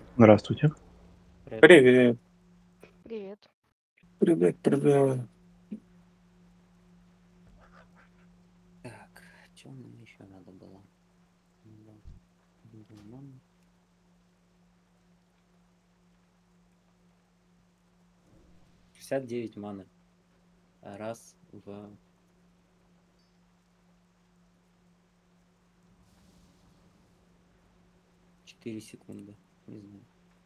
Здравствуйте. Привет. Привет. Привет. Привет, привет. Так, что нам еще надо было? Мам. 69 маны. Раз в 4 секунды. Не знаю.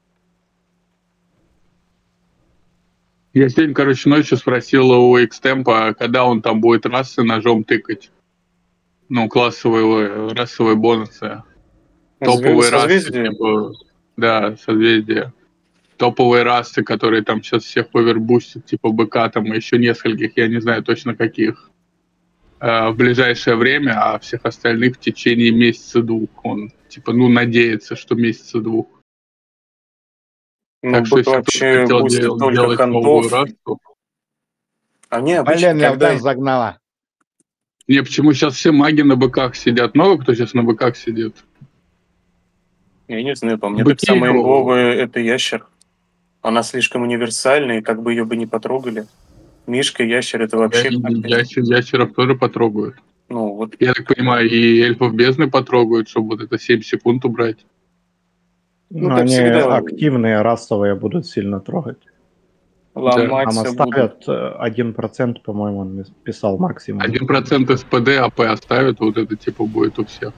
Я сегодня, короче, ночью спросил у Экстемпа, когда он там будет расы ножом тыкать. Ну, классовые расовые бонусы. Топовые расы, Созвездие? типа, да, созвездие. Топовые расы, которые там сейчас всех овербустят, типа БК там и еще нескольких, я не знаю точно каких, в ближайшее время, а всех остальных в течение месяца-двух. Он, типа, ну, надеется, что месяца-двух. Ну, Так что бот если кто-то вообще хотел бустит только делать новую хантов. расу, Они обычно, Блин, меня в когда... дэн загнала. не, почему сейчас все маги на быках сидят? Много кто сейчас на быках сидит? Я не знаю, по мне так Быки, самое ну, имбовое — это ящер. Она слишком универсальная, и как бы ее бы не потрогали. Мишка, ящер — это вообще... ящеров тоже потрогают. Ну, вот. Я так понимаю, и эльфов бездны потрогают, чтобы вот это 7 секунд убрать. Ну, Но так они всегда. активные, расовые будут сильно трогать. Ломать Нам все будут. оставят 1%, по-моему, он писал максимум. 1% СПД, АП оставят, вот это типа будет у всех.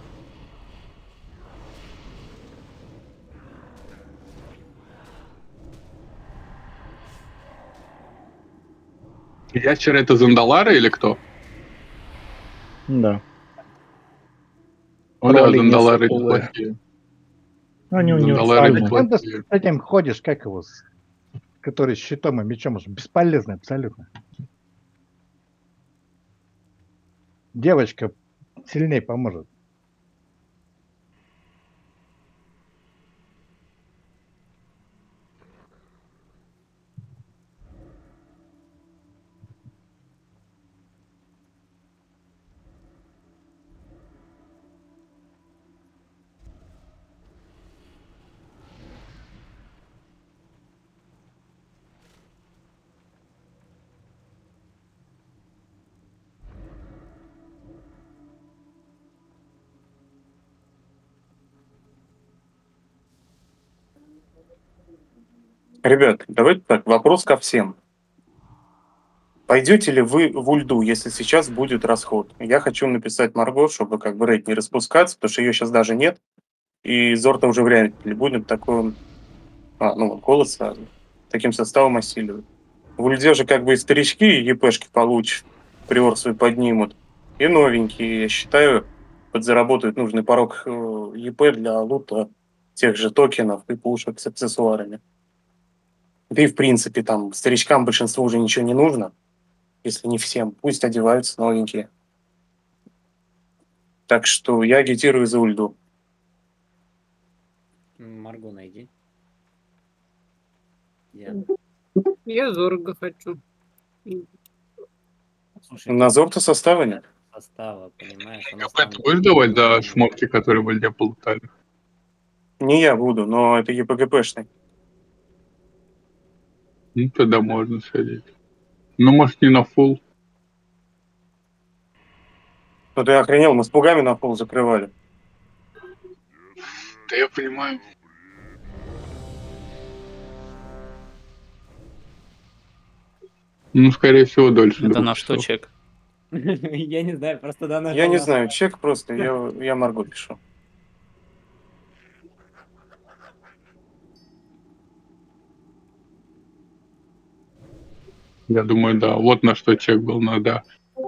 Ящер это Зандалара или кто? Да. Ну да, Тролли Зандалары несутулые. неплохие. Они Зандалары универсальные. Когда с неплохие. этим ходишь, как его, который с щитом и мечом, уже бесполезный абсолютно. Девочка сильнее поможет. Ребят, давайте так, вопрос ко всем. Пойдете ли вы в ульду, если сейчас будет расход? Я хочу написать Марго, чтобы как бы рейд не распускаться, потому что ее сейчас даже нет. И Зорта уже вряд ли будет такой... голос сразу. Таким составом осиливает. В ульде же как бы и старички ЕПшки получат, приор свой поднимут. И новенькие, я считаю, подзаработают нужный порог ЕП для лута тех же токенов и пушек с аксессуарами. Да и в принципе там старичкам большинству уже ничего не нужно, если не всем. Пусть одеваются новенькие. Так что я агитирую за ульду. Марго найди. Я Зорга хочу. Слушай, На Зорта состава нет? Состава, понимаешь? У КП нас ты там... будешь давать за шмотки, которые в Ильде полутали? Не я буду, но это ЕПГПшный. Ну, тогда можно сходить. Ну, может, не на фул. Ну ты охренел, мы с пугами на пол закрывали. Да я понимаю. Ну, скорее всего, дольше. Это 2 на что часов. чек? Я не знаю, просто да, Я не знаю, чек просто, я Марго пишу. Я думаю, да. Вот на что чек был, ну да.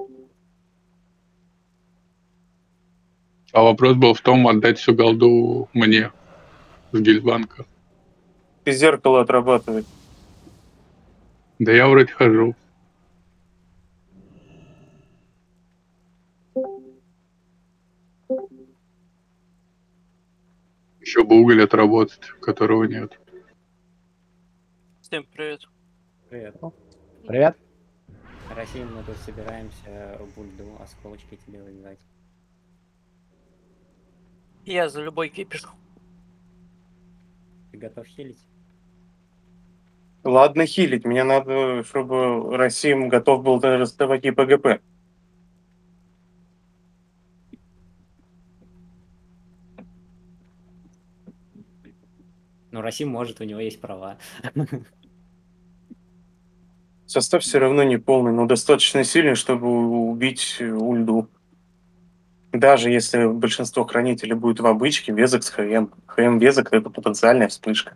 А вопрос был в том, отдать всю голду мне с Гильдбанка. И зеркало отрабатывать. Да я вроде хожу. Еще бы уголь отработать, которого нет. Всем привет. Привет. Привет. Россия, мы тут собираемся в ульду осколочки тебе выдавать. Я за любой кипиш. Ты готов хилить? Ладно хилить, мне надо, чтобы Расим готов был даже раздавать и ПГП. Ну, Расим может, у него есть права. Состав все равно не полный, но достаточно сильный, чтобы убить ульду. Даже если большинство хранителей будет в обычке, Везок с ХМ. ХМ Везок — это потенциальная вспышка.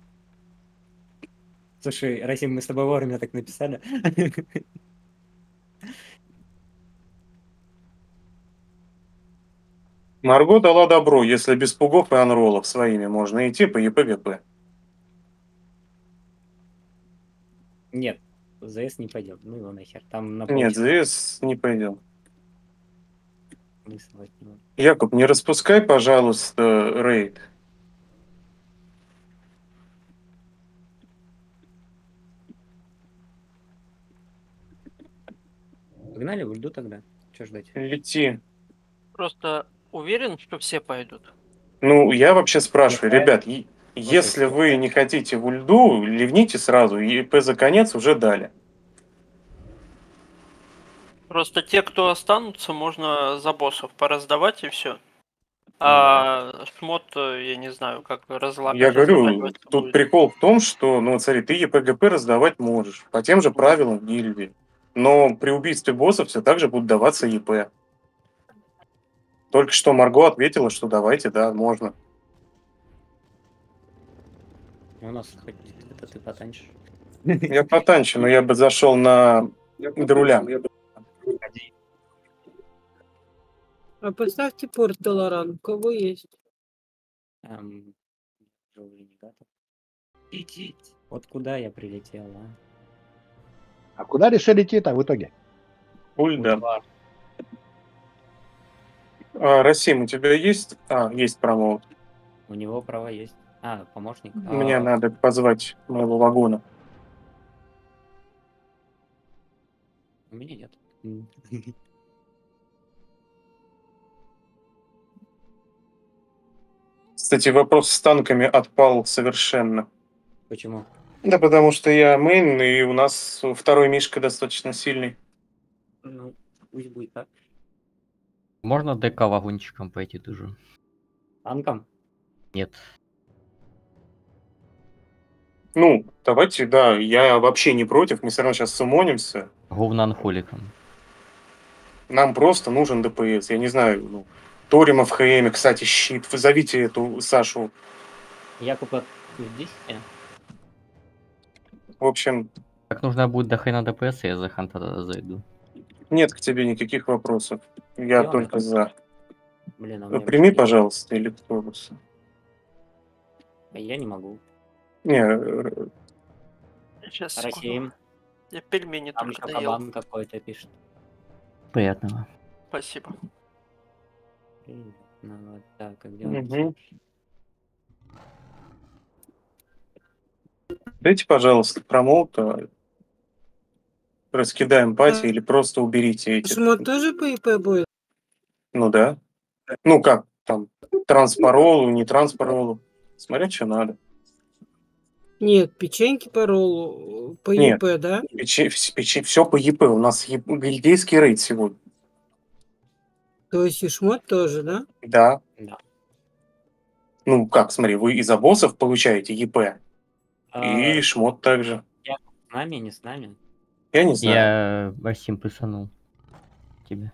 Слушай, Расим, мы с тобой вовремя так написали. Марго дала добро, если без пугов и анролов своими можно идти по ЕПГП. Нет, ЗС не пойдет. Ну его нахер. Там на Нет, полчаса ЗС не пойдем. смысла от него. Якуб, не распускай, пожалуйста, рейд. Погнали в ульду тогда. Че ждать? Лети. Просто уверен, что все пойдут. Ну, я вообще спрашиваю, Я- ребят, если вы не хотите в ульду, ливните сразу, ЕП за конец уже дали. Просто те, кто останутся, можно за боссов пораздавать и все. А шмот, я не знаю, как Я говорю, разлаживаться тут будет. прикол в том, что, ну, вот смотри, ты ЕПГП раздавать можешь, по тем же правилам гильдии. Но при убийстве боссов все так же будут даваться ЕП. Только что Марго ответила, что давайте, да, можно. У нас хоть это ты потанчишь. Я потанчу, но я бы зашел на друля. А поставьте порт Долоран, у кого есть. Уже не готов. Лететь. Вот куда я прилетел, а? А куда решили идти-то в итоге? Ульда. Бульвар. Расим, у тебя есть? Есть промоут. У него права есть. Помощник. Мне надо позвать моего вагона. У меня нет. Кстати, вопрос с танками отпал совершенно. Почему? Да потому что я мейн, и у нас второй Мишка достаточно сильный. Ну, пусть будет так. Можно ДК вагончиком пойти тоже? Танком? Нет. Ну, давайте, да, я вообще не против, мы все равно сейчас сумонимся. Говнанхоликом. Нам просто нужен ДПС. Я не знаю, ну, Торима в ХМ, кстати, щит. Вы зовите эту Сашу. Якуба здесь? В общем, Как нужно будет до хрена ДПС, я за Ханта тогда зайду. нет к тебе никаких вопросов. Я Где он только там? за. Блин, Прими, пожалуйста, электробус. Я не могу. Не, Сейчас, Расим. Я пельмени Там только еще доел. кабан какой-то пишет. Приятного. Спасибо. Привет. Ну вот так, а где он? Мгм. Дайте, пожалуйста, промоут, раскидаем пати или просто уберите эти. Шмот тоже по ИП будет? Ну да. Ну как, там, транспаролу, не транспаролу. Смотря, что надо. Нет, печеньки по роллу, по Нет. ИП, да? Все по ЕП. У нас гильдейский рейд сегодня. То есть и шмот тоже, да? Да. Да. Ну как, смотри, вы из-за боссов получаете ЕП. И А, шмот также. с нами, не с нами. Я не знаю. Я Васим писанул тебе.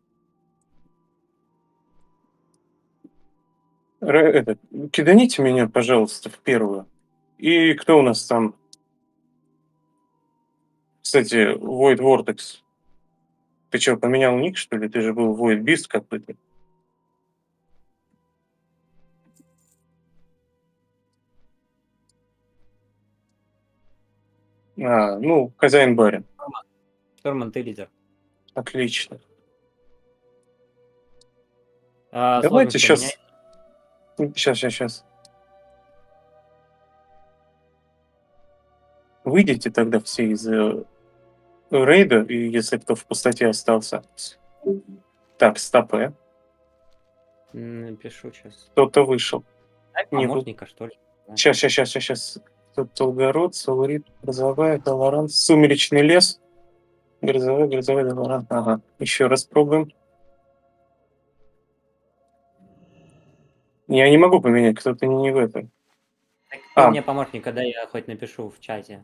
Киданите меня, пожалуйста, в первую. И кто у нас там? Кстати, Void Vortex. Ты что, поменял ник, что ли? Ты же был Void Beast какой-то. Ну, хозяин барин. Штурман, ты лидер. Отлично. Сложность Давайте сейчас. поменяй. Сейчас. Выйдите тогда все из рейда, и если кто в пустоте остался. Так, стопэ. Напишу сейчас. Кто-то вышел. Дай Не, помощника, что ли? Сейчас. Тут Толгород, Саурит, Грозовая, Долорант, Сумеречный лес. Грозовая, Долорант. Ага. Еще раз пробуем. Я не могу поменять, кто-то не в этом. Так кто А. мне помощника, да, я хоть напишу в чате.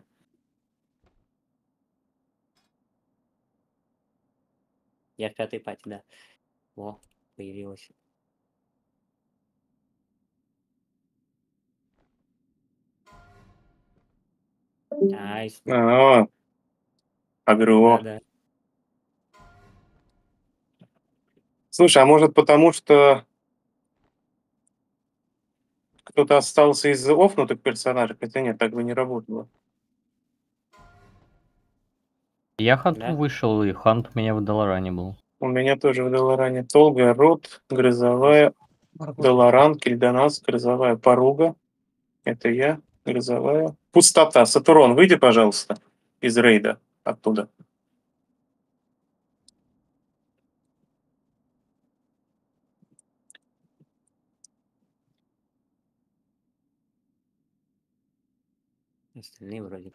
Я в 5-й пати, да. Во, появилась. Найс. А, агро. Да. Слушай, а может потому, что кто-то остался из офнутых персонажей? Хотя нет, так бы не работало. Я ханту Да. вышел, и хант у меня в Долоране был. У меня тоже в Долоране Толгород, Грозовая, Долоран, Кильдонас, Грозовая, Поруга. Это я, Грозовая. Пустота. Сатурон, выйди, пожалуйста, из рейда оттуда. Остальные вроде.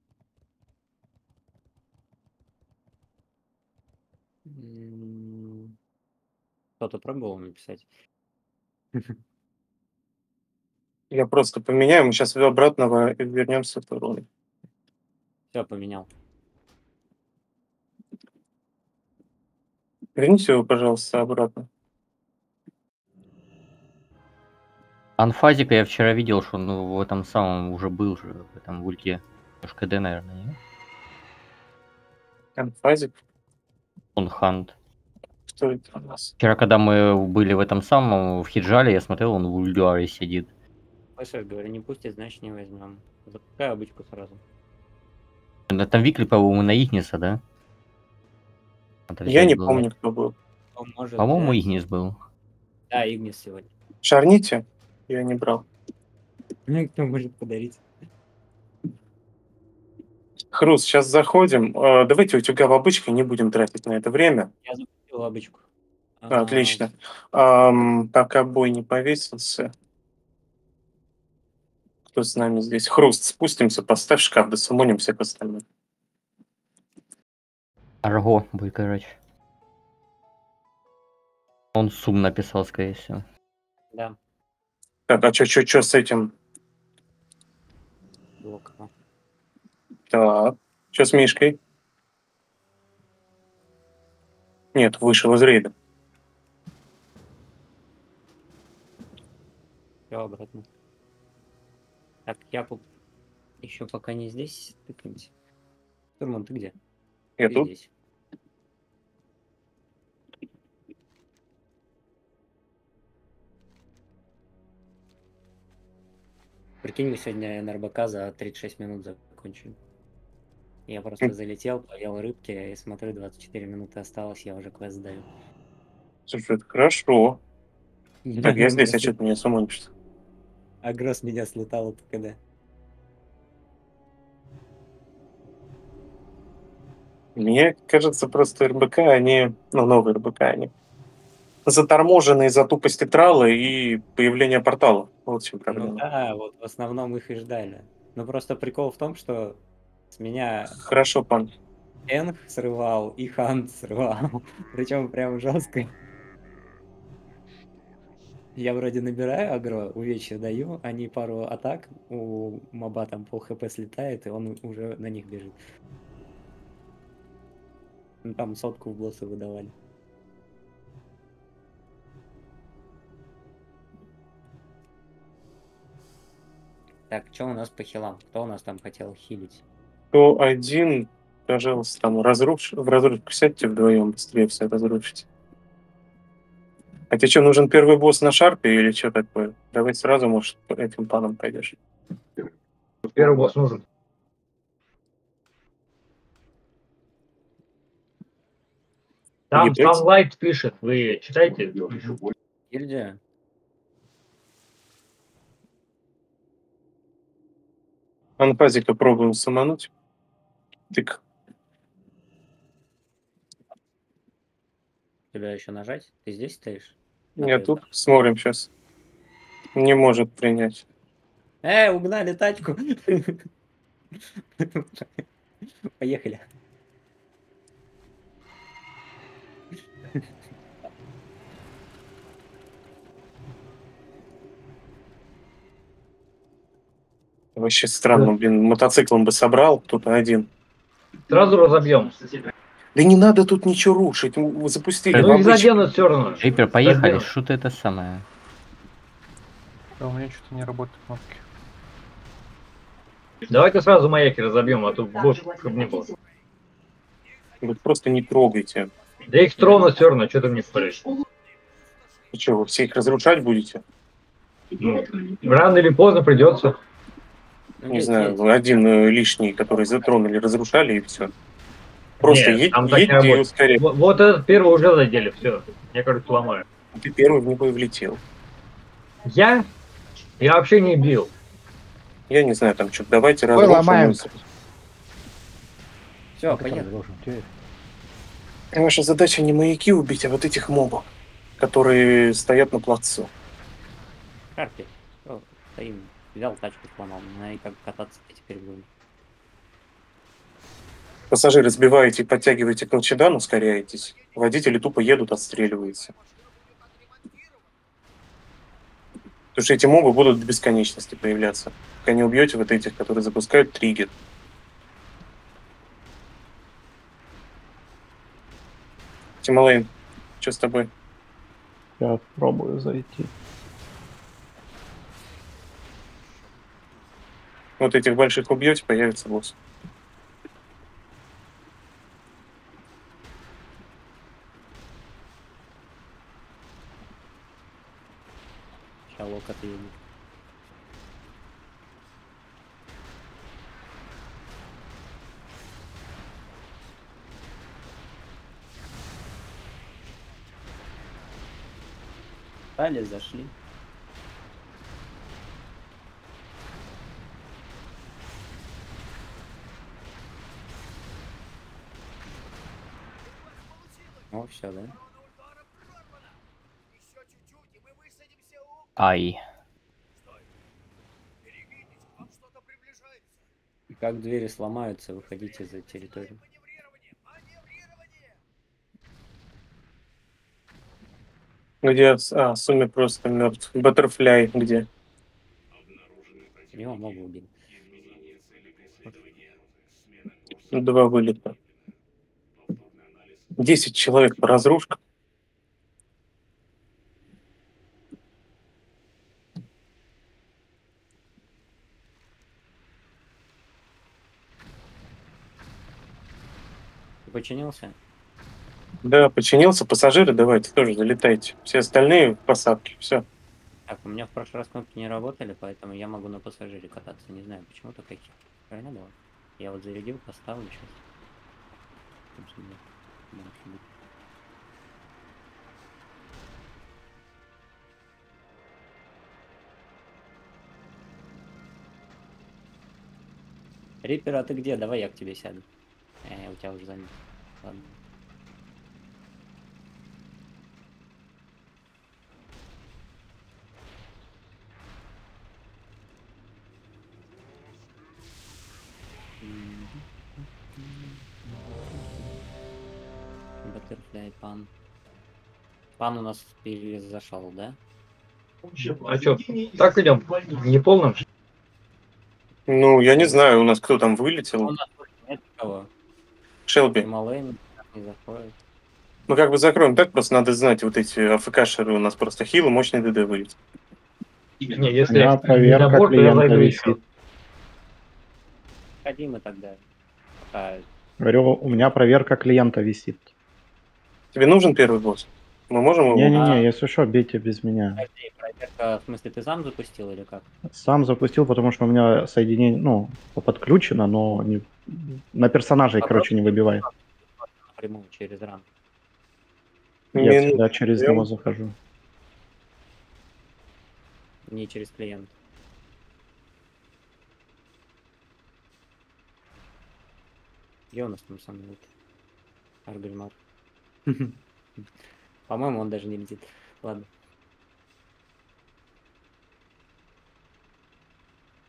Кто-то пробовал написать? Я просто поменяю, мы сейчас обратно вернемся в Сатурон. Все, поменял. Верните его, пожалуйста, обратно. Анфазика я вчера видел, что он в этом самом уже был же, в этом ульте. КД, наверное, нет? Анфазик. Он хант. Кто это у нас? Вчера, когда мы были в этом самом, в Хиджале, я смотрел, он в Ульдуаре сидит. Слышишь, говорю, не пустит, значит не возьмем. Запускай обычку сразу. Там Викли, по-моему, на Игниса, да? Надо Я взять не было. помню, кто был. Он может По-моему, взять- Игнис был. Да, Игнис сегодня. Шарните? Я не брал. Ну, кто может подарить? Хрус, сейчас заходим. Давайте утюга в обычке, не будем тратить на это время. Я запустил обычку. Отлично. Пока бой не повесился. Кто с нами здесь? Хруст, спустимся, поставь шкаф, да самоним всех остальных. Арго будет, короче. Он сум написал, скорее всего. Да, Так, а что с этим? блок. Так, что с Мишкой? Нет, вышел из рейда. Все обратно. Так, я еще пока не здесь. Тыкнемся. Турман, ты где? Я Ты тут. здесь. Прикинь, мы сегодня НРБК за 36 минут закончили. Я просто залетел, поел рыбки и смотрю, 24 минуты осталось, я уже квест сдаю. Слушай, это хорошо. Так, я здесь, а что ты меня самонишь? Агрос меня слетал от КД. Мне кажется, просто РБК, они, ну, новые РБК, они заторможены из-за тупости трала и появления портала. Вот в чем Ну проблема. да, вот в основном их и ждали. Но просто прикол в том, что с меня Хорошо, пан. Энг срывал и Хант срывал. Причем прям жестко. Я вроде набираю агро, увечья даю, они пару атак, у моба там пол хп слетает, и он уже на них бежит. Ну, там 100 в босса выдавали. Так, что у нас по хилам? Кто у нас там хотел хилить? Кто один, пожалуйста, там в разрушку сядьте вдвоем, быстрее все разрушите. А тебе что, нужен первый босс на шарпе или что такое? Давай сразу, может, этим паном пойдешь. Первый босс нужен. Там Ебать. Sunlight пишет, вы читаете? Гильдия? Анфазика пробуем самануть. Тык. Тебя еще нажать? Ты здесь стоишь? Я тут смотрим сейчас. Не может принять. Угнали тачку. Поехали. Вообще странно, блин, мотоциклом бы собрал кто-то один. Сразу разобьем. Да не надо тут ничего рушить. Вы запустили Ну, Ну в их обычный. заденут все равно. Риппер, поехали, Заденут. что ты это самое? Да, у меня что-то не работают кнопки. Давайте сразу маяки разобьем, а то больше чтобы не было. Вы просто не трогайте. Да их тронут все равно, что ты мне споришь? Вы что, вы все их разрушать будете? Ну, рано или поздно придется. Не знаю, вы один лишний, который затронули, разрушали и все. Просто Нет, там так не едьте и работает. ускоряйте. Вот этот первый уже задели, все. Мне кажется, ломаю. Ты первый в него и влетел. Я? Я вообще не бил. Я не знаю, там что, давайте Ой, разрушим. ломаем. Все, Ты как поехали. должен теперь? Ваша задача не маяки убить, а вот этих мобов, которые стоят на плацу. Карпи. Стоим. Взял тачку, сломал. Ну и как кататься теперь будем. Пассажиры сбиваете и подтягиваете к колчедану, ускоряетесь. Водители тупо едут, отстреливаются. Потому что эти мобы будут до бесконечности появляться. Пока не убьете вот этих, которые запускают триггер. Тималейн, что с тобой? Я пробую зайти. Вот этих больших убьете, появится босс. Сейчас лок отъедет. Стали, зашли. О, все, да? Ай. И как двери сломаются, выходите за территорию. Где? Сумме просто мертв. Баттерфляй где? Его могу убить. 2 вылета. 10 человек по разрушкам. Ты починился? Да, починился. Пассажиры, давайте тоже залетайте. Все остальные в посадке. Все. Так, у меня в прошлый раз кнопки не работали, поэтому я могу на пассажире кататься. Не знаю, почему-то какие. Правильно было? Я вот зарядил, поставлю сейчас. Риппер, а ты где? Давай я к тебе сяду. У тебя уже занят. Ладно. Баттерфляй, пан. Пан у нас перезашел, да? А что, так идем? Не полным? Ну, я не знаю, у нас кто там У вылетел. нас нет никого. Шелби. Тималейн не заходит. Мы как бы закроем так, просто надо знать, вот эти АФК-шеры у нас просто хил и мощный ДД вылетит. Не, У если меня проверка забор, то я клиента зайду висит. еще. Ходи мы тогда. Пока Говорю, у меня проверка клиента висит. Тебе нужен первый босс? Мы можем его? Не-не-не, если что, бейте без меня. подожди, проверка, в смысле, ты сам запустил или как? Сам запустил, потому что у меня соединение, ну, подключено, но не, на персонажей, короче, не выбивает. Напрямую через ран. Я Минут всегда через прям. него захожу. Не через клиент. Где у нас там самый лучший? Аргельмар. По-моему, он даже не летит. Ладно.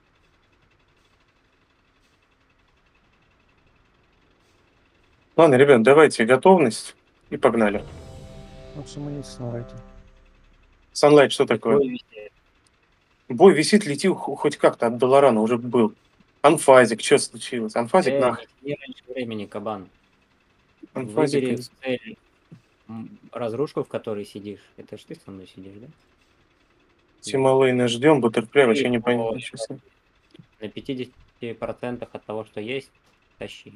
Ладно, ребят, давайте готовность и погнали. Ну, суммонить снарайте. Sunlight, что такое? Бой везде. Бой висит, лети хоть как-то от Долорана уже был. Анфазик, что случилось? Анфазик нахуй. Не раньше времени, кабан. Анфазик. Выбери цель, разрушку, в которой сидишь. Это ж ты со мной сидишь, да? Тималейна ждем, Баттерфляй вообще не И понятно. вот Сейчас. На 50% от того, что есть, тащи.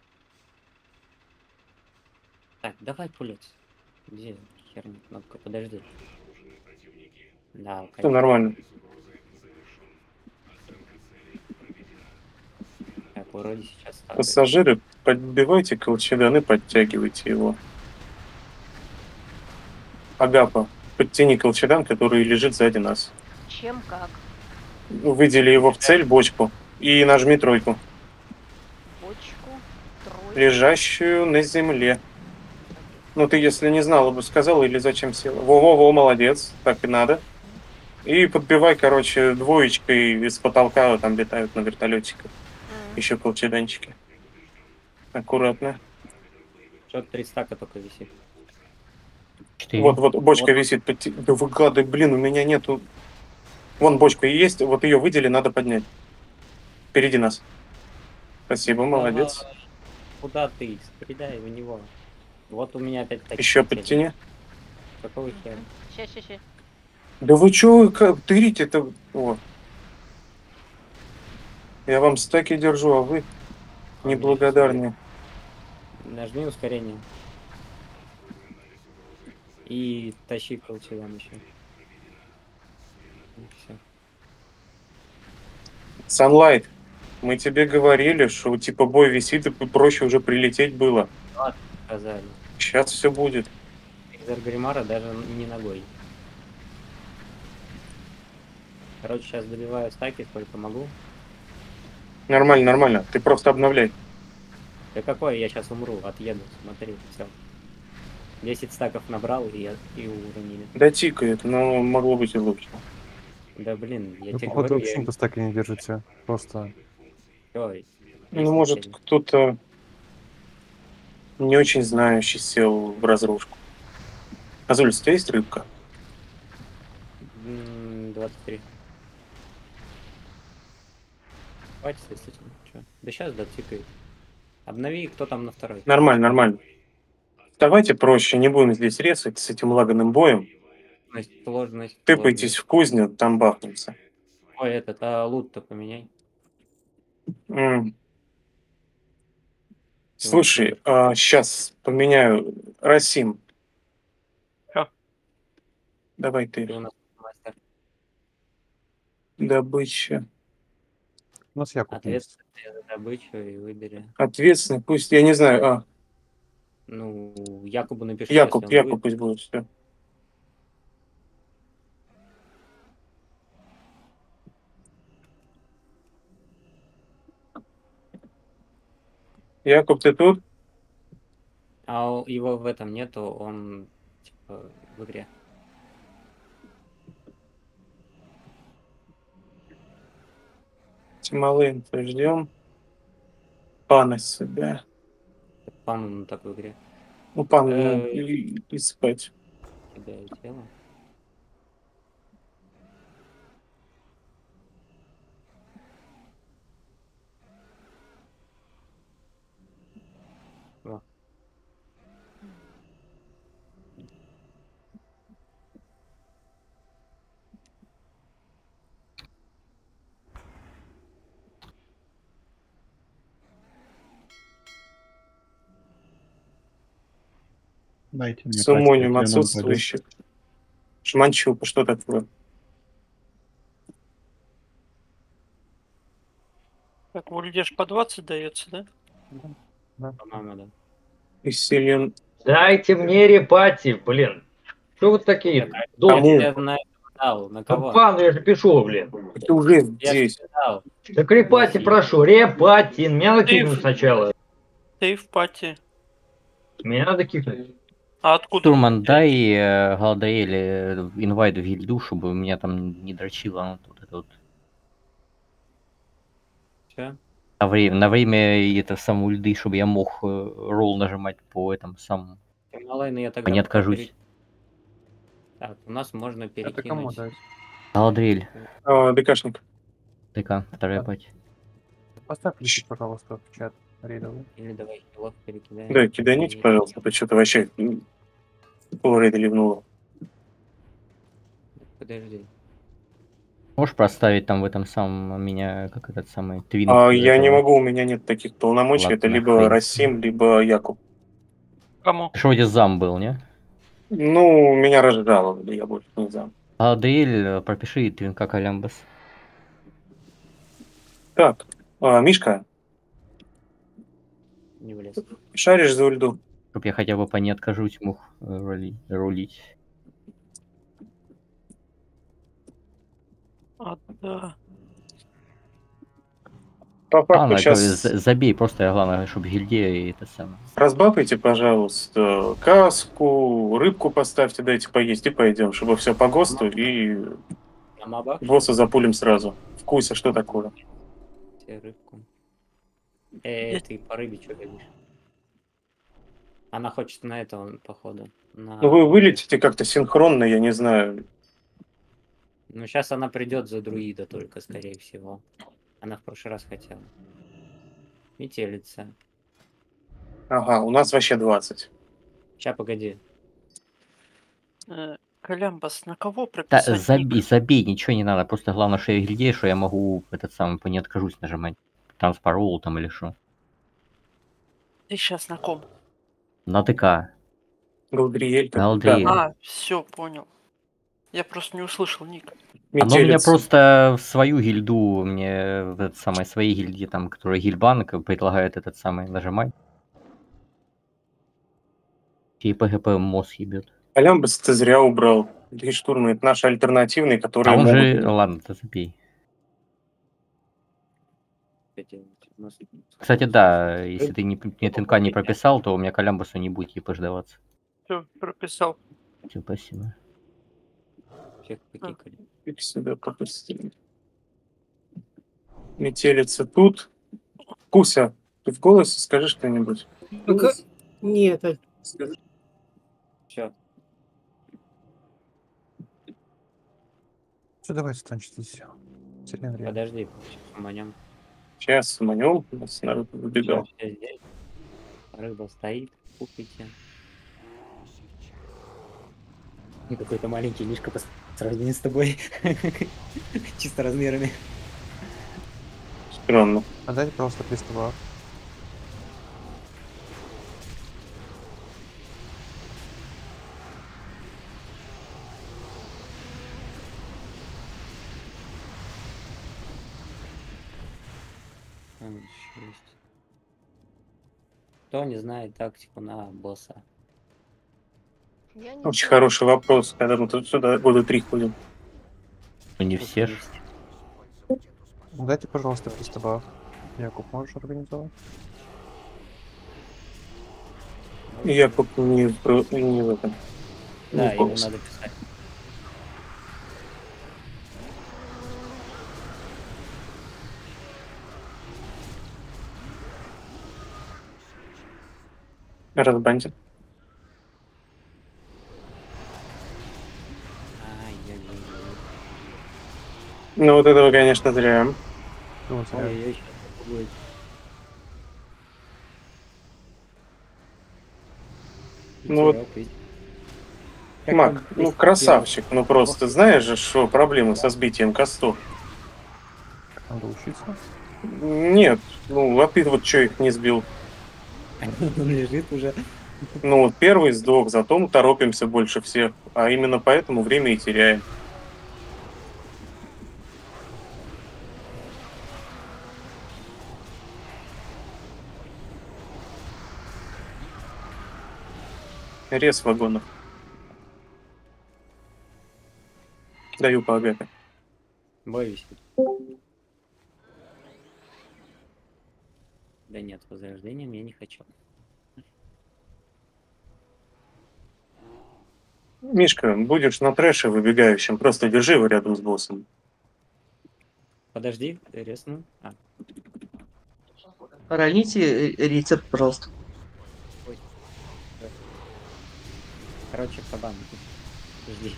Так, давай пулять. Где херня кнопка? Подожди. Да, Все нормально. Так, вроде сейчас ставлю. Пассажиры, подбивайте колчедан и подтягивайте его. Агапа, подтяни колчедан, который лежит сзади нас. Чем как? Выдели его в цель, бочку, и нажми тройку. Бочку, тройку. Лежащую на земле. Ну, ты, если не знала, бы сказала, или зачем села. Во-во-во, молодец, так и надо. И подбивай, короче, двоечкой из потолка, там летают на вертолетиках. Еще колчеданчики. Аккуратно. Что-то 3 стака только висит. 4. Вот, бочка Вот. висит. Да вы гады, блин, у меня нету... Вон бочка есть, вот ее выдели, надо поднять. Впереди нас. Спасибо, молодец. Давай. Куда ты? Стреляй в него. Вот у меня опять такие. Еще цели. подтяни. Какого хера? Ща. Да вы чё, тырите-то? О. Я вам стаки держу, а вы неблагодарные. Нажми ускорение. И тащи колчедан еще. Все. Sunlight, мы тебе говорили, что типа бой висит, и проще уже прилететь было. Сказали. Сейчас все будет. Экзер Гримара даже не ногой. Короче, сейчас добиваю стаки, сколько могу. Нормально, нормально. Ты просто обновляй. Да какой, я сейчас умру, отъеду, смотри, все. 10 стаков набрал и уронили. Да тикает, но могло быть и лучше. Да блин, я Вы, тебе походу, говорю, вообще я... никто так и не держите. Просто... Ой, Ну, может, если- кто-то не очень знающий сел в разрушку. Азуль, у тебя есть рыбка? 23. Хватит, если что. Да сейчас дотикает. Обнови, кто там на второй. Нормально, нормально. Давайте проще, не будем здесь резать с этим лаганным боем. Сложность. Тыпайтесь в кузню, там бахнется. Ой, этот, лут-то поменяй. Слушай, сейчас поменяю. Расим. Чё? Давай Ты ты. у нас мастер. Добыча. У нас Якуб есть. Ответственный за добычу и выбери. Ответственный, пусть, я не знаю. Ну, Якубу напиши. Якуб, если он Якуб пусть будет. Все. Якуб, ты тут? Его в этом нету, он типа в игре. Тималейн, ждем. Пана себя. Пан он так в игре. Ну, пан, и спать. Тебя и тело. Во. Дайте мне Сумоним класть отсутствующих. Шманчупа, что такое? Так, вульдеж по 20 дается, да? По-моему, да. Исцелен. Дайте мне репати, блин. Что вы такие? Я Долго. тебе на это дал, на Ну, кого? пан, я же пишу, блин. Ты уже Я здесь. тебе дал. Так репати прошу, репати. Меня надо кикнуть сначала. Ты в пати. Меня надо кикнуть. А откуда? Штурман, дай Галдаэле инвайт в гильду, чтобы меня там не дрочило вот это вот. Че? На время и это саму ульды, чтобы я мог ролл нажимать по этому самому. Малайна, я тогда Не пока откажусь. Так, у нас можно Это кому перекинуть. дать? Галадриэль, ДКшник. ТК, вторая пать. Поставь лисик, пожалуйста, в чат рейдовый. Или давай хилов перекидаем. Да, киданите, пожалуйста, а то что-то вообще полрейда ливнуло. Подожди. Можешь проставить там в этом самом меня, как этот самый твин? Я не могу, у меня нет таких полномочий. Ладно, Это либо хрен. Расим, либо Якуб. Кому? Что вроде зам был, не? Ну, меня разжаловали, я больше не зам. Галадриэль, пропиши твинка Колямбас. Так, Мишка, Не влез. шаришь за ульду? Чтоб я хотя бы по не откажусь мог рулить. Да. По факту Ладно, сейчас забей, просто главное, чтобы гильдия и это самое. разбапайте, пожалуйста, каску, рыбку поставьте, дайте поесть и пойдем, чтобы все по ГОСТу и На мобах? босса запулим сразу. Вкуся, что такое? Тебе рыбку. Ты по рыбе что говоришь? Она хочет на это, походу. Ну вы вылетите как-то синхронно, я не знаю. Ну, сейчас она придет за друида только, скорее всего. Она в прошлый раз хотела. Метелица. Ага, у нас вообще 20. Сейчас, погоди. Колямбас, на кого Да, прописать забей, ничего не надо, просто главное, что я гильдия, что я могу этот самый по не откажусь нажимать. Транспорол там или что. Ты сейчас на ком? На ТК. Галдриэль. Галдриэль. Все, понял. Я просто не услышал ник. Оно меня просто в свою гильду, мне в этот самый, своей гильдии, там, которая гильбанк, предлагает этот самый нажимать. И ПГП мозг ебет. Колямбас ты зря убрал. Три штурма, это наши альтернативные, которые А он могут... же, ладно, ты забей. Кстати, да, если ты не ТНК не прописал, то у меня Колямбасу не будет типа ждаваться. Все, прописал. Все, спасибо. Всех покикали. Их сюда пропустили. Метелица тут. Куся, ты в голосе скажи что-нибудь. Нет. Скажи. Все. Все, давайте станчитесь. Подожди, манем. Сейчас суманем, у нас народ выбегал. Рыба стоит, купите. И какой-то маленький мишка по сравнению с тобой. Чисто размерами. Странно. Отдайте, пожалуйста, 300 баксов. Кто не знает тактику на босса? Очень хороший вопрос, когда мы тут сюда года 3 ходим. Ну не все ж. Дайте, пожалуйста, 300 баксов. Якуб, можешь организовать? Я не в этом. Да, Не в ему голосе. надо писать. Разбандит. Ну вот этого, конечно, зря. Ой-ой-ой, сейчас будет. Ну вот, Мак, ну красавчик, ну просто знаешь же, что проблемы со сбитием костов? Надо учиться. Нет, ну а ты вот что их не сбил? Он лежит уже. Ну вот первый сдох, зато мы торопимся больше всех, а именно поэтому время и теряем. Рез вагонов. Даю по агапе. Боюсь. Да нет, возрождением я не хочу. Мишка, будешь на трэше выбегающим, просто держи его рядом с боссом. Подожди, интересно. Ролите рецепт, пожалуйста. Ой. Короче, кабан. Жди.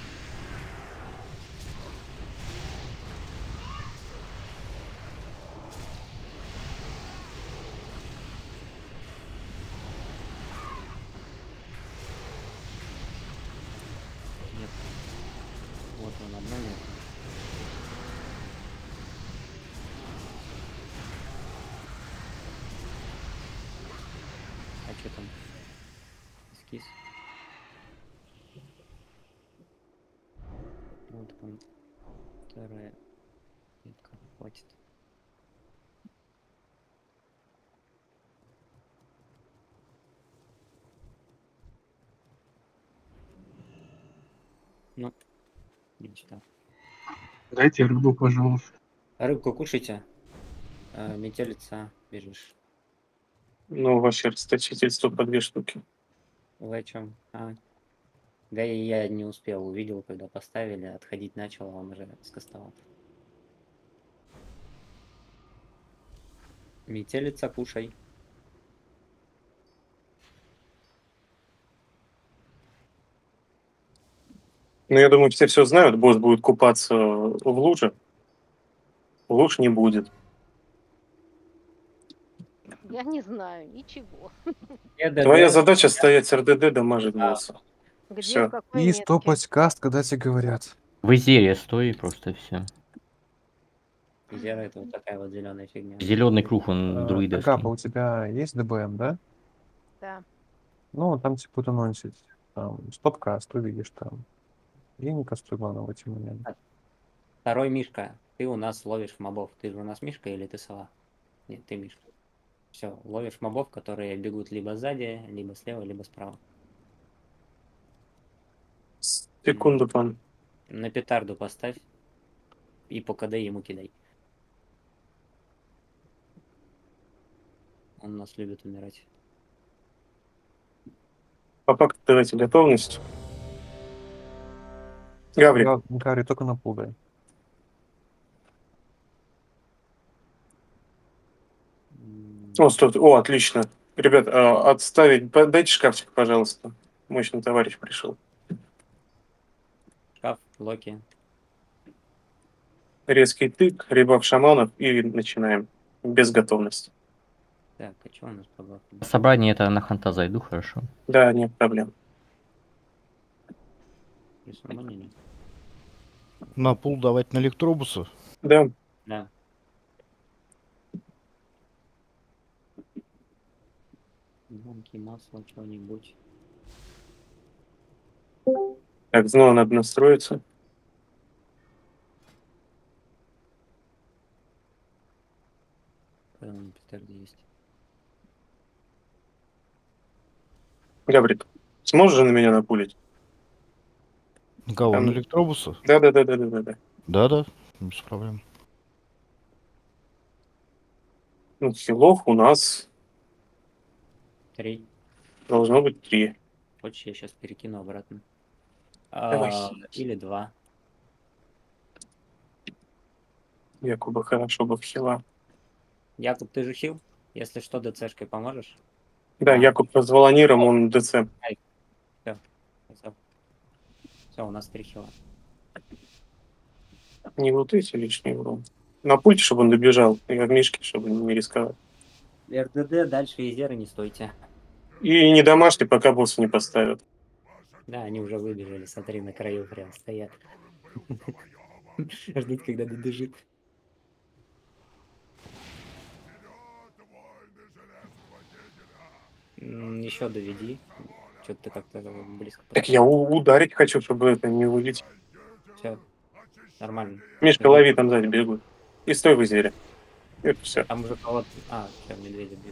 Нет. Вот он, одно нет. А что там? Эскиз. Вот он. Вторая. Нитка. Хватит. Ну, мечта. Дайте рыбу, пожалуйста. Рыбку кушайте. Метелица бежишь. Ну, вообще, расточительство по 2 штуки. Вы о чем? Да и я не успел, увидел, когда поставили, отходить начал, а он уже скастовал. Метелица, кушай. Ну, я думаю, все знают, босс будет купаться в луже. Луж не будет. Я не знаю, ничего. Твоя задача стоять с РДД, дамажить босса. Где, в Все. какой И метке? стопать каст, когда тебе говорят. В Изере стой, просто все. Зера это вот такая вот зеленая фигня. Зеленый круг, он друидовский. Агапа, у тебя есть ДБМ, да? Да. Ну, там типа будут анонсить. Там стоп-каст, увидишь там. Я не кастую главное в эти моменты. Второй Мишка, ты у нас ловишь мобов. Ты же у нас Мишка или ты сова? Нет, ты Мишка. Все, ловишь мобов, которые бегут либо сзади, либо слева, либо справа. Секунду, пан. На петарду поставь и по КД ему кидай. Он у нас любит умирать. Папа, давайте готовность. Гаврик. Гаври, только напугай. О, стой. О, отлично. Ребят, отставить. Дайте шкафчик, пожалуйста. Мощный товарищ пришел. Шкаф, блоки. Резкий тык, ребав шаманов и начинаем. Без готовности. Так, а что у нас по блокам? Собрание это на ханта зайду, хорошо. Да, нет проблем. На пул давать на электробусы? Да. Да. Гонки, масло, что-нибудь. Так, снова надо настроиться. На петарде есть. Гаврик, сможешь же на меня напулить? Кого, Там- на электробусы? Да. Да, без проблем. Ну, хилов у нас 3. должно быть 3. Хочешь, я сейчас перекину обратно. Давай. Или 2. Якуба хорошо бы в хила. Якуб, ты же хил? Если что, ДЦшкой поможешь? Да, Якуб с Волониром, он ДЦ. Все, у нас 3 хила. Не вот эти лишние урон. На пульте, чтобы он добежал. И в мишке, чтобы не рисковать. РДД, дальше Изеры не стойте. И не домашний, пока босса не поставят. Да, они уже выбежали, смотри, на краю прям стоят. Ждут, когда добежит. Еще доведи. Что-то ты как-то близко. Так я ударить хочу, чтобы это не вылететь. Все. Нормально. Мишка, лови, там сзади бегут. И стой в Изере. Это все. Там уже кого-то... сейчас медведя бьют.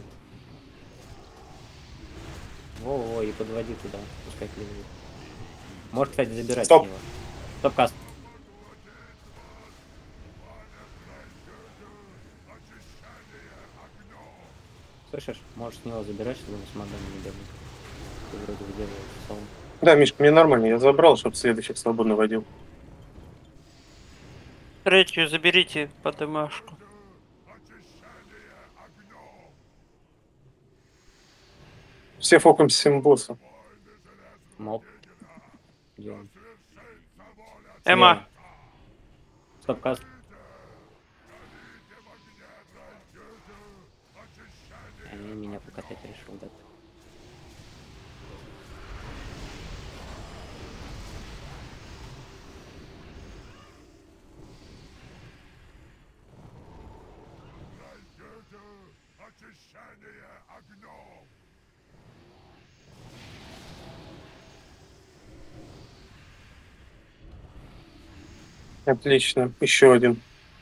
Во-во, и подводи туда, пускай клевает. Может, кстати, забирать Стоп. с него. Стоп-каст. Слышишь, можешь с него забирать, чтобы он с модами не бегал. Ты вроде выдерживаешь соло. Да, Мишка, мне нормально, я забрал, чтобы следующих свободно водил. Третью заберите под домашку. Все фокусимся на босса. Моб. Где он? Эма. Стопкаст. Меня покатать решил, да. Отлично. Еще один.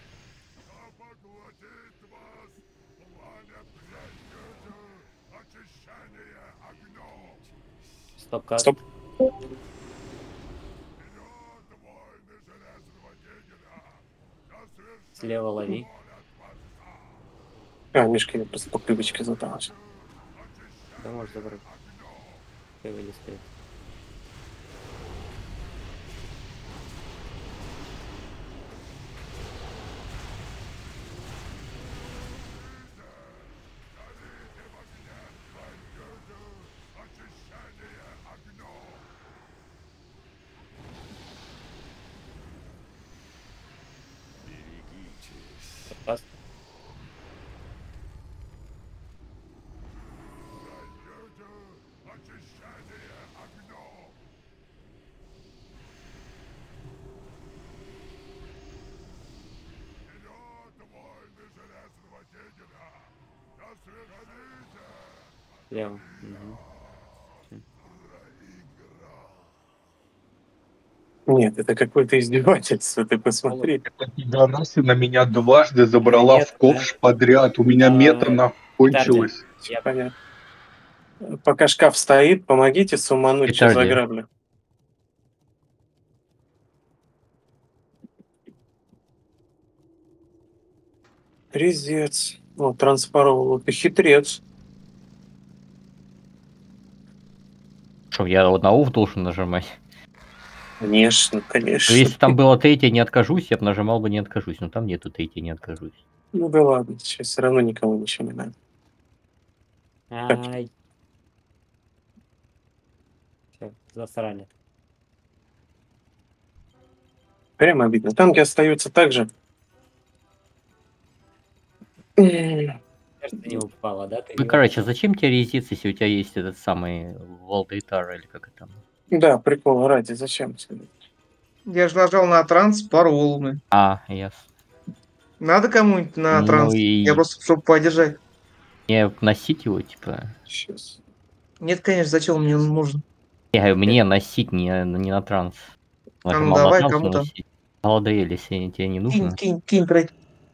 Стопкаст. Стоп. Слева лови. А, Мишка, я просто по привычке задался. Да, можешь забрать. Первый не стоит. Стопкаст. Слева. Нет, это какое-то издевательство, ты посмотри. Пидорасы на меня дважды забрала Нет, в ковш подряд. У меня мета нахуй кончилась. Понятно. Пока шкаф стоит, помогите сумануть, что за Петарди. грабли. Резец. О, транспоровал. Ты хитрец. Что, я вот на уф должен нажимать? Конечно, Ну, конечно. если там было третье не откажусь, я бы нажимал бы не откажусь. Но там нету третье не откажусь. Ну да ладно, сейчас все равно никому ничего не надо. Ай. Все, засранец. Прямо обидно. Танки остаются так же. Сердце не упало, да? Ты Ну, не короче, упал? зачем тебе резец, если у тебя есть этот самый Валдейтар или как это там? Да, прикол ради, зачем тебе? Я же нажал на транс пару волны. А, ясно. Надо кому-нибудь на Ну транс? и- Я просто, чтобы поддержать. Мне носить его, типа. Сейчас. Нет, конечно, зачем мне он нужен? Я говорю, мне носить не на транс. ну Нажимал давай, на транс, кому но там? носить. Галадриэль, если тебе не нужно. Кинь, трейд.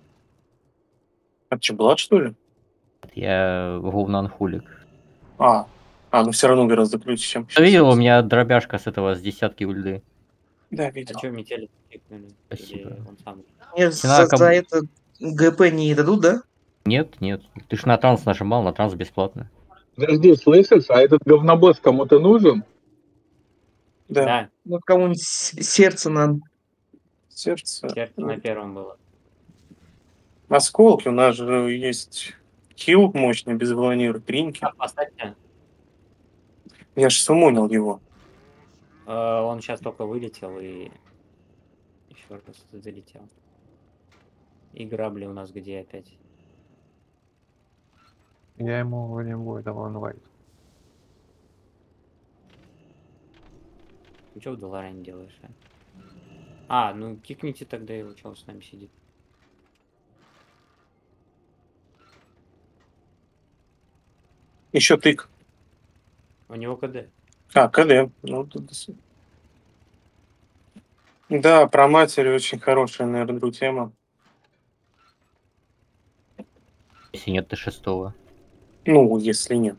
А что, Блад, что ли? Я говнан-хулик. Ну все равно гораздо круче, чем Ты видел, у меня дробяшка с этого, с десятки ульды. Да, А видел. что, метели пикнули? Спасибо. Или он сам? Мне Цена за это ГП не дадут, да? Нет. Ты ж на транс нажимал, на транс бесплатно. Подожди, слышишь, а этот говнобосс кому-то нужен? Да. Ну, кому-нибудь сердце надо. Сердце. Сердце на первом было. Осколки, у нас же есть хил мощный, без волонира, тринки. Поставьте. Я же сумонил его. Он сейчас только вылетел и еще раз залетел. И грабли у нас где опять? Я ему не буду давал инвайт. Ты что в Долоране делаешь, а? Ну кикните тогда его, что он с нами сидит. Еще тык. У него КД. КД. Ну, тут... Да, про матери очень хорошая, наверное, тема. Если нет Т6. Ну, если нет.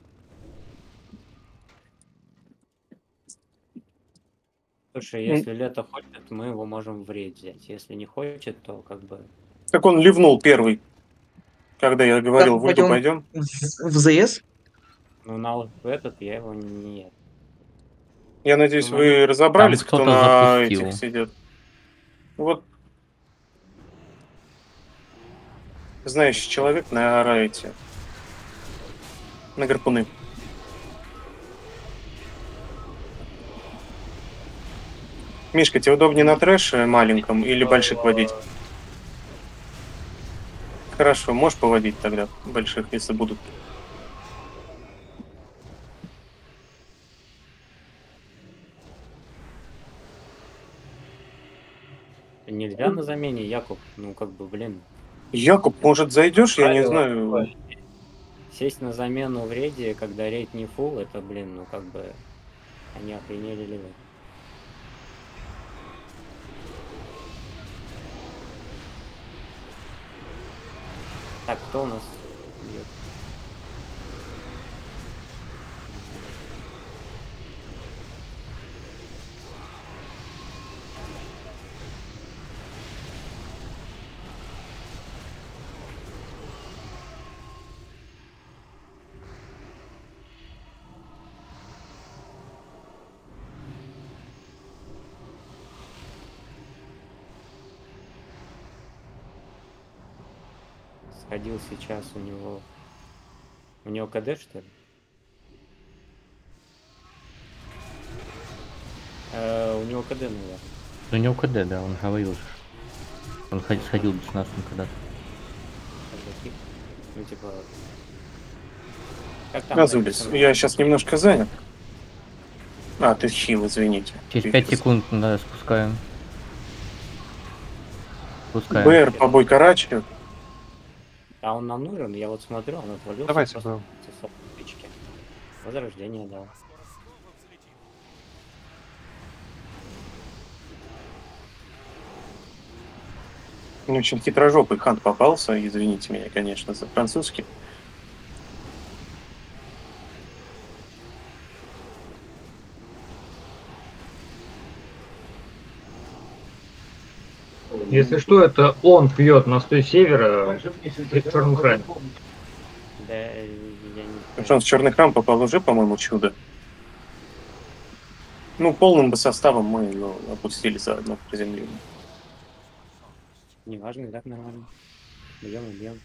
Слушай, если Лето хочет, мы его можем в рейд взять. Если не хочет, то как бы... Так он ливнул первый. Когда я говорил, в ульду пойдем. В ЗС? Ну, на этот я его нет. Я надеюсь, Ну, вы разобрались, там кто кто-то на запустил. этих сидит. Вот. Знающий человек на райте. На гарпуны. Мишка, тебе удобнее на трэше маленьком или больших водить? Хорошо, можешь поводить тогда больших, если будут. Нельзя на замене, Якуб. Ну, как бы, блин. Якуб, может, зайдешь? Я не знаю. Сесть на замену в рейде, когда рейд не фул, это, блин, ну, как бы... Они охренели ли вы? Так, кто у нас бьет? Сходил сейчас у него... У него КД, что ли? У него КД, наверное. У него КД, да, он говорил же. Он сходил с нас когда-то. Ну, типа... Как там Разулис, написано? я сейчас немножко занят. А, ты хил, извините. Через 5 секунд, да, спускаем. Спускаем. БР побой Карачи. А он нам нужен? Я вот смотрю, он отвалился. Давайте, просто пички. Возрождение дал. Мне очень хитрожопый хант попался, извините меня, конечно, за французский. Если что, это он пьет настой севера в черном храме. Да, я не... Потому что он в черный храм попал уже, по-моему, чудо. Ну, полным бы составом мы его опустили заодно в приземление. Неважно, и так нормально. Бьем.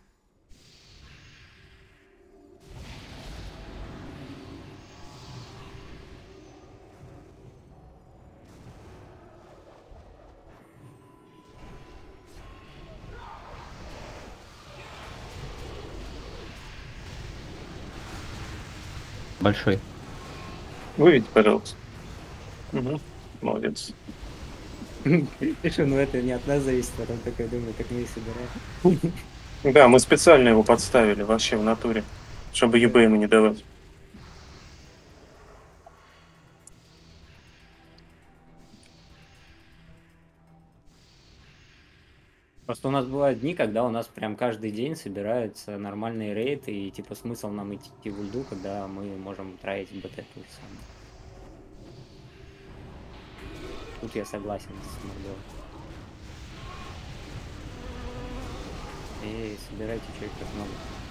Большой. Выведите, пожалуйста. Угу. Молодец. Слушай, ну это не от нас зависит, потом такой думаю, как мы и собираем. Да, мы специально его подставили вообще в натуре, чтобы ЕБ ему не давать. Просто у нас бывают дни, когда у нас прям каждый день собираются нормальные рейды, и типа смысл нам идти в ульду, когда мы можем троить БТ ту же самую. Тут я согласен с Мордой. И собирайте человек как много.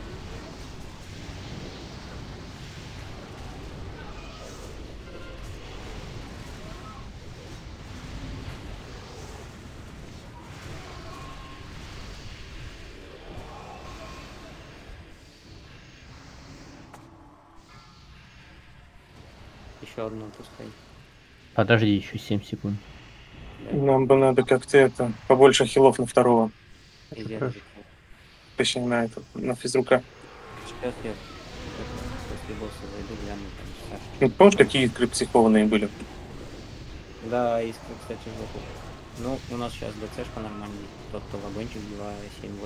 Еще одну пускай. Подожди, еще 7 секунд. Нам бы надо как-то это, побольше хилов на второго. Резерв. Точнее, на это, на физрука. Сейчас я после босса зайду, гляну там. Ну, ты помнишь, какие искры психованные были? Да, искры, кстати, жопу. Ну, у нас сейчас ДЦшка нормальный. Тот, кто вагончик 2.7.8 будет.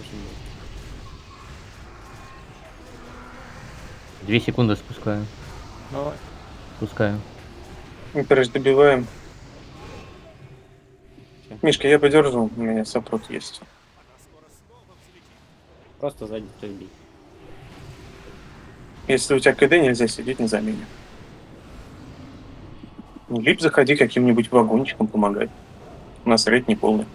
2 секунды спускаю. Давай. Спускаю. Мы, короче, добиваем. Мишка, я подержу, у меня сопрот есть. Просто сзади кто бей. Если у тебя КД, нельзя сидеть на замене. Либо заходи каким-нибудь вагончиком помогать. У нас рейд не полный.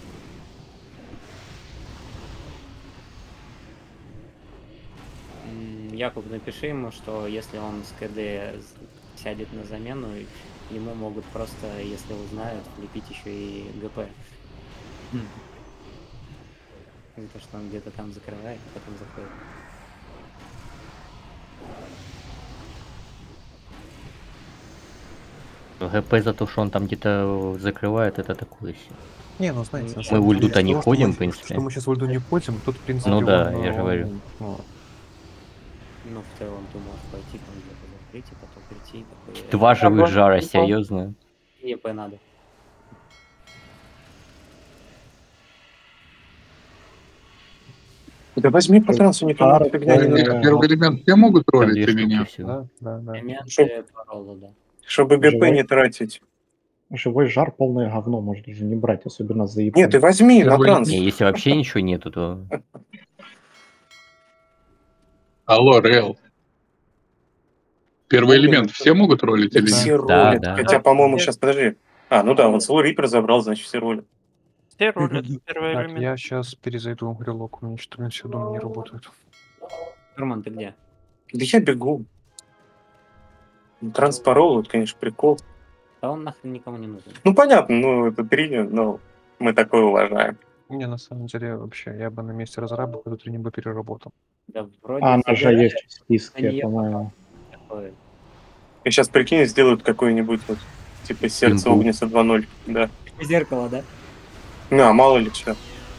Якуб, напиши ему, что если он с КД сядет на замену, ему могут просто, если узнают, влепить еще и ГП. То, что он где-то там закрывает, а потом заходит. ГП за то, что он там где-то закрывает, это такое себе. Не, ну знаете, на Мы самом в деле, ульду-то из не того, что входим, мы- в принципе. Что мы сейчас в ульду не входим, тут, в принципе, Ну да, он, я же говорю. ну, Ну, в целом, ты можешь пойти там где-то закрыть, и потом прийти. и такой, Два живых Работа, жара, типа, серьезно. ЕП надо. Да возьми по трансу, никому эта фигня не нужна. Первый элемент все могут Там ролить две или штуки нет? всего. да, да, да. Элементы парола, да. Чтобы ГП Живой- не тратить. Живой жар полное говно, можно же не брать, особенно за Нет, ты возьми на Первый транс. Не, если вообще ничего нету, то... Алло, Рейл. Первый элемент все могут ролить Да или все нет? ролят. да. Хотя, по-моему, сейчас, подожди. Ну да, вот Soul Reaper забрал, значит, все ролят. Все рулят первый Так, элемент. я сейчас перезайду в грелок, у меня 14 дома не работает. Роман, ты где? Да я бегу. Транспарол, вот, конечно, прикол. Да он нахрен никому не нужен. Ну, понятно, ну, это тренер, но мы такое уважаем. Не, на самом деле, вообще, я бы на месте разраба эту тренинг бы переработал. Да, вроде Она же собирали, есть в на списке, неё по-моему. такое. И сейчас, прикинь, сделают какой-нибудь вот, типа, сердце Имбу. Огнеса 2.0, да. Зеркало, да? Ну, мало ли что.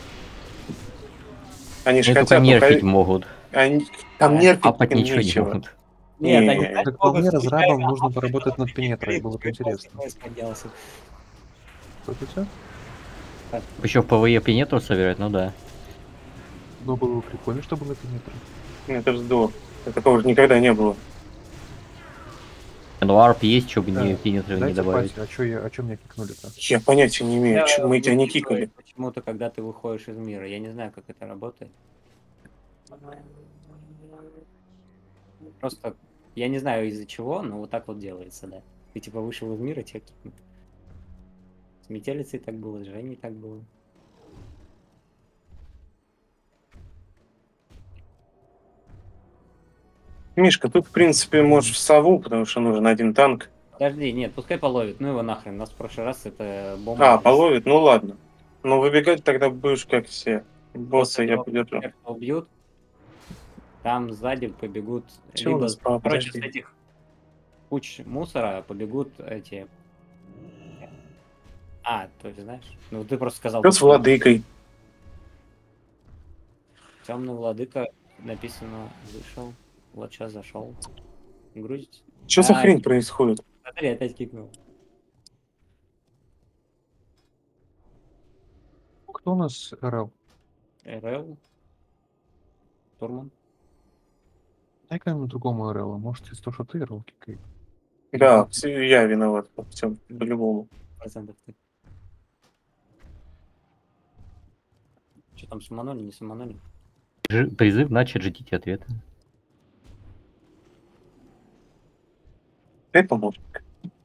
Они же Они только хотят... нерфить могут. Там нерфить Апать ничего не нечего. могут. Нет, Не, они так Так по мне, могут разрабам случайно нужно поработать над Пенетрой, было бы интересно. поднялся. Что это всё? Еще в ПВЕ пенетру собирать, ну да. Ну, было бы прикольно, что было Пенетра. Это вздор. Такого же никогда не было. Ну арп есть, чтобы Да, не пенетру не дайте добавить. пати, а чё меня кикнули-то? Я понятия не имею, чё мы тебя не кикали. Почему-то, когда ты выходишь из мира. Я не знаю, как это работает. Просто я не знаю из-за чего, но вот так вот делается, да. Ты типа вышел из мира, тебя кикнут. С метелицей так было, с Женей так было. Мишка, тут, в принципе, можешь в сову, потому что нужен один танк. Подожди, нет, пускай половит, ну его нахрен. У нас в прошлый раз это бомба. Половит? Ну ладно. Но выбегать тогда будешь как все. Босса я Того, подержу. тех, кто убьют, там сзади побегут. Чего у либо, нас справа? короче, с Подожди. этих куч мусора побегут эти. То есть, знаешь, ну ты просто сказал. Кто с владыкой? Темный владыка написано вышел. Вот сейчас зашел. Грузить. Что за хрень происходит? Смотри, опять кикнул. Кто у нас РЛ? РЛ. Турман. Дай-ка ему другому РЛ, может, из-за того, что ты РЛ кикай. Да, я виноват во всем, по-любому. Процентов ты. Что там, суманоли, не суманоли? Призыв начат, ждите ответа. Дай помощник.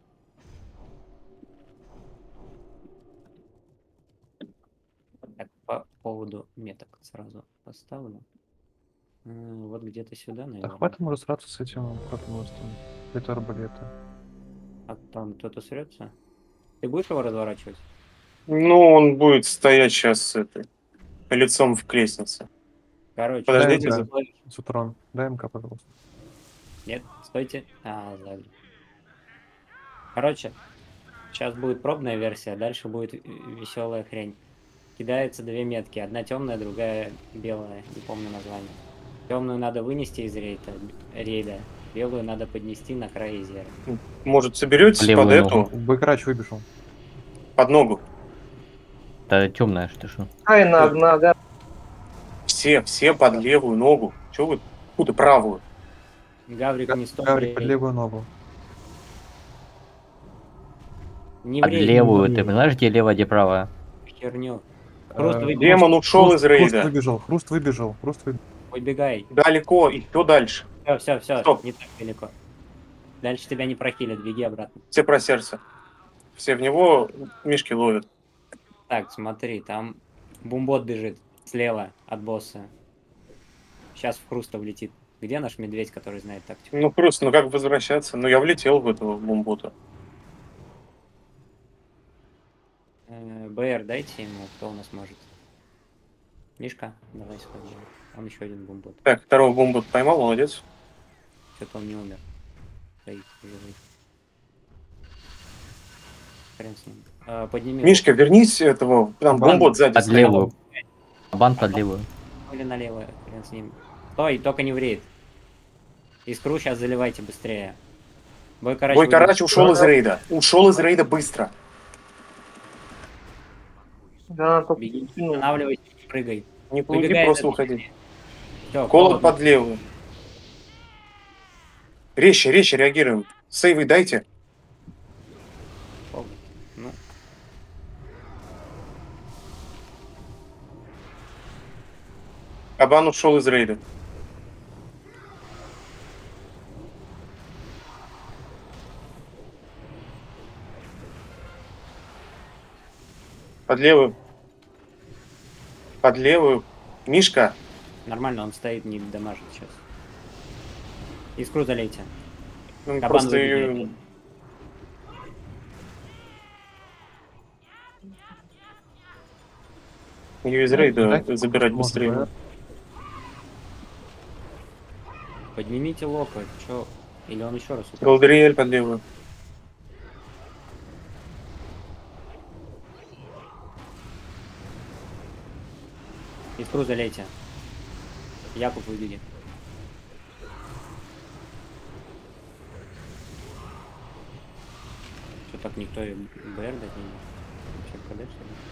Так, по поводу меток сразу поставлю. Вот где-то сюда, А наверное. хватит ему расстаться с этим, как у нас там, это арбалеты. А там кто-то срется? Ты будешь его разворачивать? Ну, он будет стоять сейчас с этой, лицом в лестнице. Короче, Подождите, дай, за- Сутрон, дай МК, пожалуйста. Нет, стойте. Сзади. Короче, сейчас будет пробная версия, дальше будет веселая хрень. Кидается две метки, одна темная, другая белая, не помню название. Темную надо вынести из рейда, белую надо поднести на край озера. Может, соберетесь Левую под ногу. эту, Байкрач выбежал. под ногу? Да темная, что ж. Ай, нога. Все под левую ногу. Чего вы? Куда правую? Гаврик не стоп. Гаврик под левую ногу. Не Под в рейд, левую, ты понимаешь, где левая, где правая? херню. Хруст выбегай. Демон ушел из рейда. Хруст выбежал. Выбегай. Далеко, и кто дальше? Все, Стоп. не так далеко. Дальше тебя не прохилят, беги обратно. Все про сердце. Все в него мишки ловят. Так, смотри, там бумбот бежит слева от босса. Сейчас в Хруста влетит. Где наш медведь, который знает тактику? Ну просто, ну как возвращаться? Ну я влетел в этого бомбота. БР дайте ему, кто у нас может. Мишка, давай сходим. Он еще один бомбот. Так, второго бомбот поймал, молодец. Что-то он не умер. Стоит живой. хрен с ним. Подними. Мишка, вернись этого, там бомбот сзади Под стоял. левую. Бан под левую. Или налево, хрен с ним. Стой, только не в рейд. Искру сейчас заливайте быстрее. Бой Карач, Бой Карач ушел из рейда. Ушел из рейда быстро. Да, беги, останавливайся, прыгай. Не плуги, Выбегай просто из уходи. Всё, Колот под левую. Резче реагируем. Сейвы дайте. Ну. Кабан ушел из рейда. Под левую. Под левую. Мишка. Нормально, он стоит, не дамажит сейчас. Искру залейте. Ну, Кабан просто выбегает. ее... Ее из рейда забирать быстрее. Поднимите локоть, чё? Или он еще раз упал? Голдериэль под левую. Искру залейте. Якуб выбеги. Что так никто и БР дать не может? Вообще КД, что ли?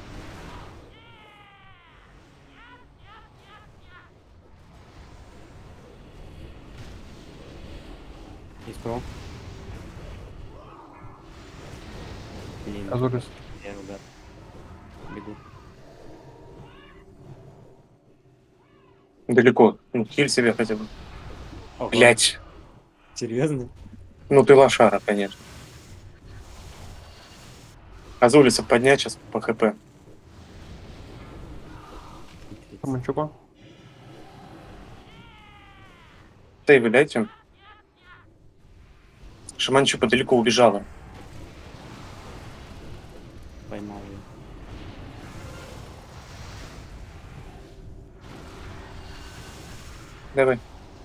Искру. Блин. Азурис. Я ребят. Бегу. Далеко. Ну, хиль себе хотя бы. Ого. Блять. Серьезно? Ну ты лошара, конечно. Азулиса поднять сейчас по хп. Каманчука. Сейвы дайте. Шаманчупа далеко убежала. Поймал ее. Давай.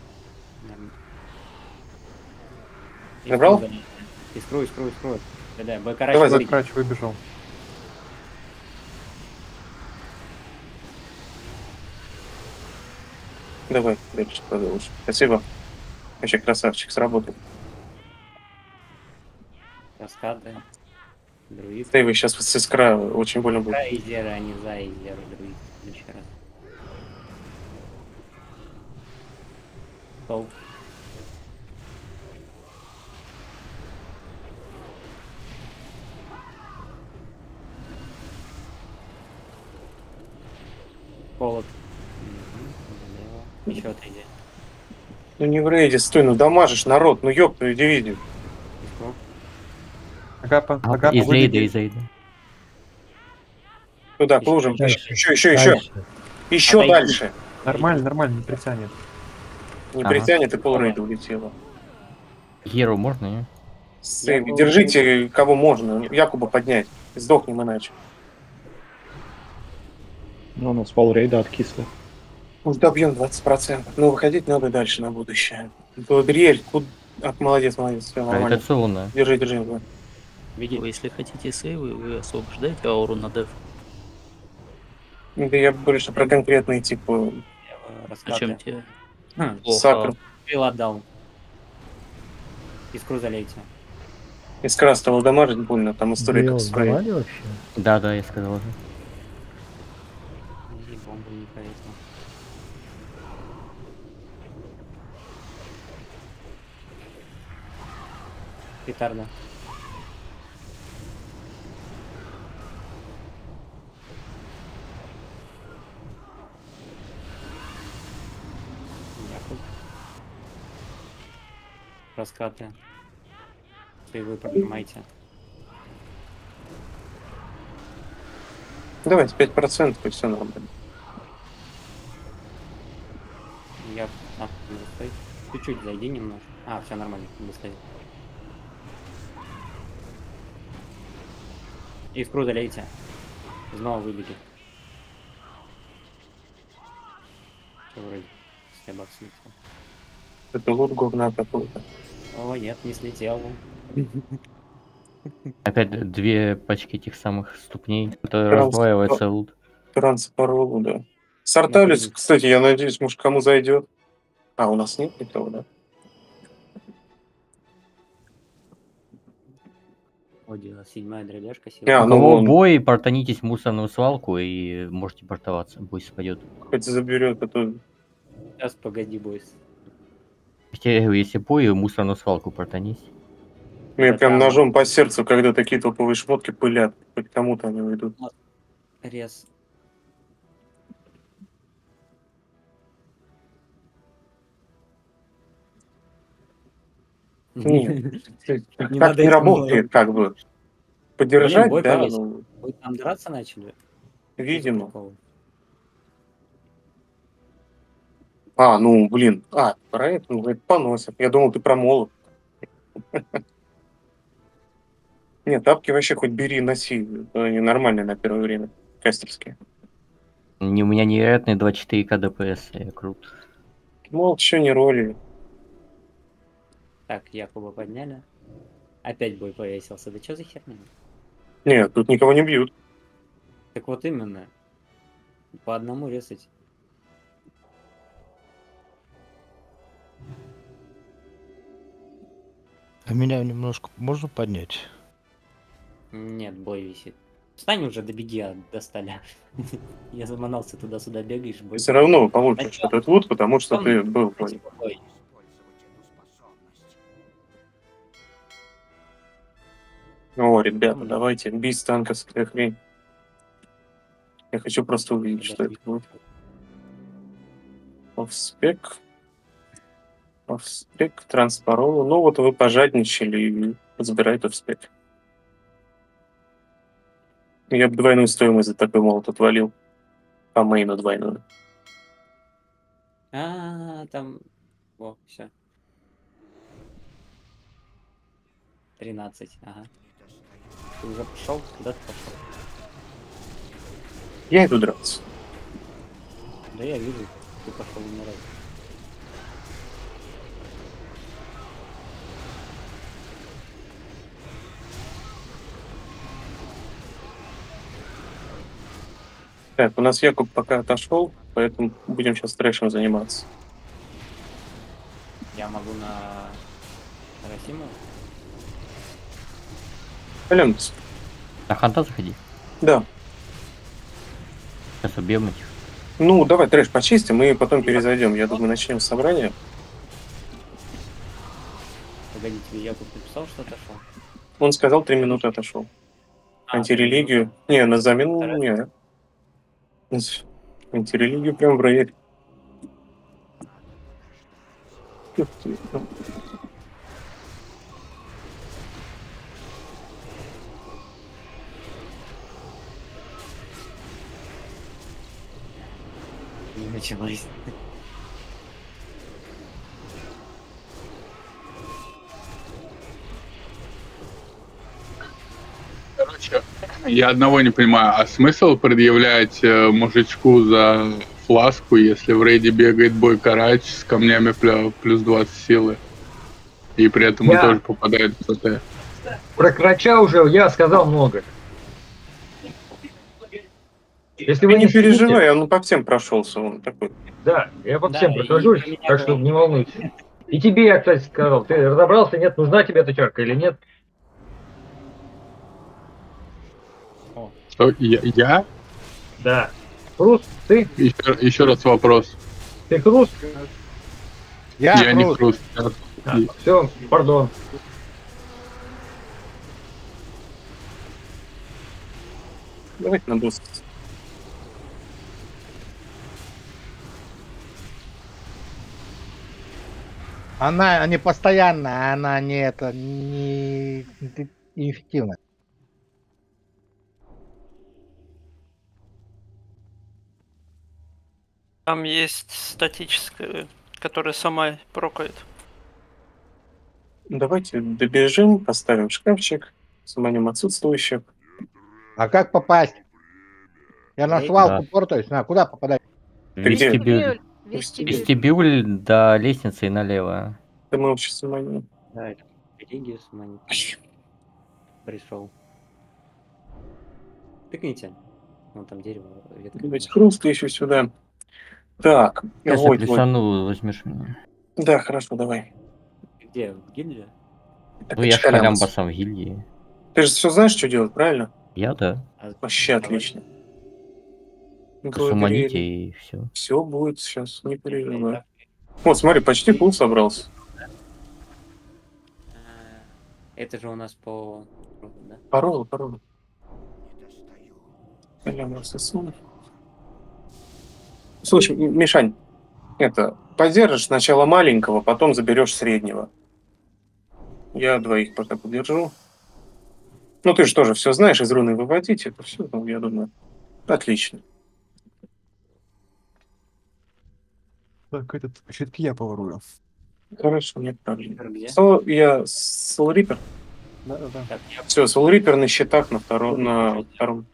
Набрал? Набрал? Искру. Да, Давай, Карач. Крач выбежал. Давай, дальше продолжим. Спасибо. Вообще красавчик, сработал. Каскады. Друид. Сейвы сейчас с искра очень больно будет. За Изера, а не за Изеру, друид. Еще раз. Стол. Холод. Еще отойди. Ну не в рейде, стой, ну дамажишь народ, ну ёб твою дивизию. Агапа, Из рейда. Туда, к лужам. Еще. Еще дальше. Нормально, не притянет. Не притянет, и пол рейда улетело. Геру можно, не? Сейв, держите кого можно. Якуба поднять. Сдохнем иначе. Ну, у нас пол рейда откисло. Уж добьем 20%. Ну, выходить надо дальше на будущее. Галадриэль, молодец, всё нормально. Гравитационная. Держи. Если хотите сейвы, вы освобождаете ауру на деф. Да я больше про конкретные типы. Зачем тебе? Сакр. Пил отдал. Искру залейте. Искра стала дамажить больно, там история как давали вообще? Да, я сказал уже. И бомбу не повесил. Петарда. Якуб. Раскаты. И вы поднимаете. Давайте 5% и все нормально. Я буду стоять. Чуть-чуть зайди немножко. Все нормально, буду стоять. Искру залейте. Снова выбеги. Все вроде. Стебак слетел. Это лут говна какой-то. О, нет, не слетел. Опять 2 пачки этих самых ступней. Это раздваивается лут. Транспоролу, да. Сарталис, кстати, я надеюсь, может, кому зайдет. А, у нас нет никого, да? О, дело, 7-я дробяшка. У кого бой, портанитесь в мусорную свалку и можете портоваться. Бой спадет. Хоть заберет, а то... Сейчас, погоди, бойс. Я говорю, если бой, в мусорную свалку портанись. Мне прям ножом по сердцу, когда такие топовые шмотки пылят. Хоть кому-то они уйдут. Рез. Нет, так надо не их работает, как бы. Поддержать, бой да, повесил. ну, Вы там драться начали? видимо. А, ну, блин. А, про это, ну, это поносят. Я думал, ты про молот. Нет, тапки вообще хоть бери и носи. Они нормальные на первое время. Кастерские. У меня невероятные 24К ДПС, я крут. Молот еще не роли. Так, Якуба подняли. Опять бой повесился. Да что за херня? Нет, тут никого не бьют. Так вот именно. По одному резать. А меня немножко можно поднять? Нет, бой висит. Встань уже, добеги до столя. Я заманался туда-сюда, бегаешь, бой. Все равно получишь этот лут, потому что ты был в бою. О, ребята, давайте, бить танковская хрень. Я хочу просто увидеть, что это будет. Офспек. Офспек, транспорол. Ну вот вы пожадничали и забираете офспек. Я бы двойную стоимость за такой молот отвалил. По мейну двойную. Там... О, все. 13, ага. Ты уже пошел? Куда ты пошел? Я иду драться. Да я вижу, ты пошел умирать. Так, у нас Якуб пока отошел, поэтому будем сейчас трэшем заниматься. Я могу на Росиму? Пойдемте. На ханта заходи. Да. Сейчас убьем этих. Ну, давай трэш почистим и потом перезайдем. Я думаю, начнем с собрания. Погодите, Якуб написал, что отошел? Он сказал, 3 минуты отошел. Антирелигию. Не, на замену не. Антирелигию прям в рейд. Не началось. Короче, я одного не понимаю, а смысл предъявлять мужичку за фласку, если в рейде бегает бой карач с камнями плюс 20 силы, и при этом он тоже попадает в ТТ? Про крача уже я сказал много. Если вы не переживай, он по всем прошелся, он такой. Да, я по всем прохожусь, так что не волнуйтесь. И тебе я, кстати, сказал, ты разобрался, нет, нужна тебе эта чарка или нет? Что, я? Да. Хруст, ты? Еще раз вопрос. Ты хруст? Я не хруст. Все, пардон. Давайте на босс. Она не постоянная, она не это, не эффективна. Там есть статическая, которая сама прокает. Давайте добежим, поставим шкафчик, заманим отсутствующих. А как попасть? Я на свалку портаюсь, куда попадать? Вестибюль. Вестибюль до лестницы и налево. Да мы вообще заманим. Да, это религию сманить. пришел. Тыкните. Вон там дерево, ветка. Блять, хруст еще сюда. Так, Сейчас я Войт, плюсану, возьмешь меня. Да, хорошо, давай. Где? В гильдии? Так, Ну я ж Калямбас. Калямба сам в гильдии. Ты же все знаешь, что делать, правильно? Я да. Вообще отлично. Суманите и все. Все будет сейчас, не переживай. Вот, смотри, почти пул собрался. Это же у нас по... Да? Парола. Калямбас, слушай, Мишань, это, поддержишь сначала маленького, потом заберешь среднего. Я двоих пока подержу. Ну, ты же тоже все знаешь, из руны выводить, это все, ну, я думаю, отлично. Так, этот, щитки я поворую. Хорошо, нет проблем. Где? Я Soul Reaper. Да. Все, Soul Reaper на счетах на втором.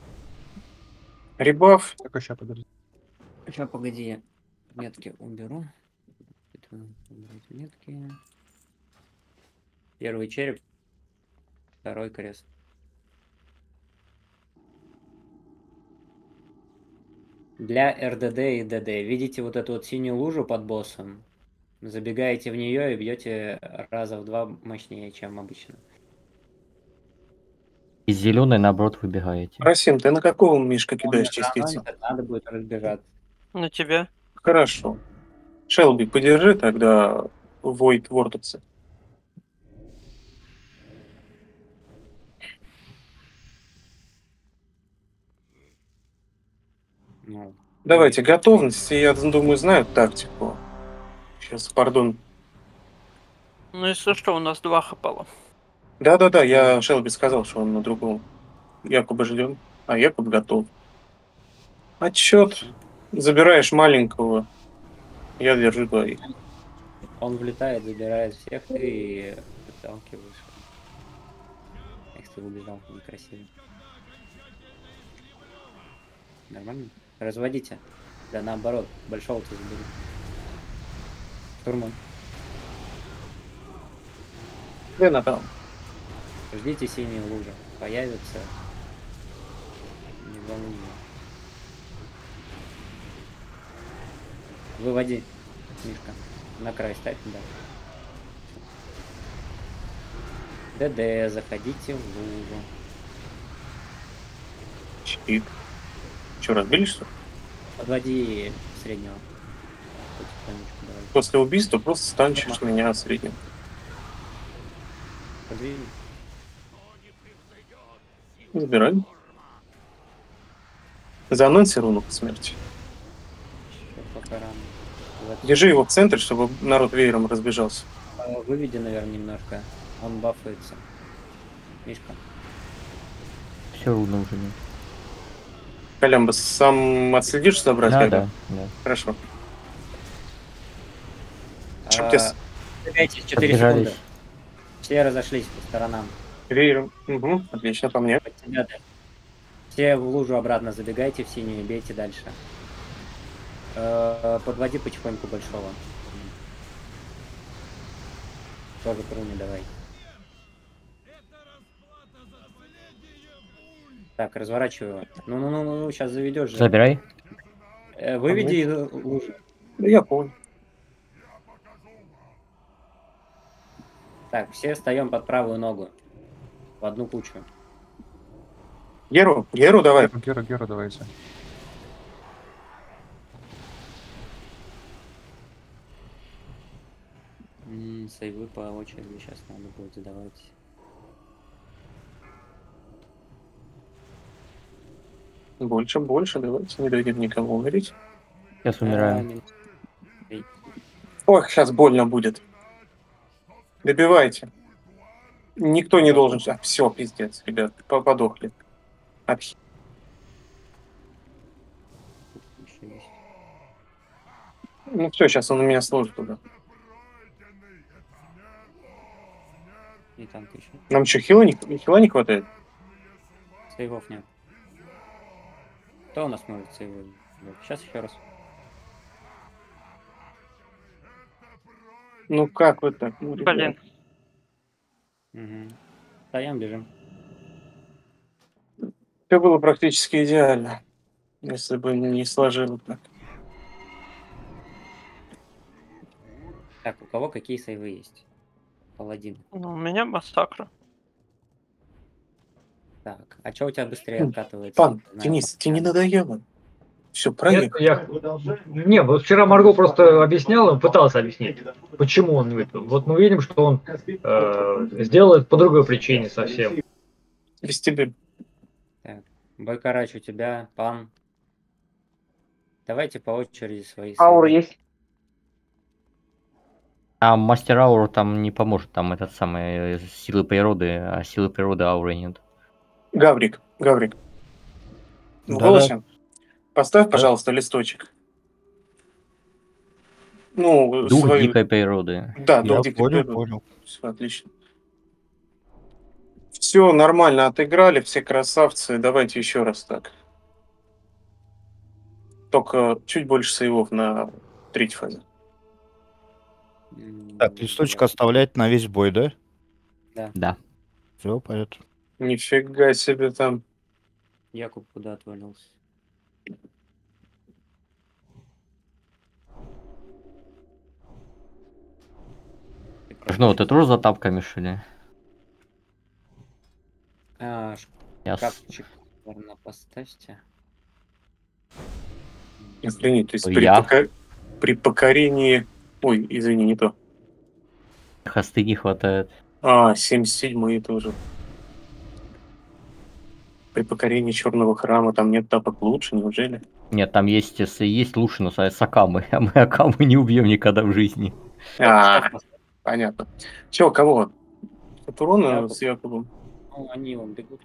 Ребаф. Так, сейчас подожди. Сейчас, погоди, я метки уберу. Убрать метки. Первый череп, второй крест. Для РДД и ДД. Видите вот эту вот синюю лужу под боссом? Забегаете в нее и бьете раза в 2 мощнее, чем обычно. Из зеленой наоборот выбегаете. Расим, ты на какого мишка кидаешь частицу? Надо будет разбежаться. На тебя. Хорошо. Шелби, подержи тогда Void Vortex. Ну, Давайте, готовность. Я думаю, знают тактику. Сейчас, пардон. Ну, если что, у нас 2 хапала. Да, я Шелби сказал, что он на другом. Якуба ждем, а Якуб готов. Отчет. Забираешь маленького. Я держу двоих. он влетает, забирает всех, ты выталкиваешь. Эх, ты убежал, некрасиво. Нормально? Разводите. Да наоборот, большого-то забери. Штурман. Где Натан? Ждите синие лужи. Появится. Не волнуйся. Выводи, Мишка. На край ставь, да. ДД, заходите в лужу. Щит. Че, разбили что ли? Подводи среднего. Потихонечку давай. После убийства просто станчишь меня средним. Подвинь. Забирай. Заанонси руну по смерти. Пока рано. Держи его в центре, чтобы народ веером разбежался. Выведи, наверное, немножко. Он бафается. Мишка. Все равно уже нет. Калямбас, сам отследишь забрать? Да. Хорошо. Опять 4 секунды. Все разошлись по сторонам. Веером. Угу, отлично, по мне. Все в лужу обратно забегайте, в синюю, бейте дальше. Подводи потихоньку большого. Тоже круни давай. Так, разворачиваю. Ну, сейчас заведешь же. Забирай. Выведи из лужи. Да я понял. Так, все встаем под правую ногу. В одну кучу. Геру давай. Геру давайте. Сейвы по очереди сейчас надо будет задавать. Больше, давайте, не дадим никому умереть. Сейчас умираю. Ох, сейчас больно будет. Добивайте. Никто не должен... все, пиздец, ребят, подохли. Ну все, сейчас он у меня сложит туда. И танк еще. Нам что, хила не хватает? Сейвов нет. Кто у нас может сейвы? Сейчас еще раз. Ну как вы так? Ну, Блин. Угу. Стоим, бежим. Все было практически идеально, если бы не сложилось так. Так, у кого какие сейвы есть? Паладин. Ну, у меня массакра. Так, а что у тебя быстрее откатывается? Пан, Знаю, Денис, тебе не надоело? Все, Нет, проехал. Не, вот вчера Марго просто объяснял, пытался объяснить, почему он не выпил. Вот мы видим, что он сделал это по другой причине совсем. Вестибюль. Так, Байкарач у тебя, Пан. Давайте по очереди свои Аура сейвы. есть? А мастер ауру там не поможет, там этот самый силы природы, а силы природы ауры нет. Гаврик. В Да-да. голосе. Поставь, пожалуйста, листочек. Ну, Дух свою... дикой природы. Да, Я дух дикой понял, природы. понял. Все отлично. Все нормально отыграли, все красавцы. Давайте еще раз так. Только чуть больше сейвов на третьей фазе. Так, листочек оставлять на весь бой, да? Да. Да. Все, понятно. Нифига себе там. Якуб куда отвалился? Ну, ты тоже за тапками, что ли? Шкафчик, наверное, поставьте. Охренеть, то есть Я? при покорении... Ой, извини, не то. Хосты не хватает. 77-е тоже. При покорении Черного храма там нет тапок лучше, неужели? Нет, там есть лучше, но с Акамы. А мы Акамы не убьем никогда в жизни. Понятно. Че, кого? Турона Якуб. с Якубом? Ну, они вон бегут.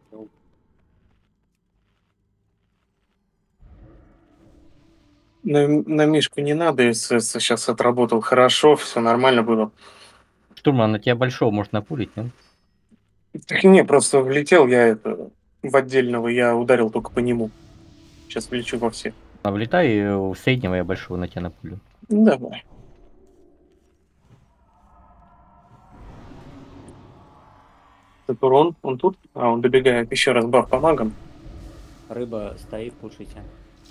На Мишку не надо, СС сейчас отработал хорошо, все нормально было. Штурман, на тебя большого можно напулить, нет? Так не, просто влетел я в отдельного, я ударил только по нему. Сейчас влечу во все. А влетай у среднего, я большого на тебя напулю. Давай. Турон, он тут? Он добегает. Еще раз баф по магам. Рыба стоит, кушайте.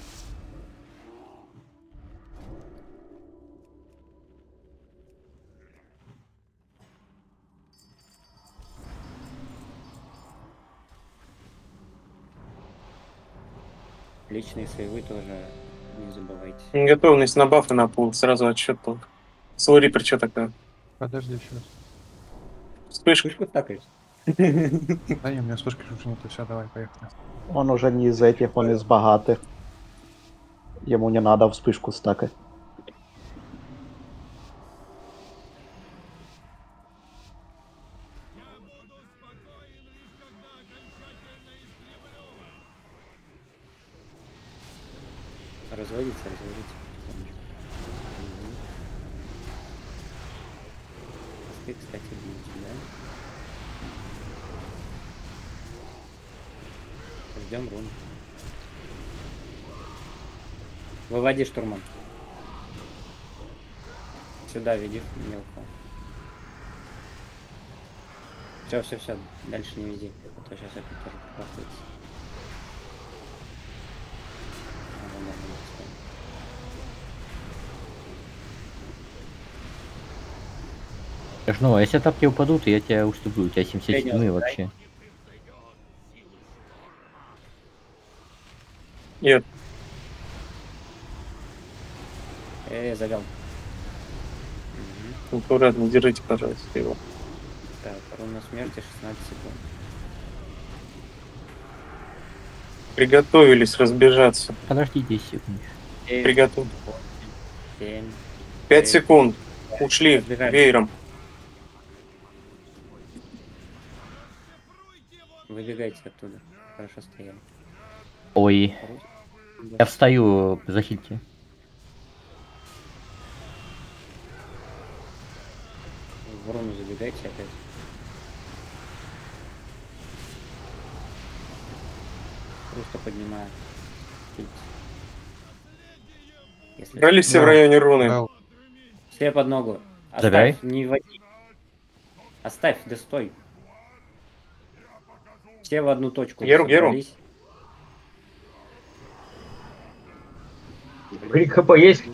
Личные сейвы тоже не забывайте. Готовность на баф и на пул. Сразу отсчет был. Свой рипер, что такое? Подожди еще раз. Вспышка. Да не, у меня вспышки уже нету. Все, давай, поехали. Он уже не из этих, он из богатых. Ему не надо вспышку стакать. Разводите. Ты, кстати, будете, да? Ждем рун. Выводи штурман. Сюда веди мелко. Все. Дальше не веди. А то сейчас опять тоже прохватывается. Ну, а если тапки упадут, я тебя уступлю. У тебя 77 вообще. Нет. Завел. Аккуратно, держите, пожалуйста, его. Так, руна смерти 16 секунд. Приготовились разбежаться. Подожди 10 секунд. Приготовь. 7. 5 секунд. Ушли веером. Выбегайте оттуда. Хорошо стояли. Ой. Я встаю, захильте. В руну забегайте опять. Просто поднимаю. Брались все в районе руны. Все под ногу. Забирай. Оставь, не води. Оставь, да стой. Все в одну точку. Геру. собрались. Крик ХП есть?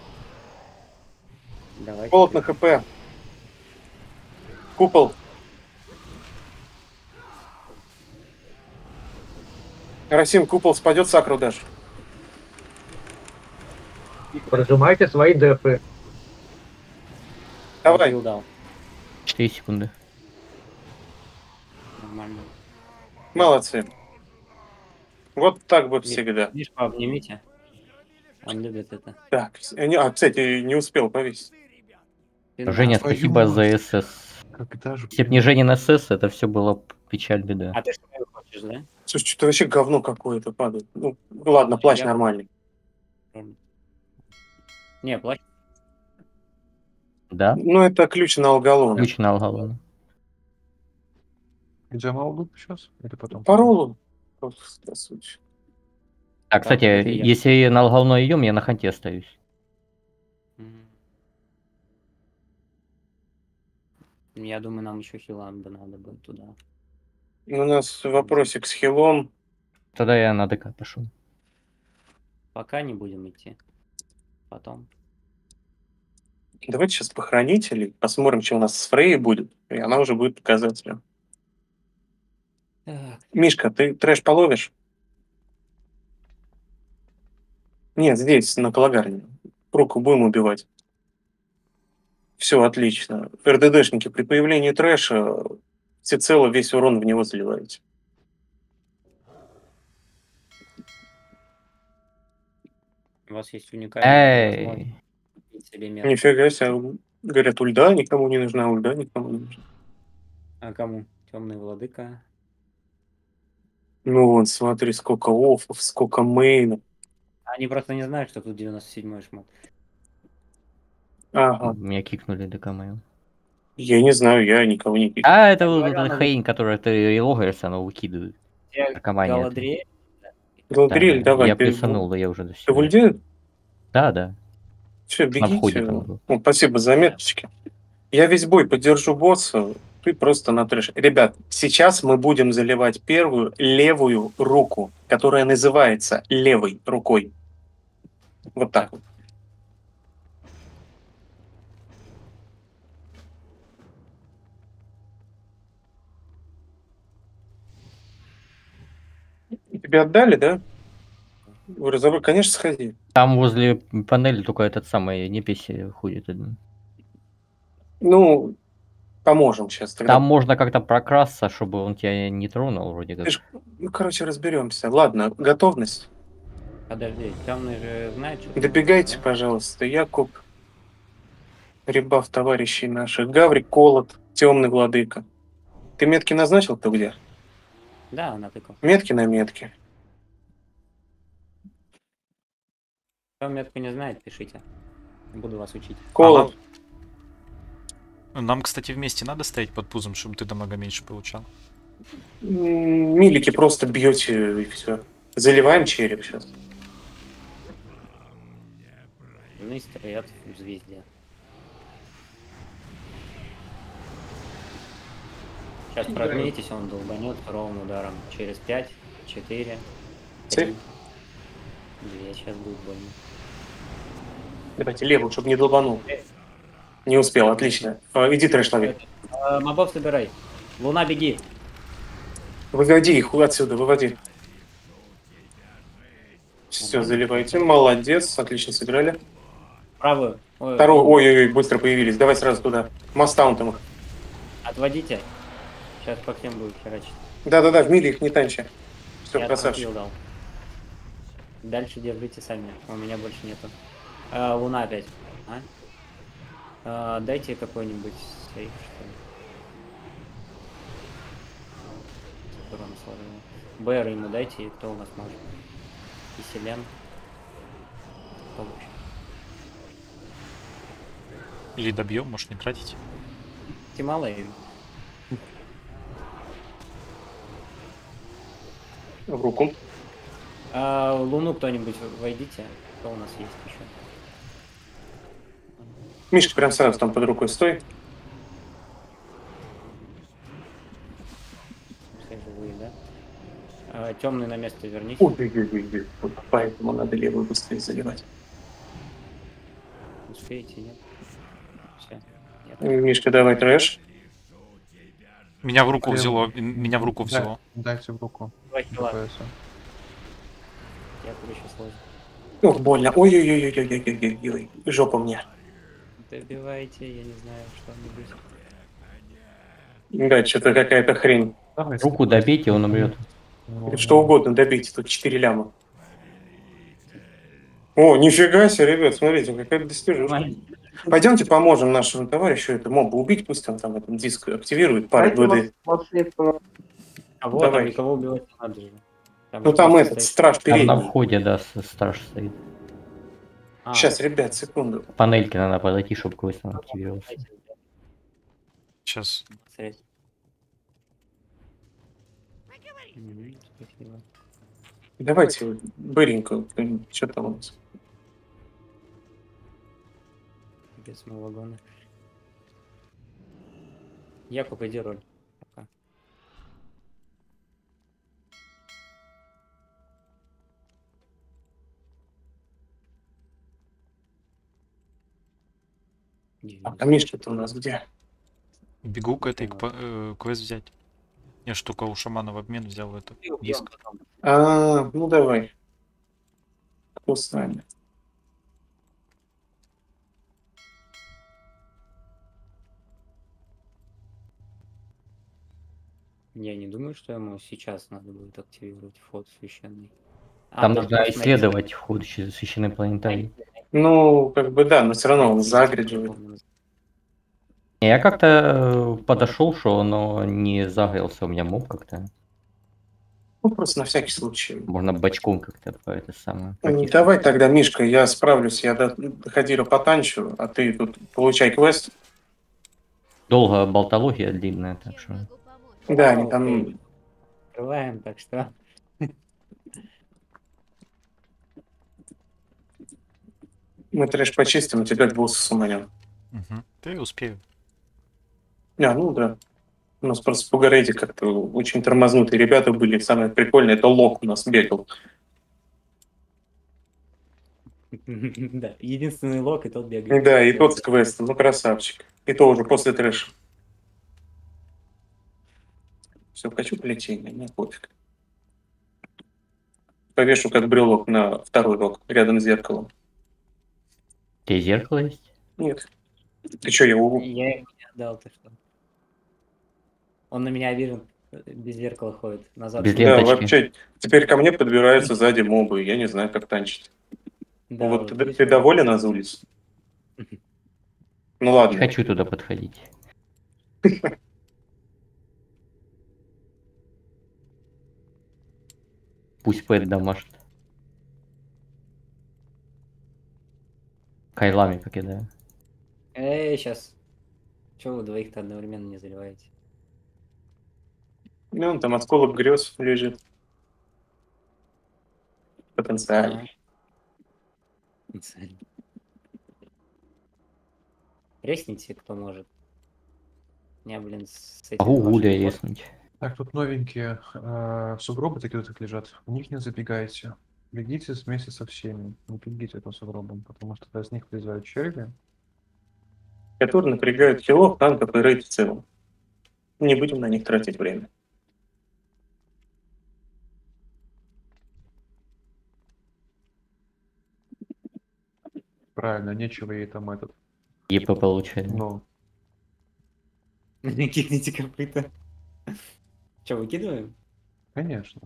Давайте. Холод на ХП. Купол. Расим, купол спадет, сакру дашь. Прожимайте свои дефы. Давай. Дал. 4 секунды. Нормально. Молодцы. Вот так бы всегда. Мишку обнимите. Он любит это. Так, кстати, не успел повесить. Женя, спасибо за СС. Когда же... Если б не Женин СС, это все было печаль, беда. А ты что хочешь, да? Слушай, что-то вообще говно какое-то падает. Ну, ладно, плащ нормальный. Не, плащ. Да? Ну, это ключ на алгалон. Ключ на алгалон. Где Малдук сейчас? Или потом? По роллу. А, кстати, если на алгалон идем, я на ханте остаюсь. Я думаю, нам еще хилам бы надо будет туда. У нас вопросик с хилом. Тогда я на ДК пошел. Пока не будем идти. Потом. Давайте сейчас похоронителей. Посмотрим, что у нас с Фрей будет. И она уже будет показателем. Так. Мишка, ты трэш половишь? Нет, здесь, на Калагарне. Руку будем убивать. Все, отлично. РДДшники, при появлении трэша всецело весь урон в него заливаете. У вас есть уникальная возможность. Нифига себе. Говорят, ульда никому не нужна, ульда никому не нужна. А кому? Темный владыка. Ну вон, смотри, сколько оффов, сколько мейнов. Они просто не знают, что тут 97-й шмот. Ага. Меня кикнули ДК мою. Я не знаю, я никого не кикнул. А, это вот эта хрень, которую ты логаешься, она выкидывает. Галадриэль? Галадриэль, давай. Я плюсанул, да я уже до Ты в ульде? Да, да. Все, На входе бегите. там был. Ну, спасибо за меточки. Я весь бой поддержу босса, ты просто на трэш. Ребят, сейчас мы будем заливать первую левую руку, которая называется левой рукой. Вот так вот. Тебе отдали, да? Вы разобрали? Конечно, сходи. Там возле панели только этот самый неписи ходит один. Ну, поможем сейчас. Тогда. Там можно как-то прокрасться, чтобы он тебя не тронул, вроде как. Ну, короче, разберемся. Ладно, готовность. Подожди, темный же знает, что... Добегайте, пожалуйста. Якуб, ребаф товарищей наших. Гаврик, Колот, темный владыка. Ты метки назначил, кто где? Да, натыкал. Метки на метки. Кто метку не знает, пишите. Буду вас учить. Колот. Нам, кстати, вместе надо стоять под пузом, чтобы ты дамага меньше получал. Милики просто бьете и все. Заливаем череп сейчас. Ну и стоят в звезде. Сейчас прогнитесь, он долбанет ровным ударом. Через 5, 4, 3, 2, сейчас будет больно. Давайте левую, чтобы не долбанул. Не успел, отлично. Иди трэш лови. Мобов собирай. Луна, беги. Выводи их отсюда, выводи. Все, заливайте. Молодец, отлично сыграли. Правую. Вторую. Ой-ой-ой, быстро появились. Давай сразу туда. Мастаунтом их. Отводите. Сейчас по всем будет херачить. Да-да-да, в миле их не танчи. Все, Я красавчик. дал. Дальше держите сами. У меня больше нету. Луна опять. Дайте какой-нибудь сейф, что ли. БР ему дайте, и кто у нас может. И Селен. Кто вообще? Или добьем, может не тратить. Мало и... В руку. Луну кто-нибудь войдите. Кто у нас есть еще? Мишка, прям сразу там под рукой стой. Все живые, да? Темный на место вернись. Ой-ой-ой, вот поэтому надо левую быстрее заливать. Успеете, нет? Все. Мишка, давай трэш. Меня в руку Прям- взяло. Меня в руку Да, взяло. Дайте в руку. 2 хила. ДПС. Я буду еще сложно. Ох, больно. Ой-ой-ой-ой-ой-ой-ой. Жопа мне. Добивайте, я не знаю, что-нибудь. Да, что-то какая-то хрень. Руку добейте, он умрет. Что угодно добейте, тут 4 ляма. О, нифига себе, ребят, смотрите, какая-то достижение. Пойдемте поможем нашему товарищу это моба убить, пусть он там этот диск активирует, парит ВД. А вот, Давай. там никого убивать не надо же. Ну там просто этот стоит. страж Там на передний. входе, да, страж стоит. А, Сейчас, ребят, секунду. К панельке надо подойти, чтобы квест активировался. Сейчас. смотреть. Спасибо. Давайте быренько, что там у нас? Без вагона. Якуб, иди роль. Пока. А Мишка-то у нас где? Бегу к этой квест взять. Я ж только у шамана в обмен взял это диск. А, ну давай. Кто с нами? Я не думаю, что ему сейчас надо будет активировать вход священный. Там нужно просто исследовать вход через священный планетарий. Ну, как бы да, но все равно он загряживает. Я как-то подошел, что оно не загрелся у меня моб как-то. Ну, просто на всякий случай. Можно бочком как-то по это самое. Давай тогда, Мишка, я справлюсь, я доходила потанчу, а ты тут получай квест. Долго болтология длинная, так что. Да, они там... Открываем, так что... Мы трэш почистим, у тебя босс суманем. Угу. Ты успею. А, ну да. У нас просто по Гарейде как-то очень тормознутые ребята были. Самое прикольное, это Лок у нас бегал. Да, единственный лог, и тот бегает. Да, и тот с квестом, ну красавчик. И то уже после трэша. Все, хочу плетение, мне пофиг. Повешу как брелок на второй лог, рядом с зеркалом. Тебе зеркало есть? Нет. Ты что, я его... Я ему не отдал, ты что? Он на меня обижен, без зеркала ходит, назад. Без Да, ленточки. вообще, теперь ко мне подбираются сзади мобы, я не знаю, как танчить. Да, вот вот ты доволен, Азулис? Ну ладно. Не хочу туда подходить. Пусть Пэт домашит. Кайлами покидаю. Сейчас. Чего вы двоих-то одновременно не заливаете? Ну, он там осколок грез лежит. Потенциально. Ресните, кто может. Я, блин, с этим... Могу вашим Гуля фото- еснуть. Так, тут новенькие сугробы такие вот так лежат. В них не забегайте. Бегите вместе со всеми. Не бегите этим сугробом, потому что из них вылезают черви. Которые напрягают хилов, танков и рейд в целом. Не будем на них тратить время. Правильно, нечего ей там этот. ЕП получаем. Ну, Кикните копыта. Че, выкидываем? конечно.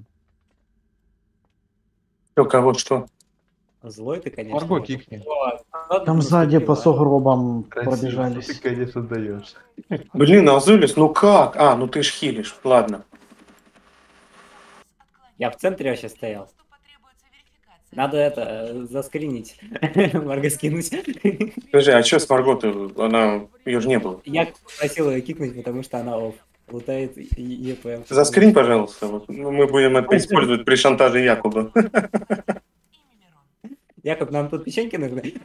Кто кого что? Злой ты, конечно. Марго кикни. Там сзади по сугробам Красиво, пробежались. ты, конечно, даешь. Блин, Азулис, ну как? А, ну ты ж хилишь. Ладно. Я в центре вообще стоял. Надо это, заскринить. Марго скинуть. Скажи, а что с Марго-то? Она... Ее же не было. Я просил ее кикнуть, потому что она офф. Лутает ЕПМ. Заскринь, пожалуйста. Вот. Ну, мы будем это использовать при шантаже Якуба. Якоб, нам тут печеньки нужны?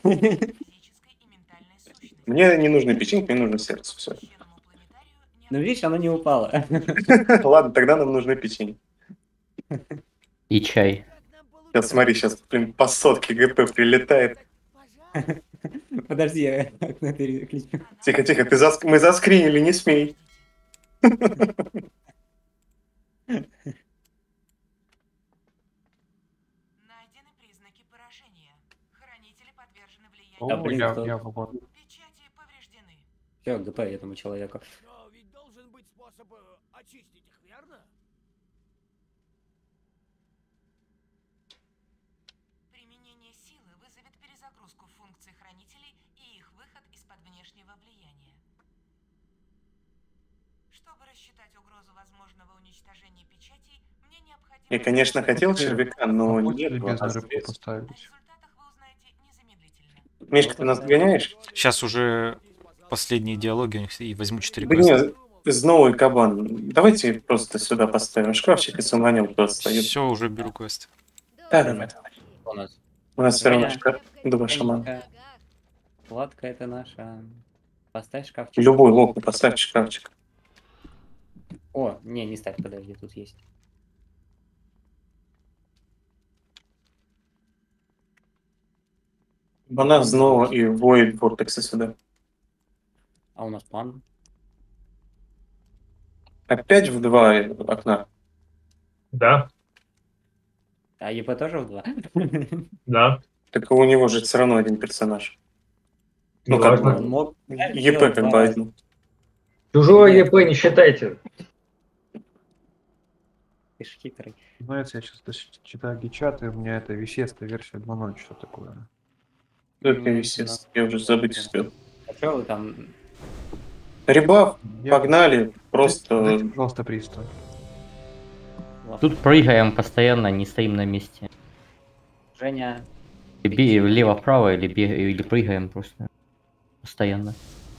Мне не нужны печеньки, мне нужно сердце. Все. Ну, видишь, оно не упало. Ладно, тогда нам нужны печеньки. И чай. Сейчас смотри, сейчас, блин, по сотке ГП прилетает. Подожди, я окно переключу. Тихо, тихо, мы заскринили, не смей. Да, О, блин, я кто- в обор. Все, ГП этому человеку. Но ведь должен быть способ очистить их, верно? Применение силы вызовет перезагрузку функций хранителей и их выход из-под внешнего влияния. Чтобы рассчитать угрозу возможного уничтожения печатей, мне необходимо... Я, конечно, хотел червяка, но А можете нет. любезно рыбку поставить? Мишка, ты нас догоняешь? Сейчас уже последние диалоги у них и возьму 4 Да квеста. нет, новый кабан. Давайте просто сюда поставим шкафчик и саманем туда стоит. Все, уже беру квест. Да, давай. У нас. У нас все равно Женя, шкаф. Два шамана. Женька, Владка это наша. Поставь шкафчик. Любой лоб поставь шкафчик. О, не ставь, подожди, тут есть. Бана снова и воет вортекса сюда. А у нас план. Опять в два окна. Да, А ЕП тоже в 2? да. Так у него же все равно один персонаж. Ну, как Неважно. бы, Он мог ЕП сделать как два бы раза. один. Чужое ЕП не считайте. Ты ж хитрый. Знаете, я сейчас читаю гичат, и у меня это висестая версия 2.0, что такое. Только висец. Я уже забыть успел. А что вы там? Ребаф, Я- погнали. Просто Дайте, пожалуйста, пристав. Тут прыгаем постоянно, не стоим на месте. Женя, Влево-вправо или прыгаем просто. Постоянно.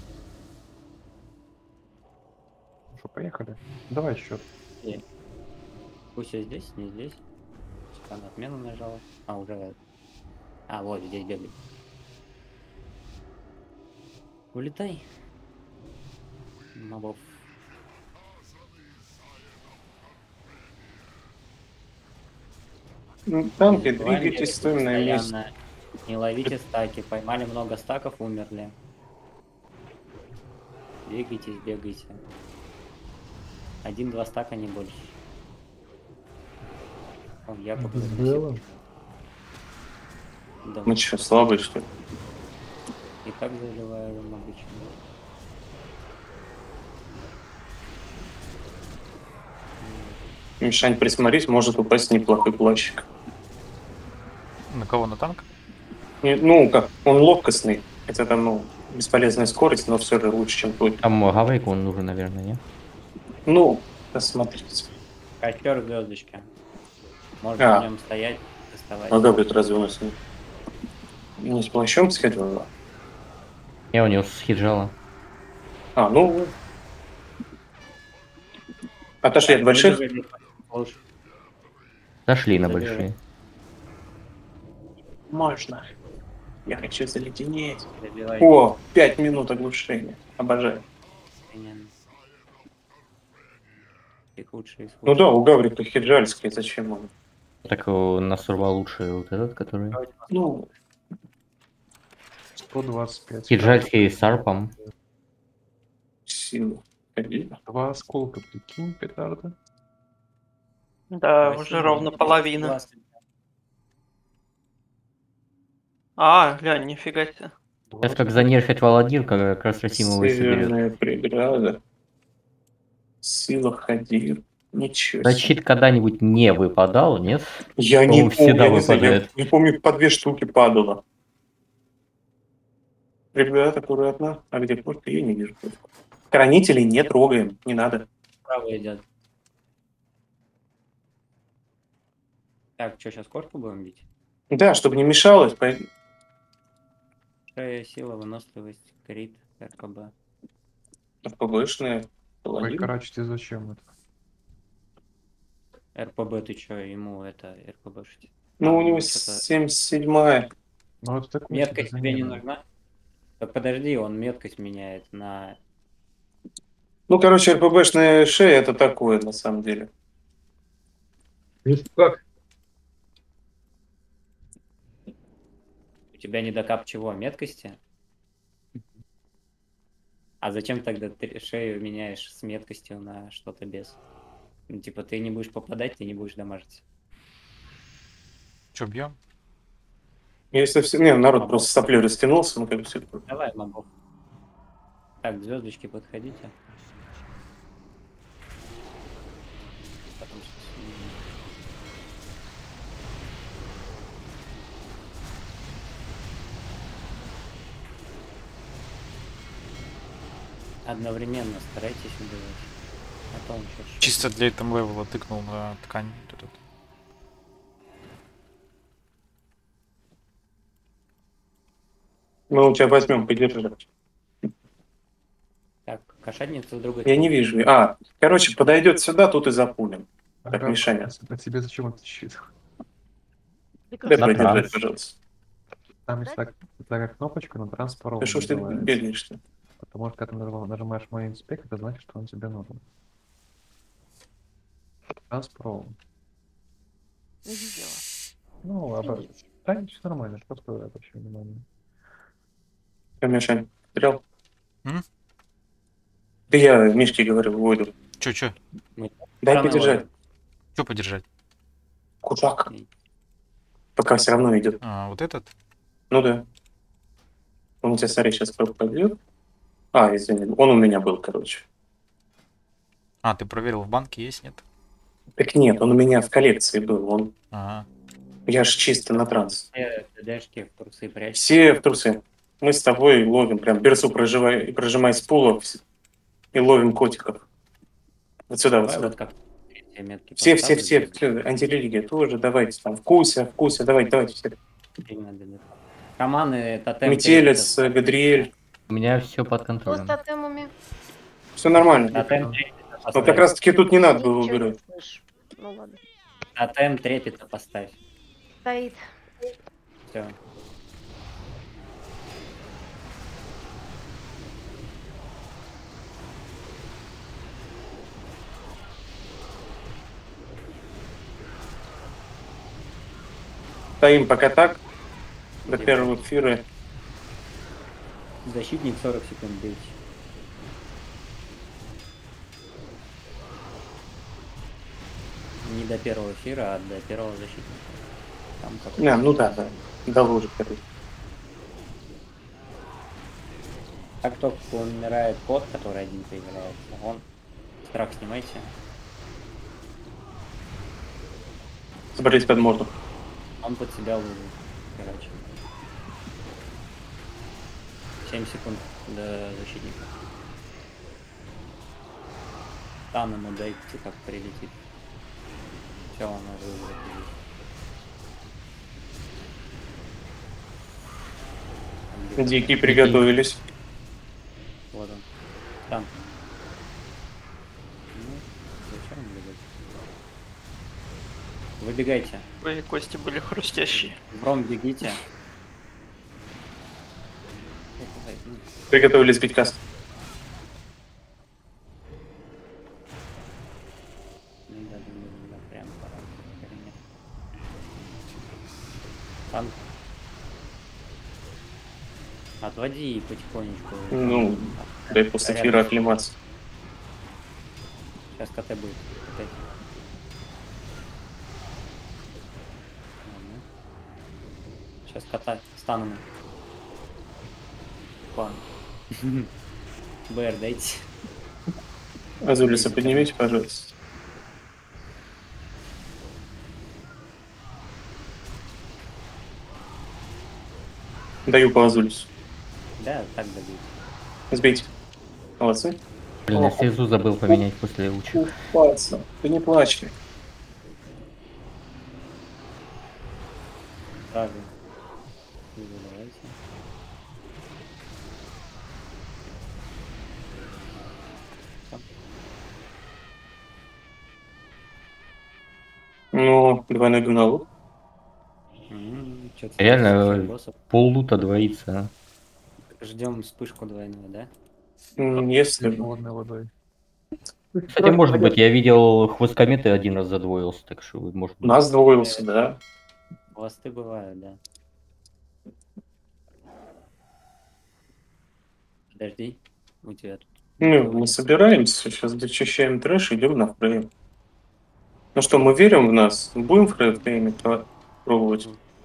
Ну что, поехали. Давай счет. пусть я здесь, не здесь. Типа на отмену нажала. А, уже. А, вот здесь бегает. Улетай. Мобов. танки, Буквально двигайтесь, стоим на месте. постоянно. Не ловите стаки. Поймали много стаков, умерли. Двигайтесь, бегайте. 1-2 стака, не больше. О, я Сделаем. Да, Мы что, слабые, что ли? и так заливаю обычно. Мишань, присмотрись, может упасть неплохой плащик. На кого, на танк? Ну, как, он ловкостный. Хотя там, ну, бесполезная скорость, но все же лучше, чем твой. Там гавейку он нужен, наверное, не? Ну, посмотрите. Костер звездочки. Можно А. в нем стоять, доставать. А Габрит разве у нас не с плащом сходил? Я у него с хиджала. А, ну... Отошли от больших? Лучше. Зашли на Забирай. большие. Можно. Я хочу заледенеть. Забирай. О, 5 минут оглушения. Обожаю. И худший из Ну да, у Гаврика хиджальский, зачем он? Так у нас урвал лучше вот этот, который... Ну, 125. Хиджальский с арпом. силу. 2 осколка, прикинь, петарда. Да, уже ровно половина. А, глянь, нифига себе. Сейчас как занерфить Володир, как раз Росимовый соберет. Северная преграда. Сила Хадир. Ничего. Да щит когда-нибудь не выпадал, нет? Я не По-моему, помню, всегда я не знаю, выпадает. я помню, по 2 штуки падало. Ребят, аккуратно. А где пушка? Я не вижу. Хранителей не трогаем, не надо. Право идет. Так, что, сейчас кошку будем бить? Да, чтобы не мешалось. Шея, сила, выносливость, крит, РКБ. РПБшные. Ой, короче, ты зачем это? РПБ, ты чё, ему это РПБ шить? Ну, у него что-то- 77-я. Ну, это такое Меткость себе тебе не замена. нужна? Так подожди, он меткость меняет на... Ну, короче, РПБшная шея это такое, на самом деле. Как? У тебя не докап чего? Меткости? А зачем тогда ты шею меняешь с меткостью на что-то без? Ну, типа, ты не будешь попадать, ты не будешь дамажиться. Че, бьем? Если все... Не, народ просто соплей растянулся, мы как бы все... Давай, мобов. Так, звездочки, подходите. Потому что... Одновременно старайтесь убивать. А то он сейчас... Чисто для этого левела тыкнул на ткань. Вот этот. Мы у тебя возьмем, подержи. Так, кошатница в другой... Я не вижу. А, короче, подойдет сюда, тут и запулим. Так, Ага, Мишаня. А тебе зачем этот щит? Дай подержать, пожалуйста. Там есть такая кнопочка на транспорт. Да что ж ты бегаешь-то? Потому что когда ты нажимаешь мой инспект, это значит, что он тебе нужен. Транспорт. Не видела. Ну, Извините. да, все нормально, просто обращаю внимание. Что, Мишань, стрелял? М? Да я Мишке говорю, выводу. Чё? Дай подержать. Что подержать? Кушак. Пока все равно идет. А, вот этот? Ну да. Он у тебя, смотри, сейчас пойдет. А, извини, он у меня был, короче. А, ты проверил, в банке есть, нет? Так нет, он у меня в коллекции был. Он... Ага. Я ж чисто на транс. Все ДДшки в трусы прячь. Все в трусы. Мы с тобой ловим, прям берсу прожимай с пула и ловим котиков. Вот сюда, вот Давай сюда. вот как метки Все, поставлю. антирелигия тоже, давайте там, вкуся, давайте все. Шаманы, тотем... Метелец, Гадриэль. У меня все под Что с контролем. тотемами? Все нормально. Тотем Вот как раз таки тут не надо было Ничего не убирать. слышу. Ну ладно. Тотем трепета поставь. Стоит. Все. Стоим пока так. До первого эфира. Защитник 40 секунд бейте. Не до первого эфира, а до первого защитника. Там какой-то... Ну да. До ложек. Как только умирает кот, который один появляется, он... Страх снимайте. Собрались под морду. Он под себя лузит, короче. 7 секунд до защитника. Там ему дайте, как прилетит. Все, он уже вылетит. Дикие приготовились. Вот он. Там. Ну, зачем он бегать? Выбегайте. Твои кости были хрустящие. Бром, бегите. Приготовились бить каст. Да, прям пора. Танк. Отводи потихонечку. Ну, дай после эфира оклематься. Сейчас КТ будет. КТ. Сейчас кота стану. План. БР дайте. Азулиса поднимите, пожалуйста. Даю по Азулису. Да, так добить. Сбейте. Молодцы. Блин, я слезу забыл поменять после луча. Пальца. Ты не плачь. Сразу. Давайте. Ну, двойной гнал. Реально, пол лута двоится. Ждем вспышку двойную, да? Если... Холодной водой. Кстати, может быть, я видел хвост кометы один раз задвоился, так что может быть. У нас двоился, да. Хвосты бывают, да. Подожди. У тебя тут. Ну, мы собираемся, сейчас дочищаем трэш, идем на фрейм. Ну что, мы верим в нас? Будем фрейм пробовать?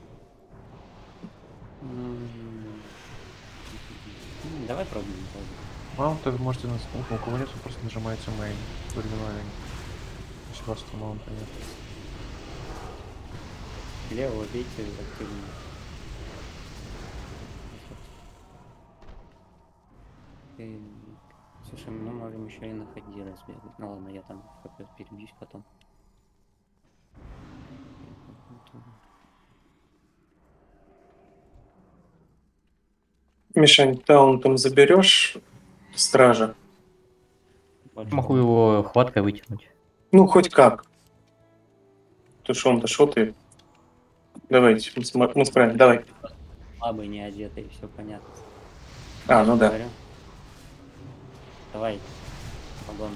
Давай пробуем. Маунта вы можете, у кого нет, вы просто нажимаете main. Выбиваем. Если у вас там маунта нет. Лево, видите, активнее. Слушай, мы можем еще и на Хадира сбегать. Ну ладно, я там перебьюсь потом. Мишань, таунтом заберешь стража? Могу его хваткой вытянуть. Ну, хоть как. То что он-то шотает. Давайте, мы справим, давай. Слабый, не одетый, все понятно. А, ну да. Говорю. Давай, погон.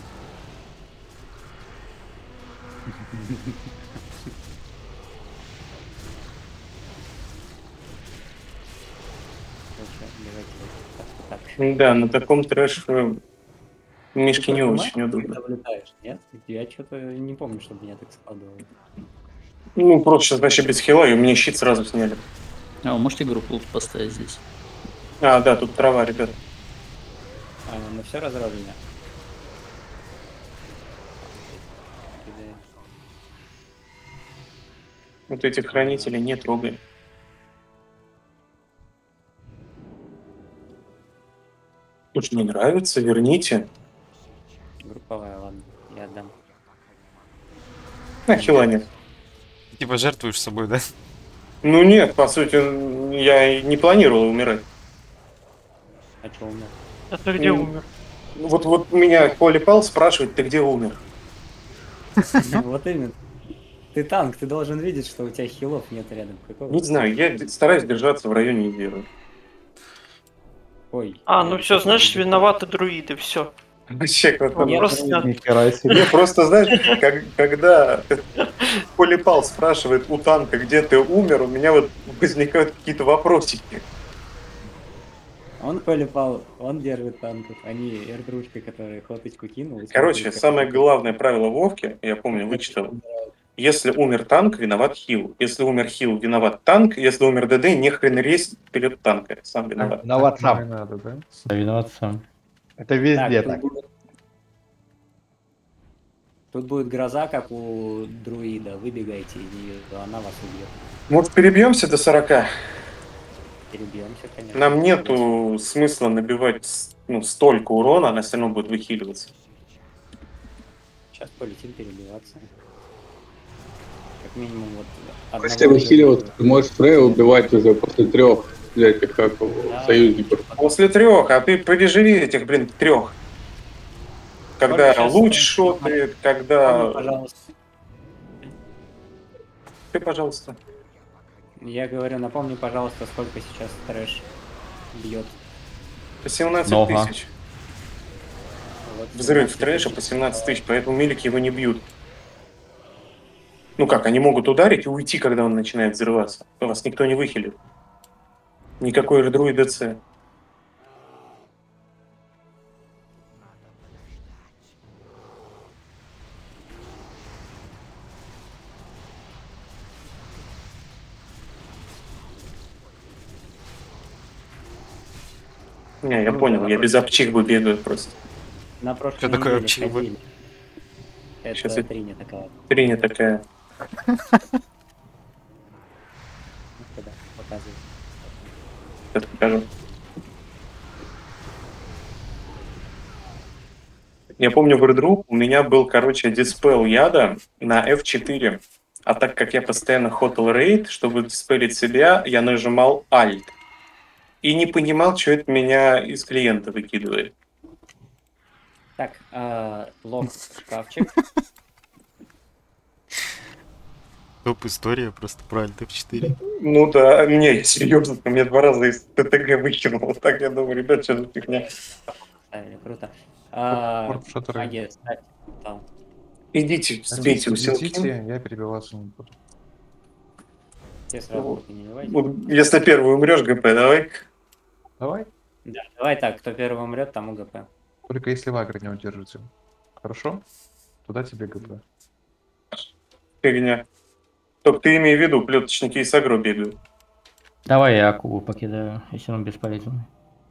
Да, на таком трэше Мишке не очень удобно. Нет? Я что-то не помню, чтобы меня так складывало. Ну, просто сейчас вообще без хила, и у меня щит сразу сняли. А, вы можете группу поставить здесь? А, да, тут трава, ребят. Ну все разровнено. Вот этих хранителей не трогаем. Уж не нравится, верните. Групповая, ладно, я отдам. На хила нет. Типа жертвуешь собой, да? Ну нет, по сути, я и не планировал умирать. А что умер? А ты где умер? Вот меня Коли Пал спрашивает, ты где умер? Вот именно. Ты танк, ты должен видеть, что у тебя хилов нет рядом. Не знаю, я стараюсь держаться в районе Эвера. Ой. Ну все, значит, виноваты друиды, все. Вообще, Мне просто, знаешь, когда Полипал спрашивает у танка, где ты умер, у меня вот возникают какие-то вопросики. Он Полипал, он держит танков, а не эрдрушка, которая хваточку кинул. Короче, самое главное правило Вовки, я помню, вычитал. Если умер танк, виноват хил. Если умер хил, виноват танк. Если умер ДД, нехрен рейс вперед танка. Сам виноват. Виноват сам. Надо, да? Виноват сам. Это везде так. Тут будет гроза, как у друида. Выбегайте из нее, она вас убьет. Может, перебьемся до 40? Перебьемся, конечно. Нам нету смысла набивать столько урона, она все равно будет выхиливаться. Сейчас полетим перебиваться. Как минимум вот... Если выхиливаться, ты можешь Фрея убивать уже после 3 этих как союзников. После 3, а ты переживи этих, 3. Когда луч шотает, когда... Пожалуйста. Ты, пожалуйста. Я говорю, напомни, пожалуйста, сколько сейчас трэш бьет. По 17 тысяч. Вот взрыв трэша по 17 тысяч, поэтому милики его не бьют. Ну как, они могут ударить и уйти, когда он начинает взрываться. Вас никто не выхилит. Никакой РДРУ и ДЦ. Не, я понял, я без обчих бы бегаю просто. На прошлой Что такое неделе обчих бы? ходили. Это Сейчас Триня такая. Триня такая. Когда показываю. Сейчас покажу. Я помню в РДРУ у меня был, диспел яда на F4. А так как я постоянно хотел рейд, чтобы диспелить себя, я нажимал Alt. И не понимал, что это меня из клиента выкидывает. Так, лог шкафчик. Топ история просто про Alt F4. Ну да, не, серьезно, мне 2 раза из ТТГ выкинул. Так я думаю, ребят, что за фигня. Круто. Магия, ставь там. Идите, сбейте усилки. Я перебиваться не буду. Все сразу не наливайте. Если первый умрешь, ГП, давай. Давай. Да, давай так, кто первый умрет, тому ГП. Только если в агро не удержите. Хорошо? Туда тебе ГП. Фигня. Только ты имей в виду, плеточники и с агро бегают. Давай я Акулу покидаю, если он бесполезен.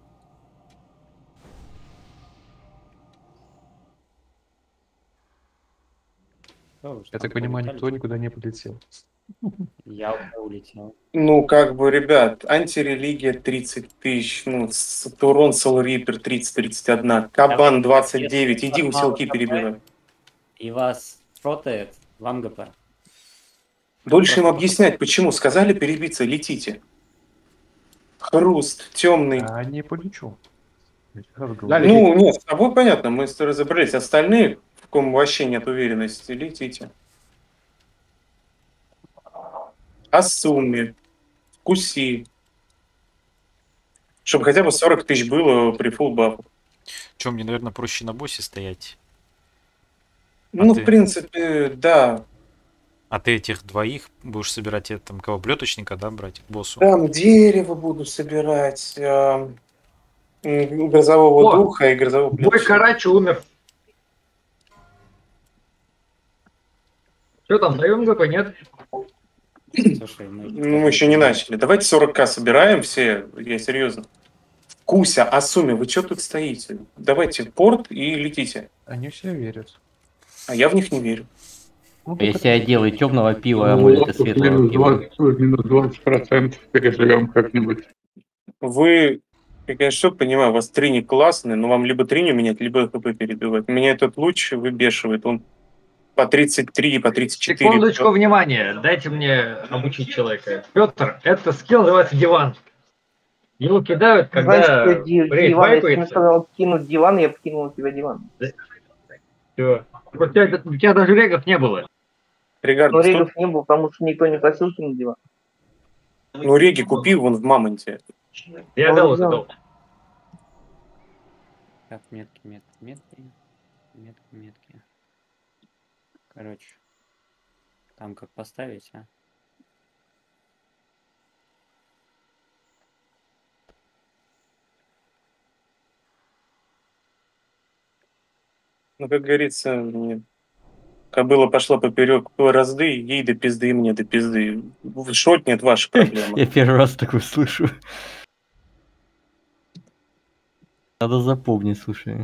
Я так понимаю, никто никуда не полетел. Я уже улетел. Ну, как бы, ребят, антирелигия 30 тысяч, ну, Турон Сол Рипер 30-31, Кабан 29, иди у селки перебивай. И вас протает, вам ГП. Дольше им объяснять, почему. Сказали перебиться, летите. Хруст, темный. А не полечу. Ну, нет, с тобой понятно, мы разобрались. Остальные, в ком вообще нет уверенности, летите. Асуми, Куси. Чтобы хотя бы 40 тысяч было при фулл бафу. Че, мне, наверное, проще на боссе стоять? Ну, ты? в принципе, да. А ты этих двоих будешь собирать, там, кого, плеточника, да, брать к боссу? Там дерево буду собирать, грозового духа и грозового Бой плеточника. Карачи умер. Что там, даем ГП, нет? Слушай, Ну, мы еще не начали. Давайте 40к собираем все, я серьезно. Куся, Асуми, вы что тут стоите? Давайте порт и летите. Они все верят. А я в них не верю. Если я делаю темного пива, амулеты светлого пива. Минус 20% переживем как-нибудь. Вы, я, конечно, все понимаю, у вас трини классные, но вам либо триню менять, либо ХП перебивать. Меня этот луч выбешивает, он по 33, по 34. Секундочку внимания, дайте мне обучить человека. Петр, это скилл называется диван. Его кидают, когда Знаешь, рейд диван, если мне вайпается. сказал кинуть диван, я покинул у тебя диван. Всё. У тебя даже регов не было. Регард, Но регов не было, потому что никто не просил кинуть диван. ну реги купи вон в Мамонте. Я дал, задал. Так, метки. Короче, там как поставить, а? Ну, как говорится, кобыла пошла поперек разды, ей до пизды, и мне до пизды. Шотни — это ваша проблема. Я первый раз такое слышу. Надо запомнить, слушай.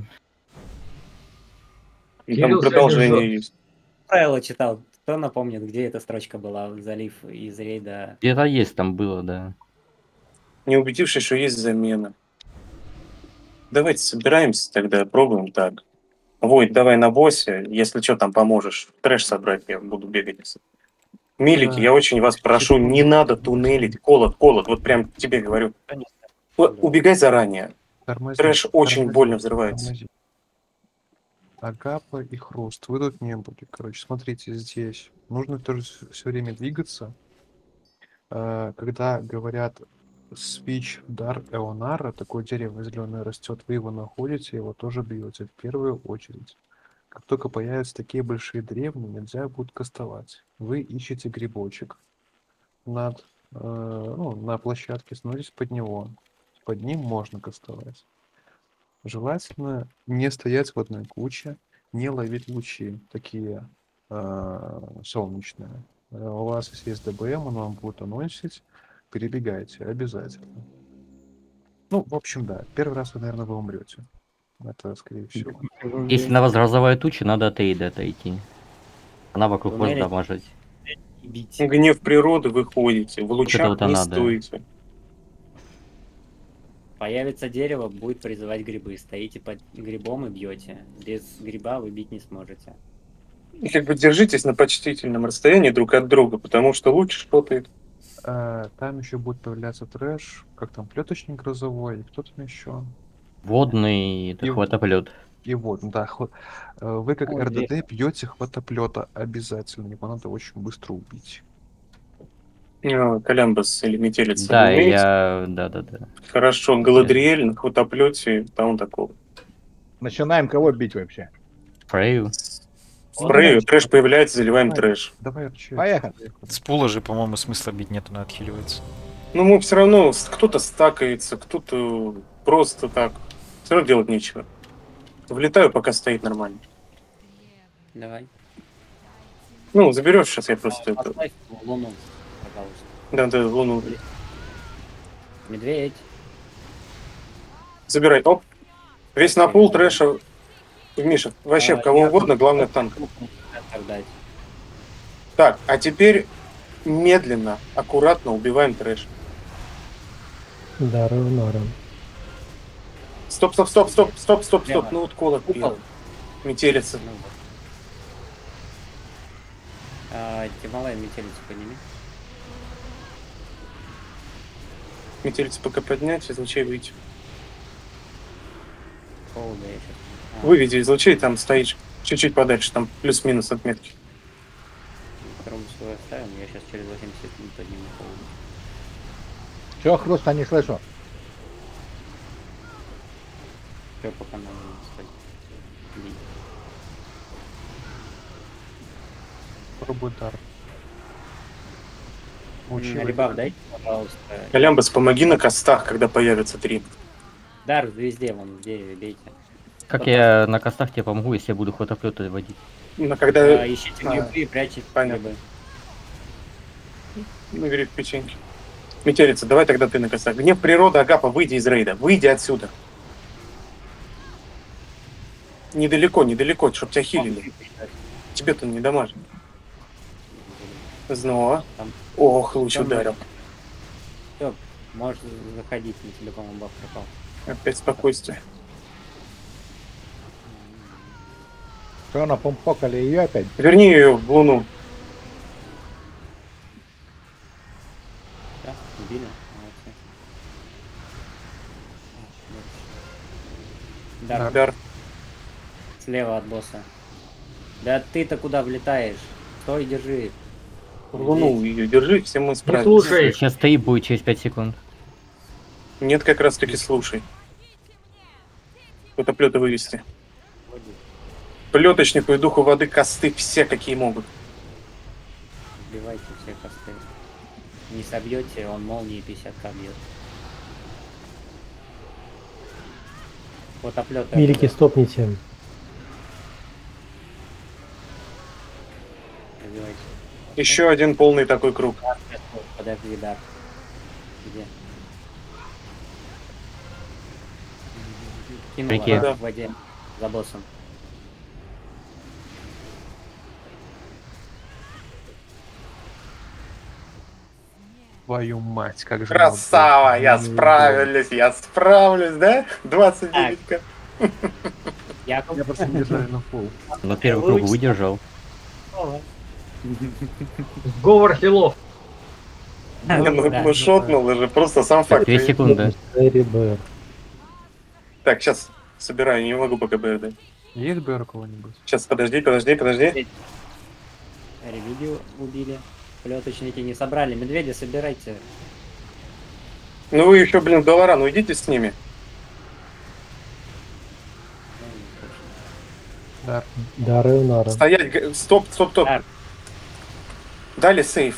И там продолжение есть. Правило читал. Кто напомнит, где эта строчка была? Залив из рейда. Где-то есть, там было, да. Не убедившись, что есть замена. Давайте собираемся тогда, пробуем так. Войт, давай на боссе, если что, там поможешь. Трэш собрать, я буду бегать. Милики, я очень вас прошу, не надо туннелить. Колот, вот прям тебе говорю. Убегай заранее. Тормози, Трэш очень тормози, больно взрывается. тормози. Агапа и Хруст. Вы тут не были. Короче, смотрите, здесь нужно тоже все время двигаться. Когда говорят спич дар Эонара, такое дерево зеленое растет, вы его находите, его тоже бьете в первую очередь. Как только появятся такие большие древни, нельзя будет кастовать. Вы ищете грибочек на площадке, становитесь под него. Под ним можно кастовать. Желательно не стоять в одной куче, не ловить лучи такие солнечные. У вас если есть ДБМ, он вам будет анонсить, перебегайте обязательно. Ну, в общем, да, первый раз вы, наверное, вы умрете. Это, скорее всего. Если на вас грозовая туча, надо от Эйда отойти. Она вокруг вас Туннелить? дамажить. Гнев природы выходите, в лучах вот и не надо. стоите. Появится дерево, будет призывать грибы. Стоите под грибом и бьете. Без гриба вы бить не сможете. И как бы держитесь на почтительном расстоянии друг от друга, потому что луч шпотает. Там еще будет появляться трэш, как там, плеточник грозовой, и кто там еще? Водный, это хватоплет. И вот, да, вы как Ой, РДД бьете хватоплета обязательно, его надо очень быстро убить. Колямбас или метелица. Да, вы умеете? Да. Хорошо, Галадриэль на хватоплете, там такого. Начинаем кого бить вообще? Фрею. Фрею, трэш появляется, заливаем трэш. Давай, Арчи. Поехали. С пула же, по-моему, смысла бить нету, она отхиливается. Ну, мы все равно, кто-то стакается, кто-то просто так. Все равно делать нечего. Влетаю, пока стоит нормально. Давай. Ну, заберешь сейчас, я просто это... Поставь луну, пожалуйста. Да, луну. Медведь. Забирай. Оп. Весь на пул трэша. Миша, вообще, кого угодно, главное танк. Дать. Так, а теперь медленно, аккуратно убиваем трэш. Да, равно. Стоп. Ну вот кола первый. Метелица. Тималай метелицу подними. Метелицу пока поднять, из лучей выйти. Холода я сейчас. Выведи из лучей, там стоишь чуть-чуть подальше, там плюс-минус отметки. Второму свой оставим, я сейчас через 80 минут подниму холода. Чё, Хруста, не слышу? Все, пока надо стоять. Пробуй дар. Ребав дайте, пожалуйста. Колямбас, помоги на костах, когда появятся 3. Дар везде, вон в дереве бейте. Как я на костах тебе помогу, если я буду хватоплёты водить? Ну, когда... Ищите грибы и прячьте грибы. Ну, бери печеньки. Метелица, давай тогда ты на костах. Гнев природы, Агапа, выйди из рейда. Выйди отсюда. Недалеко, чтоб тебя хилили. Тебе-то не дамажит. Снова. Ох, луч ударил. Все, можешь заходить, на тебя, по-моему, баф пропал. Опять спокойствие. Что, напомпокали ее опять? Верни ее в луну. Да, убили. Молодцы. Дар. Слева от босса. Да ты-то куда влетаешь? Стой, держи. В луну ее держи, все мы справимся. Слушай. Сейчас стоит будет через 5 секунд. Нет, как раз таки слушай. Фотоплёты вывести. Плеточнику и духу воды косты все, какие могут. Сбивайте все косты. Не собьете, он молнии 50к бьет. Фотоплёты. Милики, стопните. Разбивайте. Еще один полный такой круг. Подожди, да. Где? Кинула в воде за боссом. Твою мать, как же... Красава, я справлюсь, да? 29к. Я просто не держали на пол. Но первый круг выдержал. Говор хилов. Ну шотнул даже, просто сам факт. 2 секунды. Так, сейчас собираю, не могу пока БР дать. Есть БР у кого-нибудь? Сейчас, подожди. Ревидио убили. Плеточники не собрали. Медведя собирайте. Ну вы еще, блин, в Долоран, уйдите с ними. Дар Эонара. Стоять, стоп. Дали сейф.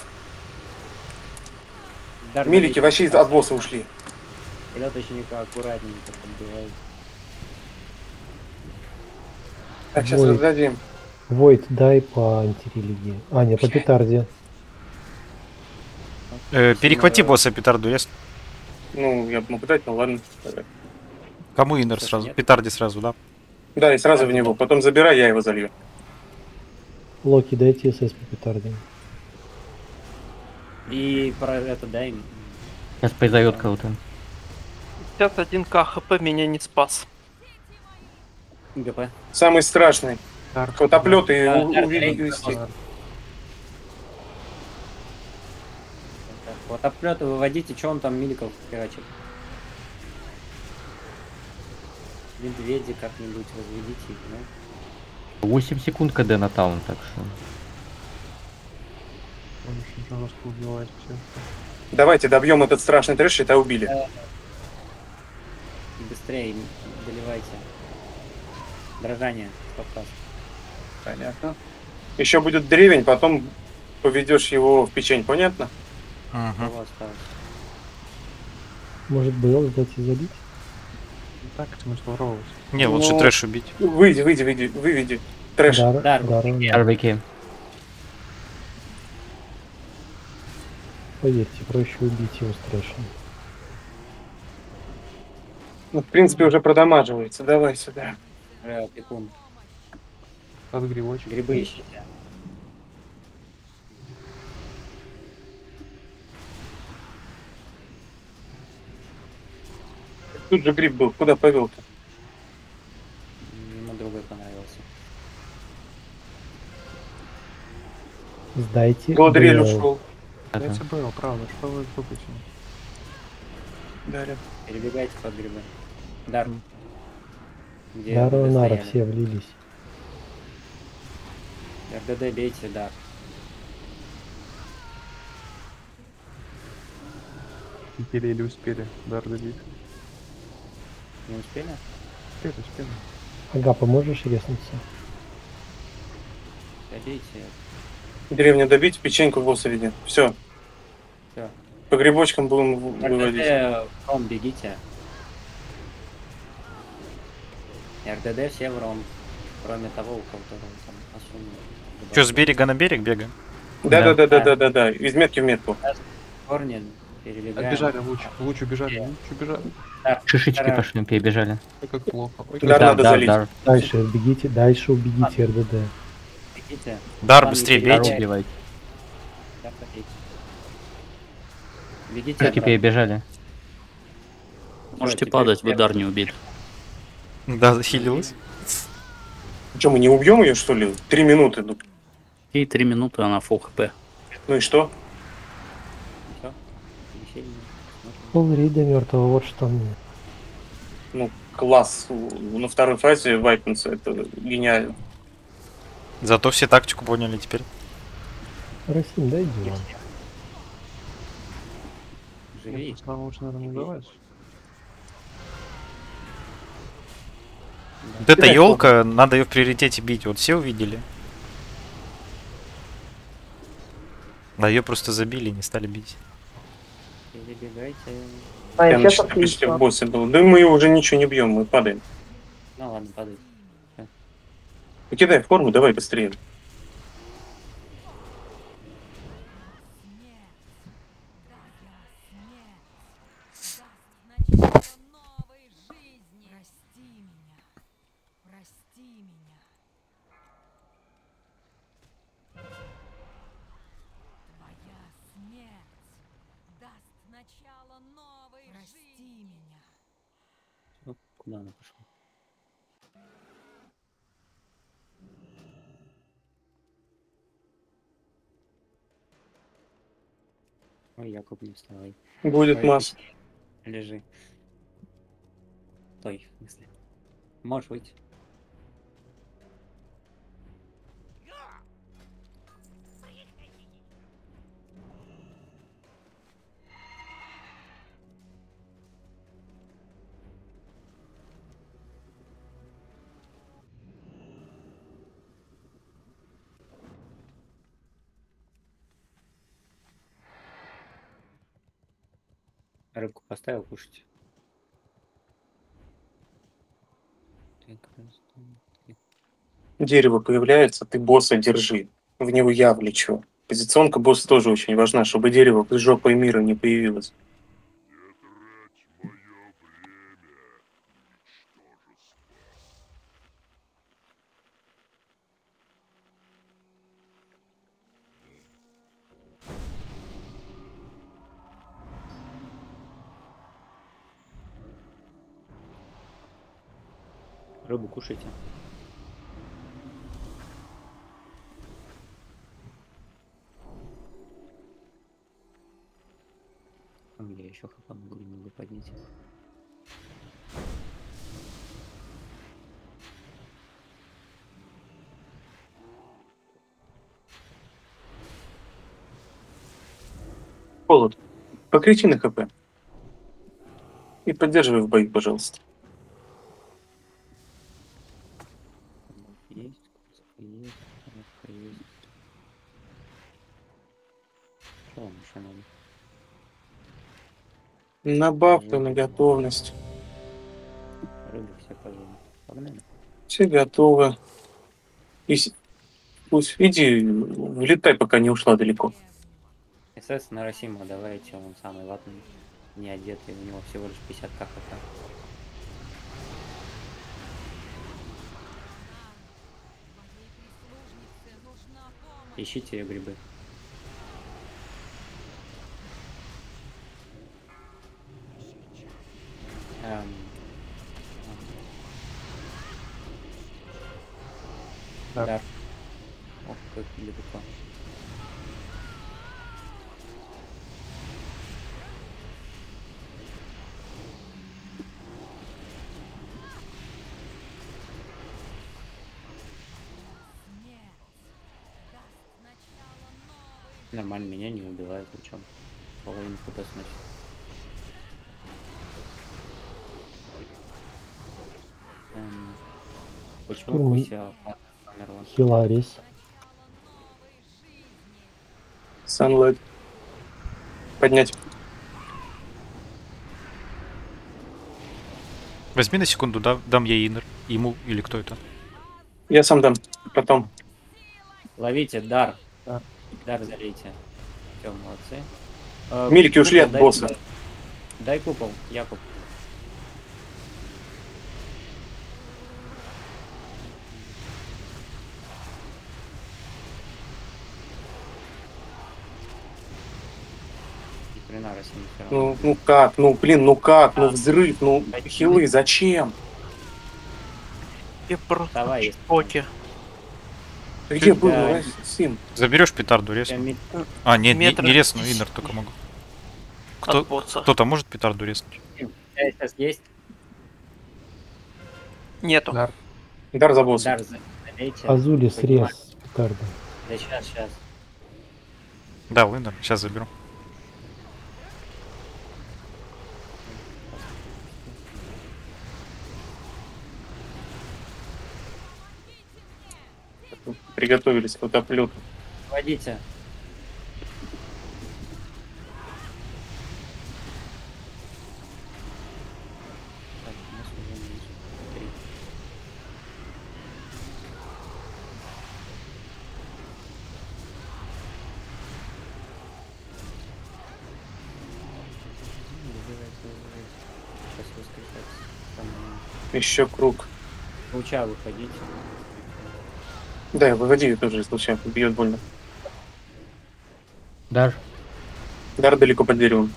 Милики вообще от босса ушли. Плеточника аккуратненько подбивают. Так, сейчас раздадим. Войт, дай по антирелигии. А, нет, по петарде. Перехвати босса петарду, есть? Ну, я могу дать, ну ладно. Кому иннер сразу? Петарде сразу, да? Да, и сразу в него. Потом забирай, я его залью. Локи, дайте СС по петарде. И про это дай им. Сейчас произойдет кого-то. 51к хп меня не спас. ГП. Самый страшный. Фотоплеты увести. Фотоплеты выводите, что он там миликов херачит. Медведи как-нибудь возведите их, ну. 8 секунд КД на таун, так что... Он очень жестко убивает всех. Давайте добьем этот страшный трэш, и это убили. Быстрее доливайте. Дрожание. Подкаст. Понятно. Еще будет древень, потом поведешь его в печень, понятно? Кого осталось? Может, был, дайте забить? Так, это мы здорово. Не, лучше Ну, трэш убить. Выведи. Трэш. Арбики. Поверьте, проще убить его с трэшем. Ну, в принципе, уже продамаживается. Давай сюда. Пекун. Под грибочек. Грибы ищите. Тут же гриб был. Куда повел-то? Ему другой понравился. Сдайте. Гладриэль Бэл. ушел. Дайте Бэл, правда, что вы тупите? Дарья. Перебегайте под грибы. Дар. Где Дару вы Нара стояли? все влились. РДД бейте, дар. Успели или успели? Дар добить. Не успели? Успели. Ага, поможешь резнуться? Добейте. Деревню добить, печеньку в босса веди. Все. Все. По грибочкам будем выводить. РДД в ром бегите. РДД все в ром. Кроме того, у кого-то там особенно. Че, с берега на берег бегаем? Да. Из метки в метку. Корни перебегаем. Отбежали, луч убежали. Шишечки пошли, перебежали. Ой, как плохо. Ой, Дар надо залить. Дальше бегите, дальше убегите РДД. Бегите. Дар, План быстрее не бейте. перебегайте. Да, побейте. Бегите. Шишечки обратно. перебежали. Можете теперь падать, вы первый. дар не убили. Да, захилилась. Что, мы не убьем ее, что ли? 3 минуты. Ну, И 3 минуты она фул хп. ну и что? Всё. Веселье. Пол рейда мертвого, вот что мне. Ну, класс. На второй фазе вайпнуться, это гениально. Зато все тактику поняли теперь. Расим, дай диван. Живи. Нам лучше, наверное, не давать. Вот эта елка, надо ее в приоритете бить. Вот все увидели. Да, ее просто забили, не стали бить. Перебегайте. Я на 4 в боссе был. Да мы уже ничего не бьем, мы падаем. Ну ладно, падайте. Покидай форму, давай быстрее. Ну, куда она пошла? Ой, Якуб, не вставай. Будет Ой, масса. Лежи. Стой, в смысле. Можешь выйти. Рыбку поставил кушать. Дерево появляется, ты босса держи. В него я влечу. Позиционка босса тоже очень важна, чтобы дерево под жопой мира не появилось. Рыбу кушайте. Я еще хп могу немного поднять. Холод. Покричи на ХП. И поддерживай в бою, пожалуйста. Есть, есть, есть. Что вам еще надо? На бабку, на готовность. Рыбы все позовем. Погнали. Все готовы. Пусть иди, влетай, пока не ушла далеко. СС на Росима давайте, он самый ватный, не одетый, у него всего лишь 50 КХК. Ищите ее грибы. Да. Ох, как далеко. Нормально, меня не убивают, причем половину КП сносит. Почему Куся умерла? Хиларис. Sunlight. Поднять. Возьми на секунду, дам я инер. Ему или кто это? Я сам дам. Потом. Ловите, дар. Дар залейте. Все, молодцы. Милики ушли от дай босса. купол. Дай купол, Якуб. Ну как, ну блин, ну как, ну взрыв, ну хилы, зачем? Я просто Давай, в шоке. Где был Сим? Заберешь петарду, резну. А, нет, не резну, инер только могу. Кто-то может петарду резнуть? Сейчас есть? Нету. Дар за босса. Дар залейте. Азули срез петарда. Да сейчас. Да, инер, сейчас заберу. Приготовились к утоплету. Водите. Еще круг. Луча выходите. Да, выводи ее тоже из луча, бьет больно. Дар. Дар далеко под деревом.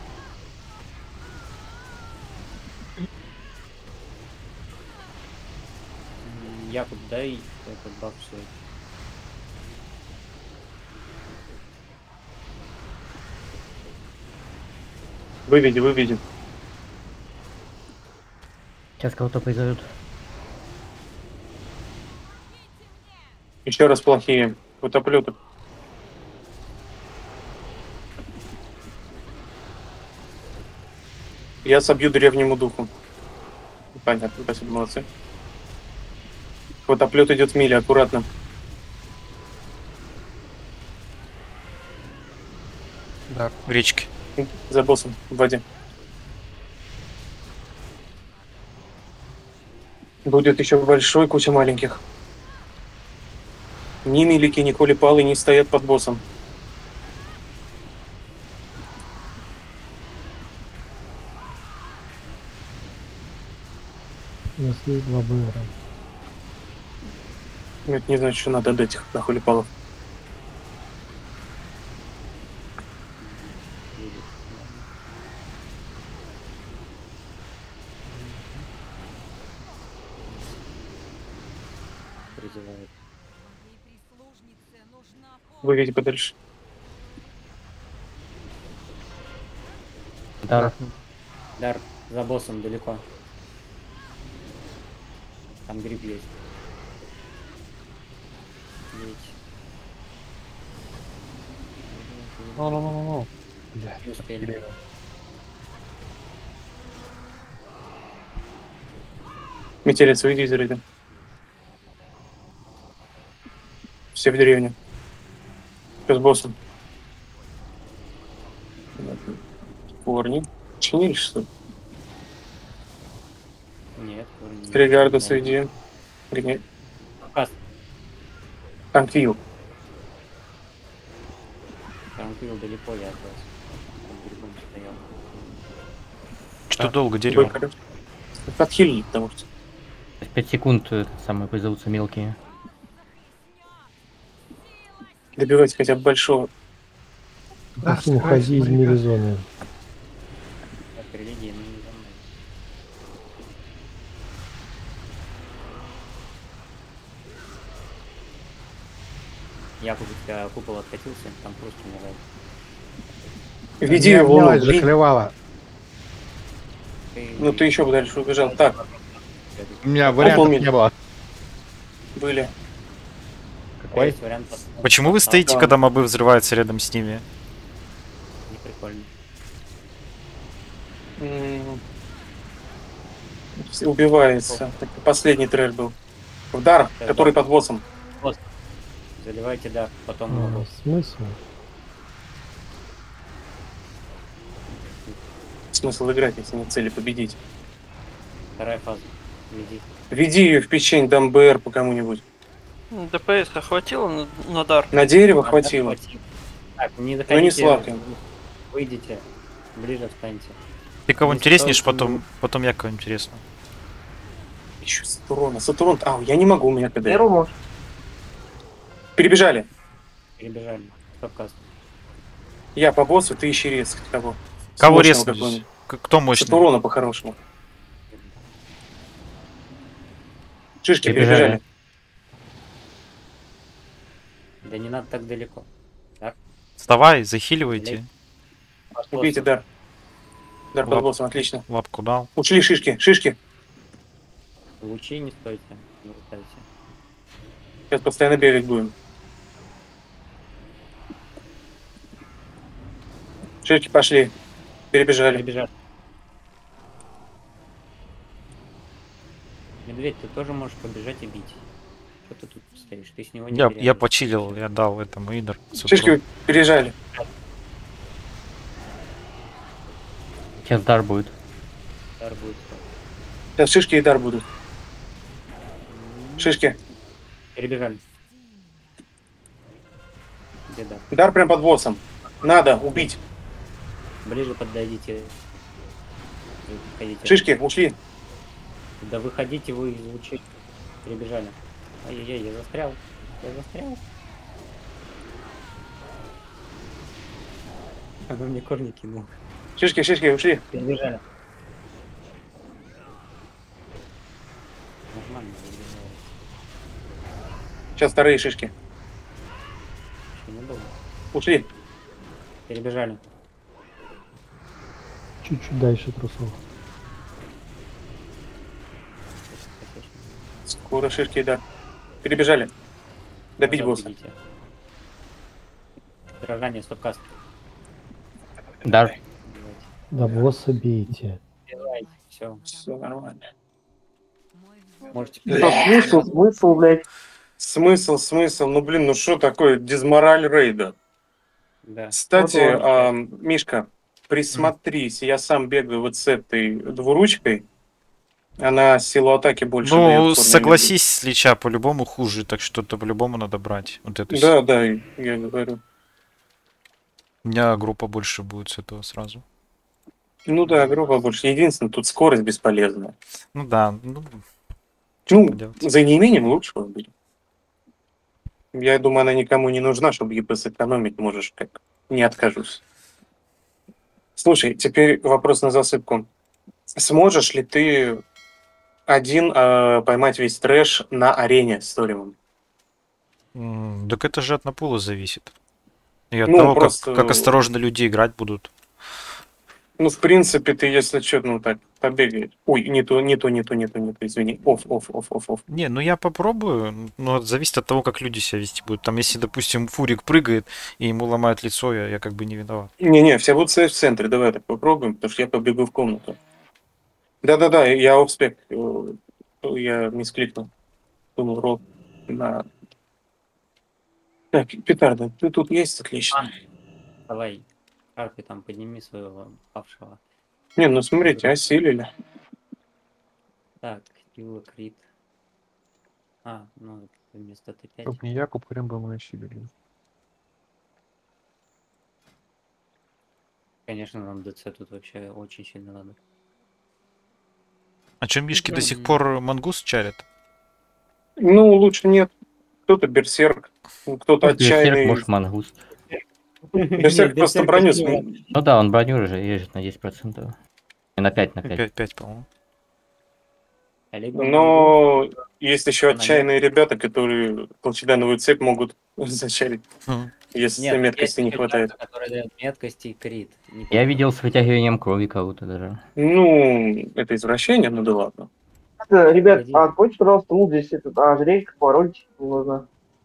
Якуб, дай этот баф свой. Выведи. Сейчас кого-то призовут. Еще раз плохие. Утоплеты. Я собью древнему духу. Понятно, спасибо, молодцы. Утоплет идет в миле, аккуратно. Да, в речке. За боссом, в воде. Будет еще большой куча маленьких. Ни милики, ни колипалы не стоят под боссом. У нас есть 2 БР. Это не значит, что надо отдать их на холипалов. Призывает. Выведи подальше. Дар. Дар, за боссом далеко. Там гриб есть. Ну. Не успели. Метелец, выйди из рейда. Все в деревне. Что с боссом? Корни. Чинили, что ли? Нет. Регарду среди. Танквилл. Танквилл далеко я от вас. Под грибом стоял. Что долго дерево? Подхилить, потому что. 5 секунд самые позовутся мелкие. Добивать хотя бы большого. Просто уходи из мира зоны. Так, религия, ну не за мной. Я купол откатился, там просто умирает. Веди его. Заклевала. Ну ты еще бы дальше убежал. Так. У меня вариантов не было. Были. Какой? Почему вы стоите, когда мобы взрываются рядом с ними? Не прикольно. Убивается. Последний трэш был. Удар, который под боссом. Заливайте, да, потом... Смысл? Смысл играть, если нет цели победить. Вторая фаза. Веди. Веди ее в печень, дам БР по кому-нибудь. ДПС хватило на дар? На дерево хватило. Так, не Но доходите. не сладко. Выйдите. Ближе встаньте. Ты кого интереснешь, потом я кого интересно. Еще Сатурона. Сатурон. Я не могу, у меня КД. Эру может. Перебежали. Перебежали. Стоп-каст. Я по боссу, ты ищи резко того. Кого резко? Кто мощный? Сатурона по-хорошему. Шишки перебежали. Да не надо так далеко. Так. Вставай, захиливайте. Убейте дар. Дар под боссом, отлично. Лапку дал. Ушли шишки, шишки. Лучи не стойте, не лутайте. Сейчас постоянно бегать будем. Шишки пошли. Перебежали. Перебежали. Медведь, ты тоже можешь побежать и бить. Что ты тут стоишь? Ты с него не Я почилил, я дал этому Идер. Шишки пережали. Сейчас дар будет. Дар будет. Сейчас шишки и дар будут. Шишки. Перебежали. Где дар? Дар прям под боссом. Надо убить. Ближе подойдите. Выходите. Шишки, ушли. Да выходите вы из лучей. Перебежали. Ай-яй-яй, я застрял. Я застрял. Она мне корни кинул. Шишки, шишки, ушли. Перебежали. Нормально перебежали. Сейчас вторые шишки. Еще недолго. Ушли. Перебежали. Чуть-чуть дальше трусов. Скоро шишки, да. Перебежали. Добить босса. Дрожание, стоп-каст. Дар. Да босса бейте. Все. Все нормально. Можете... Смысл, блядь. Смысл. Ну, блин, ну что такое дизмораль рейда? Да. Кстати, Мишка, присмотрись. Я сам бегаю вот с этой двуручкой. Она силу атаки больше дает. Ну, согласись, с Лича по-любому хуже, так что-то по-любому надо брать. Вот это Да, я говорю. У меня группа больше будет с этого сразу. Ну да, группа больше. Единственное, тут скорость бесполезная. Ну да. За неимением лучшего будет. Я думаю, она никому не нужна, чтобы ЕП сэкономить можешь, как не откажусь. Слушай, теперь вопрос на засыпку. Сможешь ли ты один поймать весь трэш на арене с Торимом? Так это же от напула зависит. И от Ну, того, просто... как осторожно люди играть будут. Ну, в принципе, ты, если что, ну так, побегай. Ой, не то, извини. Оф. Не, ну я попробую, но это зависит от того, как люди себя вести будут. Там, если, допустим, Фурик прыгает и ему ломают лицо, я как бы не виноват. Не, все будут стоять в центре, давай так попробуем, потому что я побегу в комнату. Да, я офспек, я мискликнул. Думал, ролл на... Так, петарда, ты тут есть? Отлично. Давай, Арпи, там подними своего павшего. Не, ну смотрите, осилили. Так, Скилла, крит. А, ну, вместо Т5. Чтоб не Якуб, хрен бы мы носили, блин. Конечно, нам ДЦ тут вообще очень сильно надо. А чем мишки до сих пор мангус чарят? Ну, лучше нет. Кто-то берсерк, кто-то Может, берсерк, отчаянный. может, мангуст. Берсерк просто броню Ну да, он броню уже режет на 10%. И на 5, на 5. 5, по-моему. Но есть еще отчаянные ребята, которые толчедановую цепь могут зачарить, если Нет, меткости есть не хватает. ребята, которые дают меткости и крит. Не Я видел с вытягиванием крови кого-то даже. Ну, это извращение, ну да ладно. Ребят, отходите, пожалуйста, лут здесь этот ожерелье, пароль не нужно.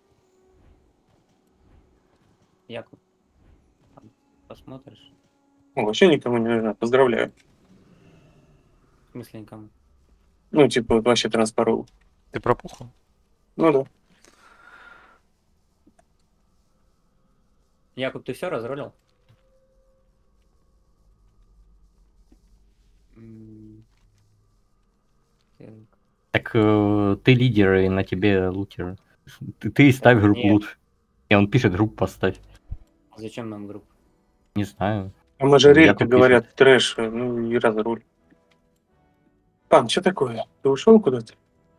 Якуб, посмотришь? Ну, вообще никому не нужно, поздравляю. В смысле никому? Ну, типа, вот вообще транспорол. Ты пропухал? Ну да. Якуб, ты все разролил? Так ты лидер, и на тебе лутер. Ты ставь группу Нет. лут. И он пишет группу поставь. Зачем нам группа? Не знаю. А мажорелька, Якуб говорят, пишет. трэш, ну и разруль. Пан, что такое? Ты ушел куда-то?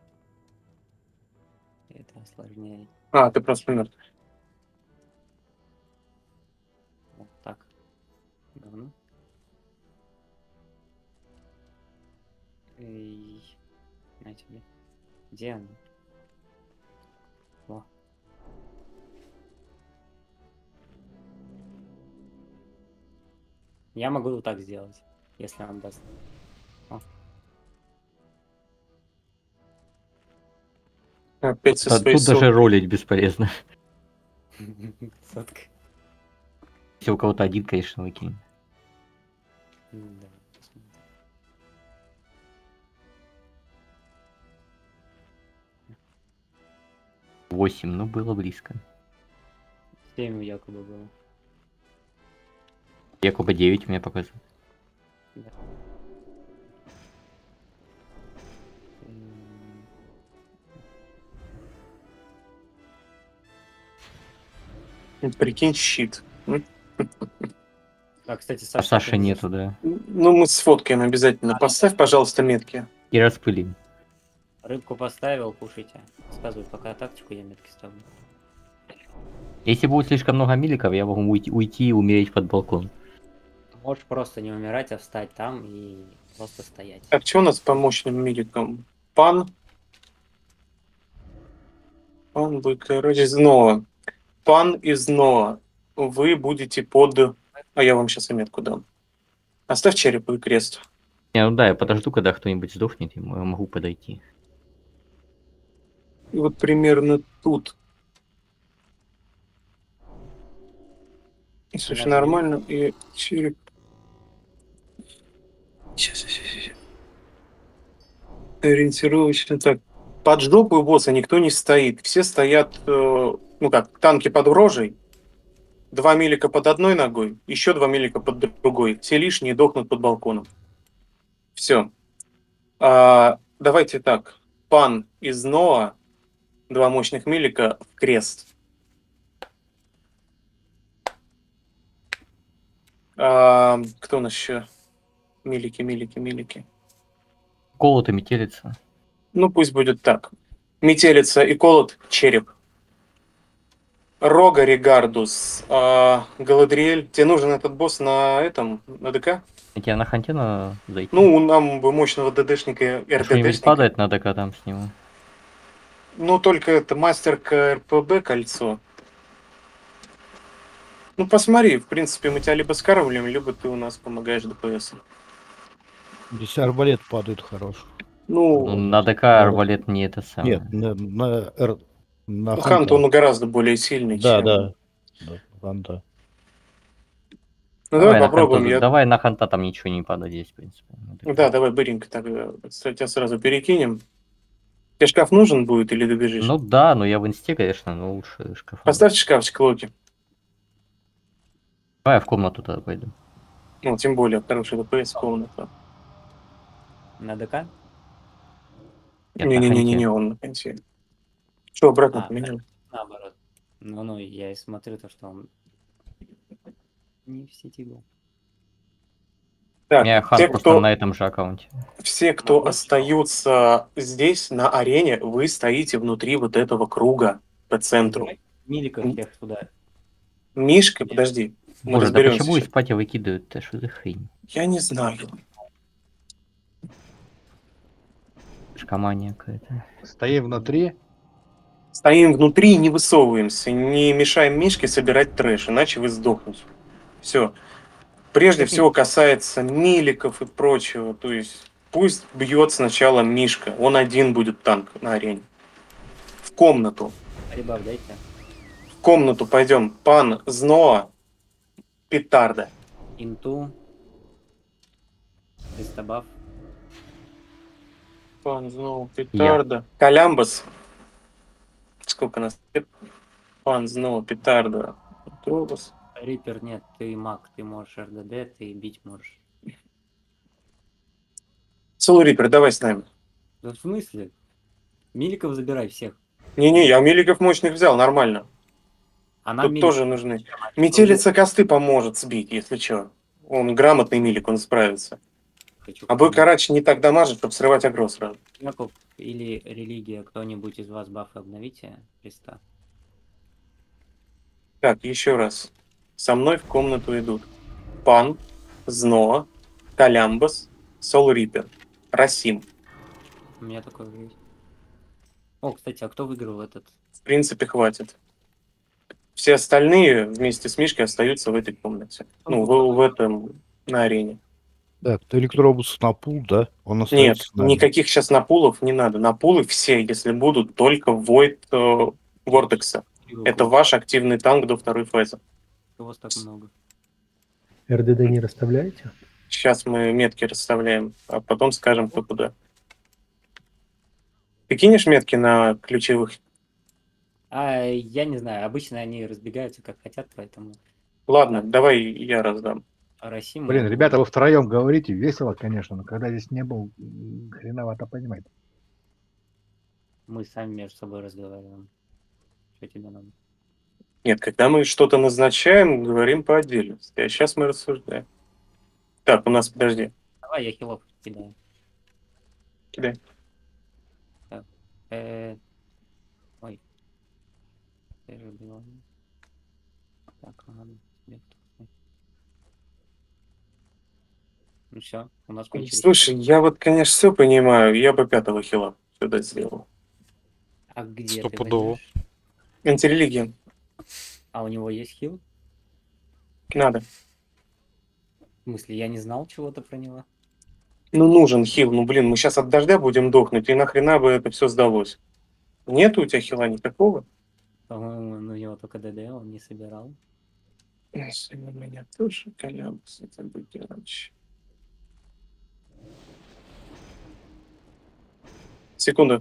Это сложнее. А, ты просто мертв. Вот так. Говно. Эй, на тебе. Где она? Во. Я могу вот так сделать, если он даст. О. Опять со А своей тут даже соткой. ролить бесполезно. Сотка. Если у кого-то один, конечно, выкинем. Да, посмотрим. Восемь, ну было близко. 7 у Якуба было. Якуба 9 мне показывает. Да. Прикинь, щит. А, кстати, А Саша, Саши ты нету, да. Ну, мы сфоткаем обязательно. Поставь, пожалуйста, метки. И распылим. рыбку поставил, кушайте. Сказывай пока тактику, я метки ставлю. Если будет слишком много миликов, я могу уйти и умереть под балкон. Можешь просто не умирать, а встать там и просто стоять. Так, что у нас по мощным миликам? Пан. Пан будет, короче, из Ноа. Пан из Ноа. Вы будете под... А я вам сейчас и метку дам. Оставь череповый крест. Не, ну да, я подожду, когда кто-нибудь сдохнет, и я могу подойти. И вот примерно тут. И слушай, нормально. И череп. Сейчас. Ориентировочно так. Под жопу у босса никто не стоит. Все стоят, ну как, танки под рожей. 2 милика под одной ногой, еще 2 милика под другой. Все лишние дохнут под балконом. Все. Давайте так. Пан из Ноа, 2 мощных милика в крест. Кто у нас еще? Милики. Колото метелица. Ну, пусть будет так. Метелица и колот — череп. Рога Регардус, Галадриэль. Тебе нужен этот босс на этом, на ДК? Я тебе на ханте надо зайти. Ну, нам бы мощного ДДшника, Что-нибудь РДДшника. падает на ДК там с него. Ну, только это мастерка РПБ кольцо. Ну, посмотри, в принципе, мы тебя либо скармливаем, либо ты у нас помогаешь ДПС. Здесь арбалет падает хорош. Ну, на ДК арбалет не это самое. Нет, на Хант, он гораздо более сильный, Да, чем... да. Ханта. Ну, давай на попробуем. Ханта, давай на ханта, там ничего не падает здесь, в принципе. Да, давай быренько тогда. Тебя сразу перекинем. Тебе шкаф нужен будет или добежишь? Ну да, но я в инсте, конечно, но лучше шкаф. Поставьте шкафчик Локи. Давай я в комнату тогда пойду. Ну, тем более, хороший ДПС комната. На ДК? Нет, на Не-не-не-не, ханте. он на конте. Что, обратно А, поменял? наоборот. Ну, я и смотрю то, что он не в сети был. У меня Так, хан те, просто кто, на этом же аккаунте. все, кто остаются здесь, на арене, вы стоите внутри вот этого круга по центру. Миликов всех туда. Мишка, подожди, мы Боже, да разберемся почему из сейчас. пати выкидывают-то? Что за хрень? Я не знаю. Шкомания какая-то. Стоим внутри. Стоим внутри и не высовываемся, не мешаем Мишке собирать трэш, иначе вы сдохнете. Все. Прежде всего касается миликов и прочего, то есть пусть бьет сначала Мишка, он один будет танк на арене. В комнату. Ребят, дайте. В комнату пойдем. Пан Зноа, петарда. Инту. Кристобаф. Пан Зноа, петарда. Колямбас. Сколько нас? Пан Зноа, петарда. Тробас. Риппер нет, ты маг, ты можешь РДД, ты бить можешь. Соло Риппер, давай с нами. Да в смысле? Миликов забирай всех. Не-не, я миликов мощных взял, нормально. А нам Тут миликов тоже нужны. Метелица косты поможет сбить, если что. Он грамотный милик, он справится. А бой Карач не так дамажит, чтобы срывать агро сразу. Яков или религия, кто-нибудь из вас бафы обновите? Христа. Так, еще раз. Со мной в комнату идут Пан, Зноа, Колямбас, Сол Риппер, Расим. У меня такое есть. О, кстати, а кто выиграл этот? В принципе, хватит. Все остальные вместе с Мишкой остаются в этой комнате. Ну, в этом, на арене. Так, электробус на пул, да? Он Нет, остается с нами. никаких сейчас напулов не надо. Напулы все, если будут, только Void Vortex. Это ваш активный танк до второй фазы. У вас так много. РДД не расставляете? Сейчас мы метки расставляем, а потом скажем, кто куда. Ты кинешь метки на ключевых? Я не знаю, обычно они разбегаются как хотят, поэтому... Ладно, давай я раздам. Расим... Блин, ребята, вы втроем говорите, весело, конечно, но когда здесь не был, хреновато понимать. Мы сами между собой разговариваем. Что тебе надо? Нет, когда мы что-то назначаем, говорим по отдельности. А сейчас мы рассуждаем. Так, у нас, подожди. Давай я хилов кидаю. Кидай. Так. Ой. Я же убивал. Так, ладно. Ну все, у нас кончились. Слушай, я вот, конечно, все понимаю. Я бы 5-го хила сюда сделал. А где Стопудово. ты возьмешь? Антирелигия. А у него есть хил? Надо. В смысле, я не знал чего-то про него? Ну, нужен хил. Ну, блин, мы сейчас от дождя будем дохнуть, и нахрена бы это все сдалось? Нету у тебя хила никакого? По-моему, у него только ДД, он не собирал. Если у меня тоже колямбс, это будет иначе. Секунду.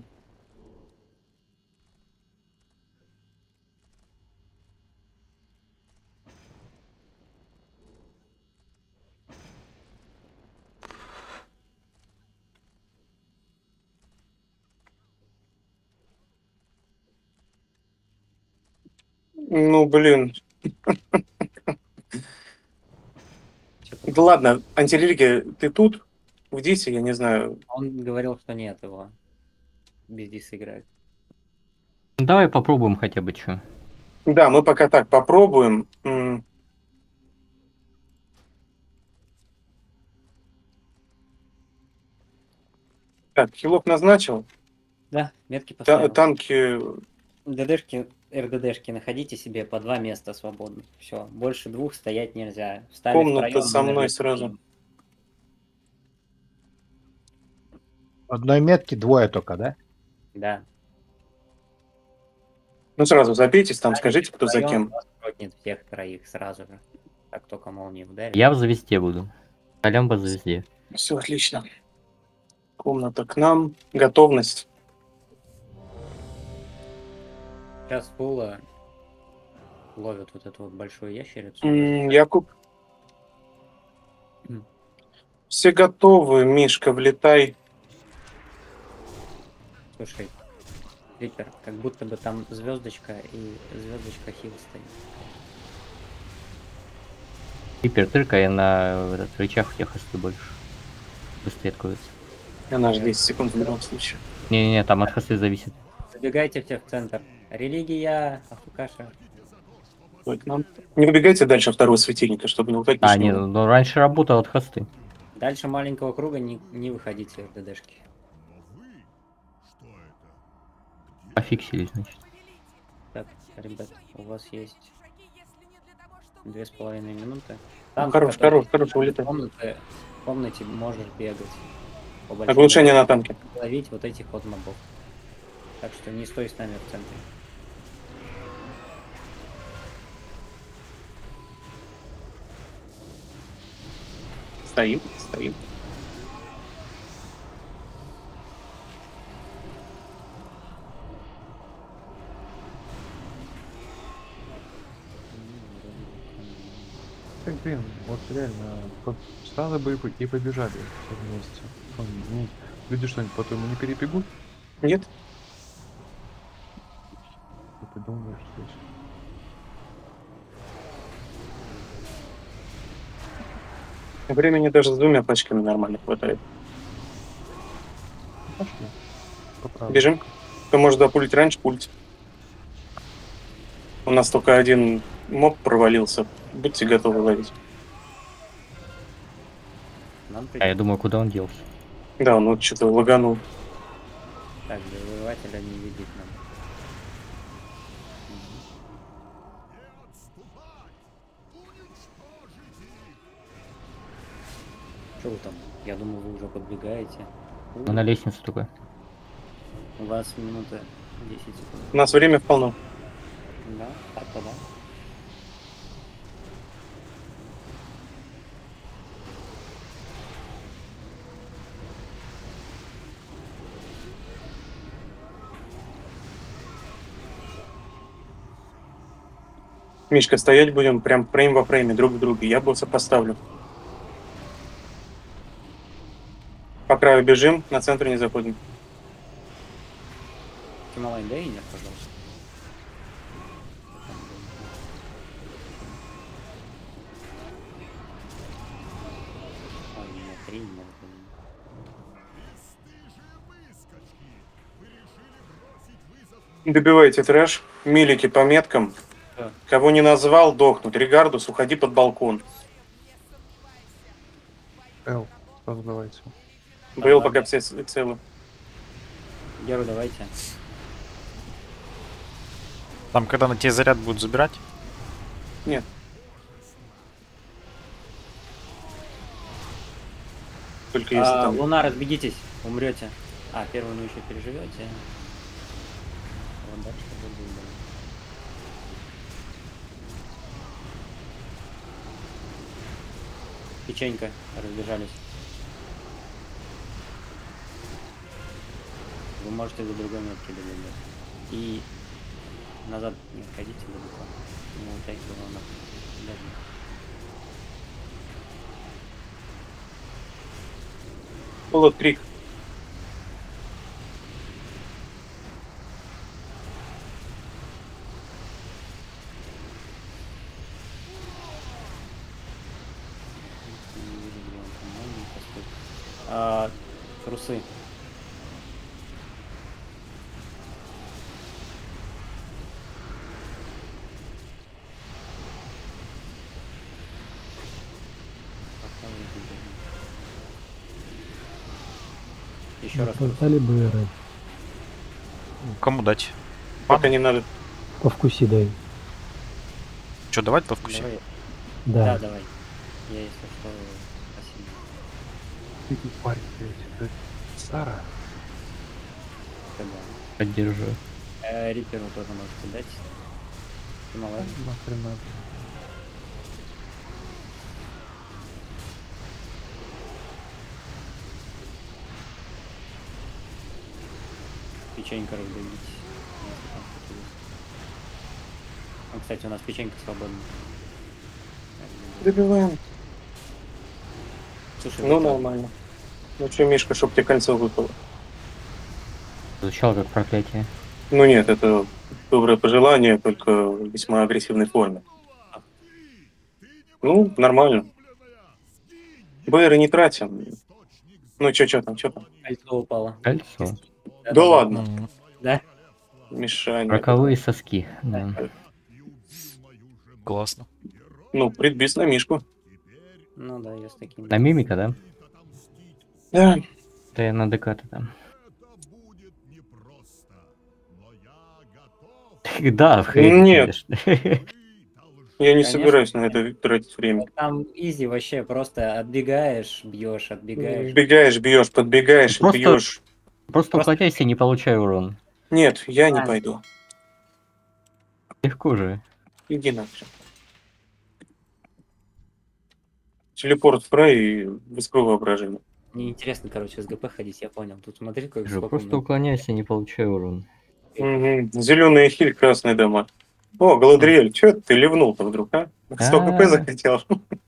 Ну, блин. Да ладно, антирелигия, ты тут? В Дисе, я не знаю. Он говорил, что нет его. Без Диса играет. Ну, давай попробуем хотя бы что. Да, мы пока так попробуем. Так, хилов назначил. Да, метки поставил. Танки... ДДшки, РДДшки находите себе по 2 места свободных. Все, больше 2 стоять нельзя. Встали Комната втроем, со мной наверное, сразу. Одной метки двое только, да? Да. Ну, сразу забейтесь, там скажите, кто за кем. Нет, всех троих сразу же. Как только молния ударит. Я в звезде буду. Колямба в звезде. Все, отлично. Комната к нам. Готовность. Сейчас Фула ловят вот эту вот большую ящерицу. Якуб. Все готовы, Мишка, влетай. Слушай, Риппер, как будто бы там звездочка и звездочка хил стоит. Риппер тыркая на этот рычаг, у тебя хосты больше. Быстрее откроется. Она же 10 секунд в любом случае. Не-не-не, там от хосты зависит. Забегайте все в центр. Религия, Афукаша. Не выбегайте дальше второго светильника, чтобы не утратить. А, не, ну раньше работал от хосты. Дальше маленького круга не выходите в ДДшки. Пофиксили, значит. Так, ребят, у вас есть 2,5 минуты. Хорош, улетай. В комнате можешь бегать. Оглушение на танке. Ловить вот этих вот мобов. Так что не стой с нами в центре. Стоим. Так, блин, вот реально, встали бы и побежали все вместе. Люди что-нибудь потом не перебегут? Нет. Ты думаешь, здесь? Времени даже с 2 пачками нормально хватает. Пошли. Бежим. Кто может допулить раньше, пульт. У нас только один моб провалился. Будьте готовы ловить. А я думаю, куда он делся? Да, он вот что-то лаганул. Так, завоевателя не видит нам. Что вы там? Я думаю, вы уже подбегаете. Ну, на лестнице только. У вас минута 10 секунд. У нас время полно. Да, так-то да. Мишка, стоять будем прям фрейм во фрейме, друг в друге. Я босса поставлю. По краю бежим, на центр не заходим. Тималайн, дай нет, пожалуйста. Ой, нет, 3 нет. Добивайте трэш. Милики по меткам. Да. Кого не назвал, дохнут. Регардус, уходи под балкон. Эл, сразу давайте. Был, пока все целы. Геру, давайте. Там, когда на тебе заряд будут забирать? Нет. Только если там... Луна, разбегитесь, умрете. А, первую еще переживете. Вот дальше будет. Печенька, разбежались. Вы можете за другой метки добегать. И назад не ходите далеко. Не лутайте главное. Холод, крик. Трусы. Еще раз. Дали БР. Кому дать? Пока не надо. По вкусе дай. Что, давать по вкусе? Давай. Да. Да, давай. Я если что, спасибо. Ты тут парень, блядь, это Сара. Поддержу. Риперу тоже можете дать. Ты молодец. Нахрен надо. Печенька раздавить. Если там что-то есть. Ну, кстати, у нас печенька свободна. Добиваем. Слушай, Ну, это- нормально. Ну что, Мишка, чтоб тебе кольцо выпало. Звучало как проклятие. Ну нет, это доброе пожелание, только в весьма агрессивной форме. Ну, нормально. БРы не тратим. Ну, чё там? Кольцо упало. Кольцо. Да ладно. Да? Мишаня. Роковые соски, да. Классно. Ну, предбис на Мишку. Ну да, я с таким. На мимика, да? Да. Да я на ДК-то там. Да, в хейт. Нет. Я не Конечно. собираюсь на это тратить время. Там изи вообще, просто отбегаешь, бьешь, отбегаешь. Бегаешь, бьешь, подбегаешь, Просто- бьешь. Просто уклоняйся и не получай урон. Нет, я не пойду. Легко же. Иди нахрен. Телепорт в рай и высокое воображение. Мне интересно, короче, с ГП ходить, я понял. Тут смотри, как Же, сколько просто много. уклоняйся и не получай урон. Зеленый хиль, красные дома. О, Галадриэль, чё ты ливнул-то вдруг, а? 100 КП захотел.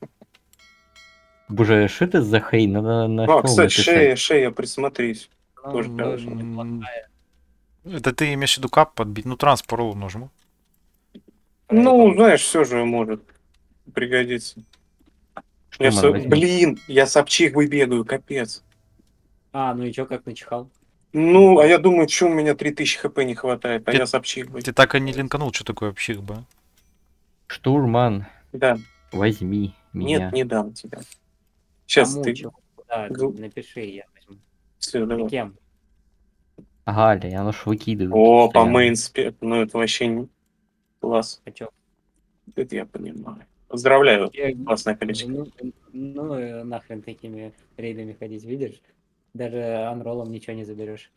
Боже, что это за хейт? Надо на А, шоу кстати, написать. шея, присмотрись. Ну, Тоже ну, хорошо. неплохая. Это ты имеешь в виду кап подбить? Ну, транс по роллу нажму. Ну, знаешь, все же может пригодиться. Я Штурман возьми. Блин, я с обчихой бегаю, капец. А, ну и чё, как начихал? Ну, а я думаю, что у меня 3000 хп не хватает, а я с обчихой. Ты так и не линканул, что такое псих бы. Штурман, Да. возьми меня. Нет, не дам тебе. Сейчас Кому, ты... чё, куда? Гу- Напиши, я возьму. Все, давай. Кем? Галя, оно ж выкидывает. О, по постоянно. мейнспек, ну это вообще класс. А чё? Это я понимаю. Поздравляю, Я- классное количество. Ну, нахрен такими рейдами ходить, видишь? Даже анролом ничего не заберешь.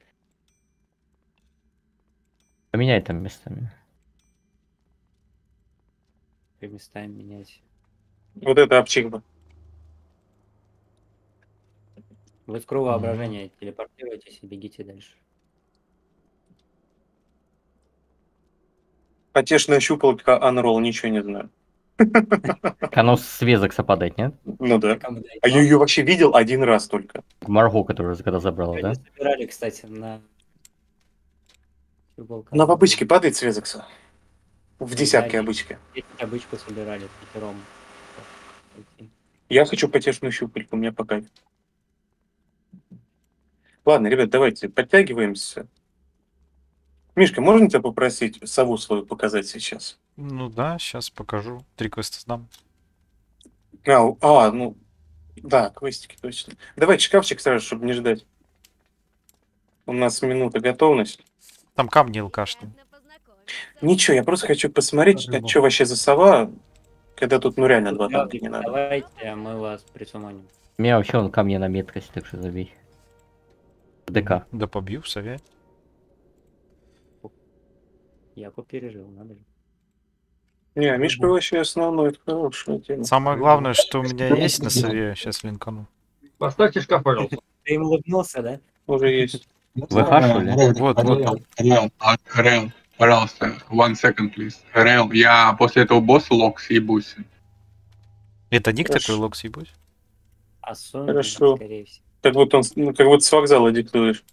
Поменяй там местами. Местами менять. Вот это обчихба. Вы в круг воображения телепортируйтесь и бегите дальше. Потешная щупалка Unroll, ничего не знаю. Оно с Везекса падает, нет? Ну да. А я ее вообще видел один раз только. Марго, которую когда забрала, да? Они собирали, кстати, на... На в обычке падает с Везекса. В десятке Да, обычки. 10 обычку собирали пятером. Я хочу потешную щупальку, у меня пока. Ладно, ребят, давайте подтягиваемся. Мишка, можно тебя попросить сову свою показать сейчас? Ну да, сейчас покажу. 3 квеста сдам. Ну, да, квестики, точно. Давайте шкафчик сразу, чтобы не ждать. У нас минута готовность. Там камни алкашные. Ничего, я просто хочу посмотреть, что вообще за сова, когда тут ну реально два танка не надо. Давайте, мы вас присуманим. У меня вообще он камни на меткость, так что забей. ДК. Да побью в сове. Я пережил, надо же. Не, Мишка вообще основной, это хорошая тема. Самое главное, что у меня есть на сове, сейчас линкану. Поставьте шкаф, пожалуйста. Ты им улыбнулся, да? Уже есть. Вы хашили? Вот. Рэл, пожалуйста, 1 second, please. Рэл, я после этого босса лог съебусь. Это ник Хорошо. такой лог съебусь? Особенно, Хорошо. скорее всего. Как будто он, как будто с вокзала диктуешь.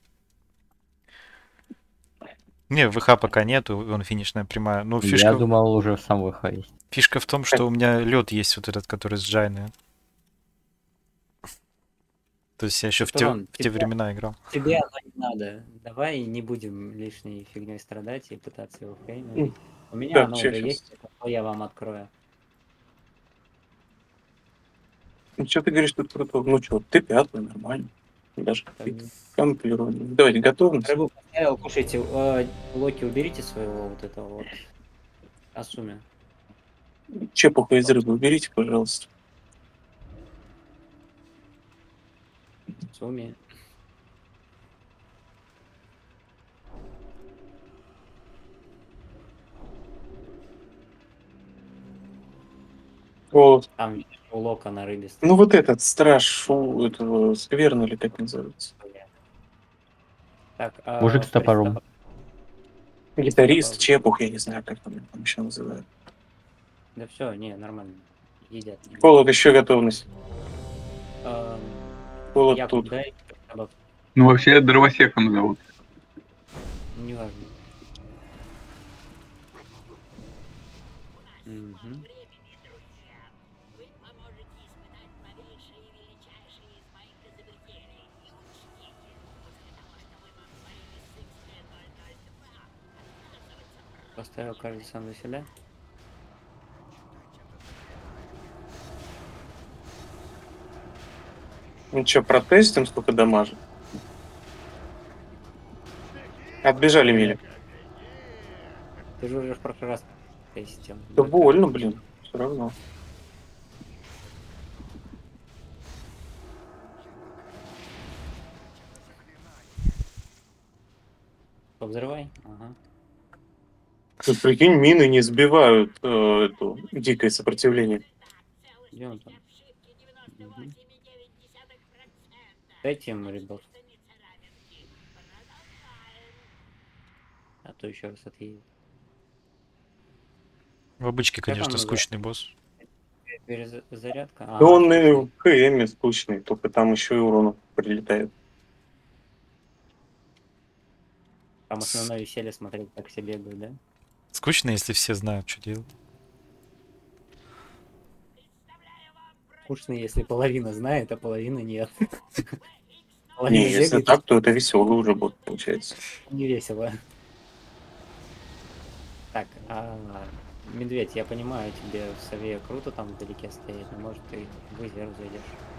Не, ВХ пока нету, он финишная прямая. Ну, Я фишка, думал, уже сам ВХ есть. фишка в том, что у меня лед есть вот этот, который с Джайны. То есть я еще в те Рон, времена играл. Тебе оно не надо. Давай не будем лишней фигней страдать и пытаться его фреймить. У меня Так, оно чё уже щас? есть, это я вам открою. Ну, что ты говоришь тут про то? Ну что, ты пятый, нормально. Даже комплирование. Давайте, готовность. Рыбу поставил, кушайте. Локи, уберите своего вот этого вот Асуми. Чепуху из рыбы уберите, пожалуйста. Суми. Вот. Там у Лока на рыбе стоит. Ну вот этот страж этого скверны или как называется. Так, Мужик с топором. Гитарист, чепух, я не знаю, как там еще называют. Да все, не, нормально. Едят. Холод, еще готовность. Холод Я тут. дай, Ну, вообще, дровосеком зовут. Не важно. Угу. Поставил каждый сам за себя. Ну что, протестим, сколько дамажит? Отбежали, Мили. Ты же уже в прошлый раз тестил. Да больно, блин. Все равно. Взрывай. Ага. Тут, прикинь, мины не сбивают эту дикое сопротивление. Где он там? Угу. Дайте ему, ребят. А то еще раз отъедет. В обычке, Как конечно, он скучный босс. Перезарядка? Да он и в КМ скучный, только там еще и урон прилетает. Там основное веселье смотреть, как все бегают, да? Скучно, если все знают, что делать. Скучно, если половина знает, а половина нет. Не, если так, то это весело уже будет, получается. Не весело. Так, Медведь, я понимаю, тебе в сове круто там вдалеке стоять, но может ты в Изеру зайдешь.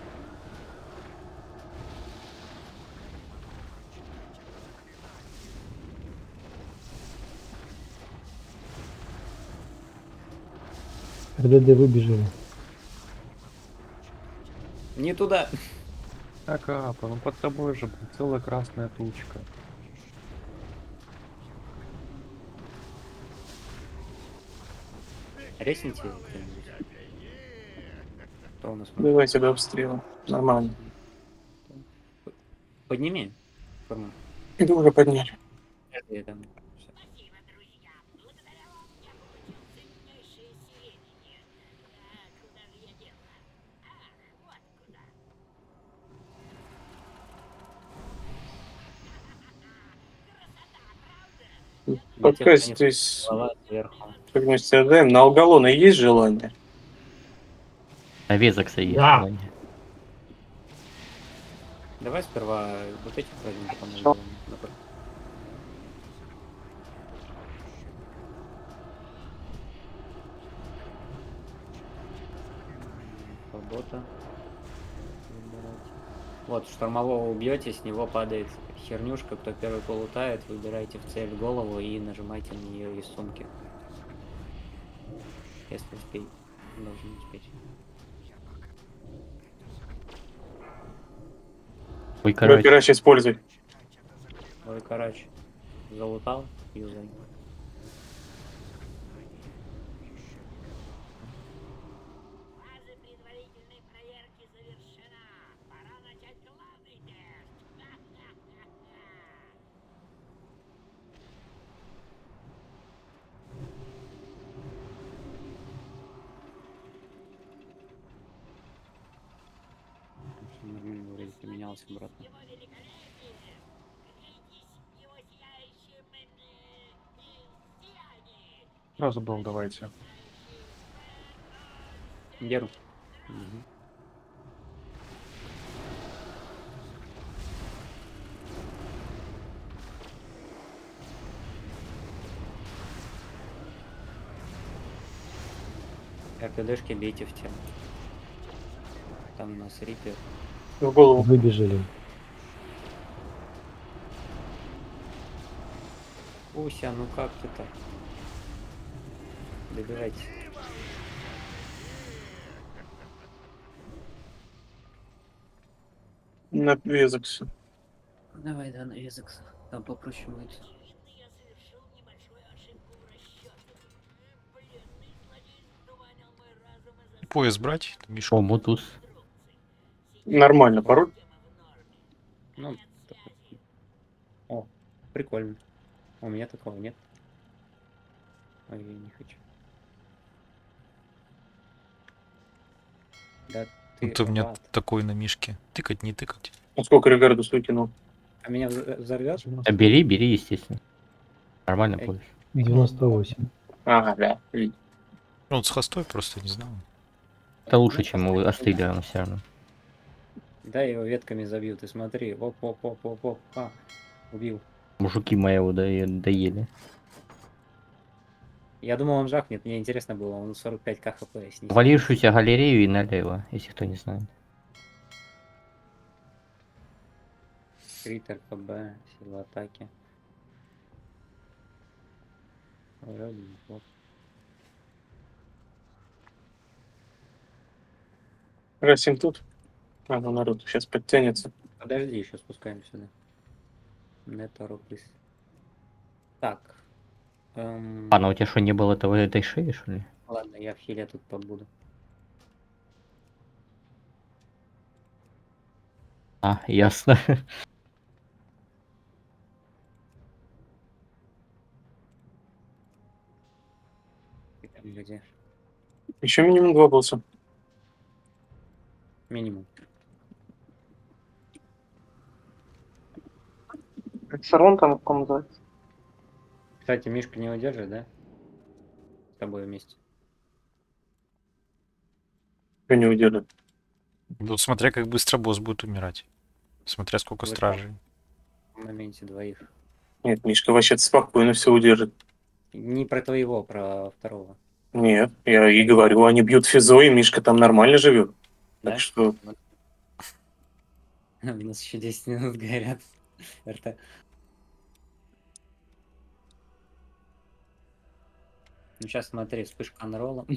РДД выбежали. Не туда. Так, Апа, ну под тобой же целая красная тучка. Ресните кто-нибудь? Кто у нас? Давайте до обстрела. Нормально. Подними. Форму. Это уже подняли. Пока здесь фигню стягаем. На Алгалона есть желание? На Везекса есть Да. желание. Давай сперва вот этих возьмем, потом Алгалона. Бота. Вот, штурмового убьете, с него падает хернюшка, кто первый полутает, выбирайте в цель голову и нажимайте на нее из сумки. Если успеете. Должны успеть. Ой, карач. Карач используй. Ой, карач. Залутал, юзай. Нормально, вроде поменялся обратно. Сразу был, давайте. Геру. Угу. РТДшки бейте в тему. Там у нас рипер. В голову. Выбежали. Уся, ну как ты так? Добирайте. На Везексе. Давай, да, на Везекс. Там попроще будет. Пояс брать? О, Мутус. Нормально, пароль. Ну, о, прикольно. У меня такого нет. Ой, я не хочу. Да ты... Вот у меня рад. такой на мишке. Тыкать, не тыкать. А сколько Регардус выкинул? А меня взорвет? А бери, естественно. Нормально будет. 98. Ага, да. Ну, он с хостой просто, не знаю. Это лучше, чем у Астрида, все равно. Да, его ветками забью, ты смотри. Оп. А, убил. Мужики моего доели. Я думал, он жахнет, мне интересно было, он 45 хп снизил. Валившуюся галерею и налево, если кто не знает. Критер, КБ, сила атаки. Вроде неплохо. Расим тут. А, ну народ сейчас подтянется. Подожди, еще спускаем сюда. Не торопись. Так. А, ну у тебя что, не было этой шеи, что ли? Ладно, я в хиле тут побуду. А, ясно. Люди. Еще минимум 2 босса. Минимум. Сарон там как называется? Кстати, Мишка не удержит, да? С тобой вместе. Кто не удержит? Вот смотря как быстро босс будет умирать. Смотря сколько стражей. В моменте двоих. Нет, Мишка вообще спокойно все удержит. Не про твоего, про второго. Нет, я и говорю, они бьют физо, и Мишка там нормально живет. Да? Так что... У нас еще 10 минут горят. РТ. Ну сейчас смотри, вспышка анролла.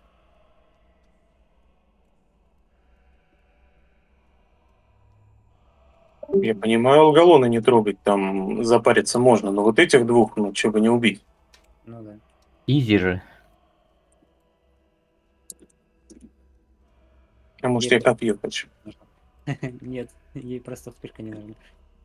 Я понимаю, алгалона не трогать, там запариться можно, но вот этих двух, ну, чего бы не убить. Ну да. Изи же. А может, я копье хочу? Нет, ей просто вспышка не нужна.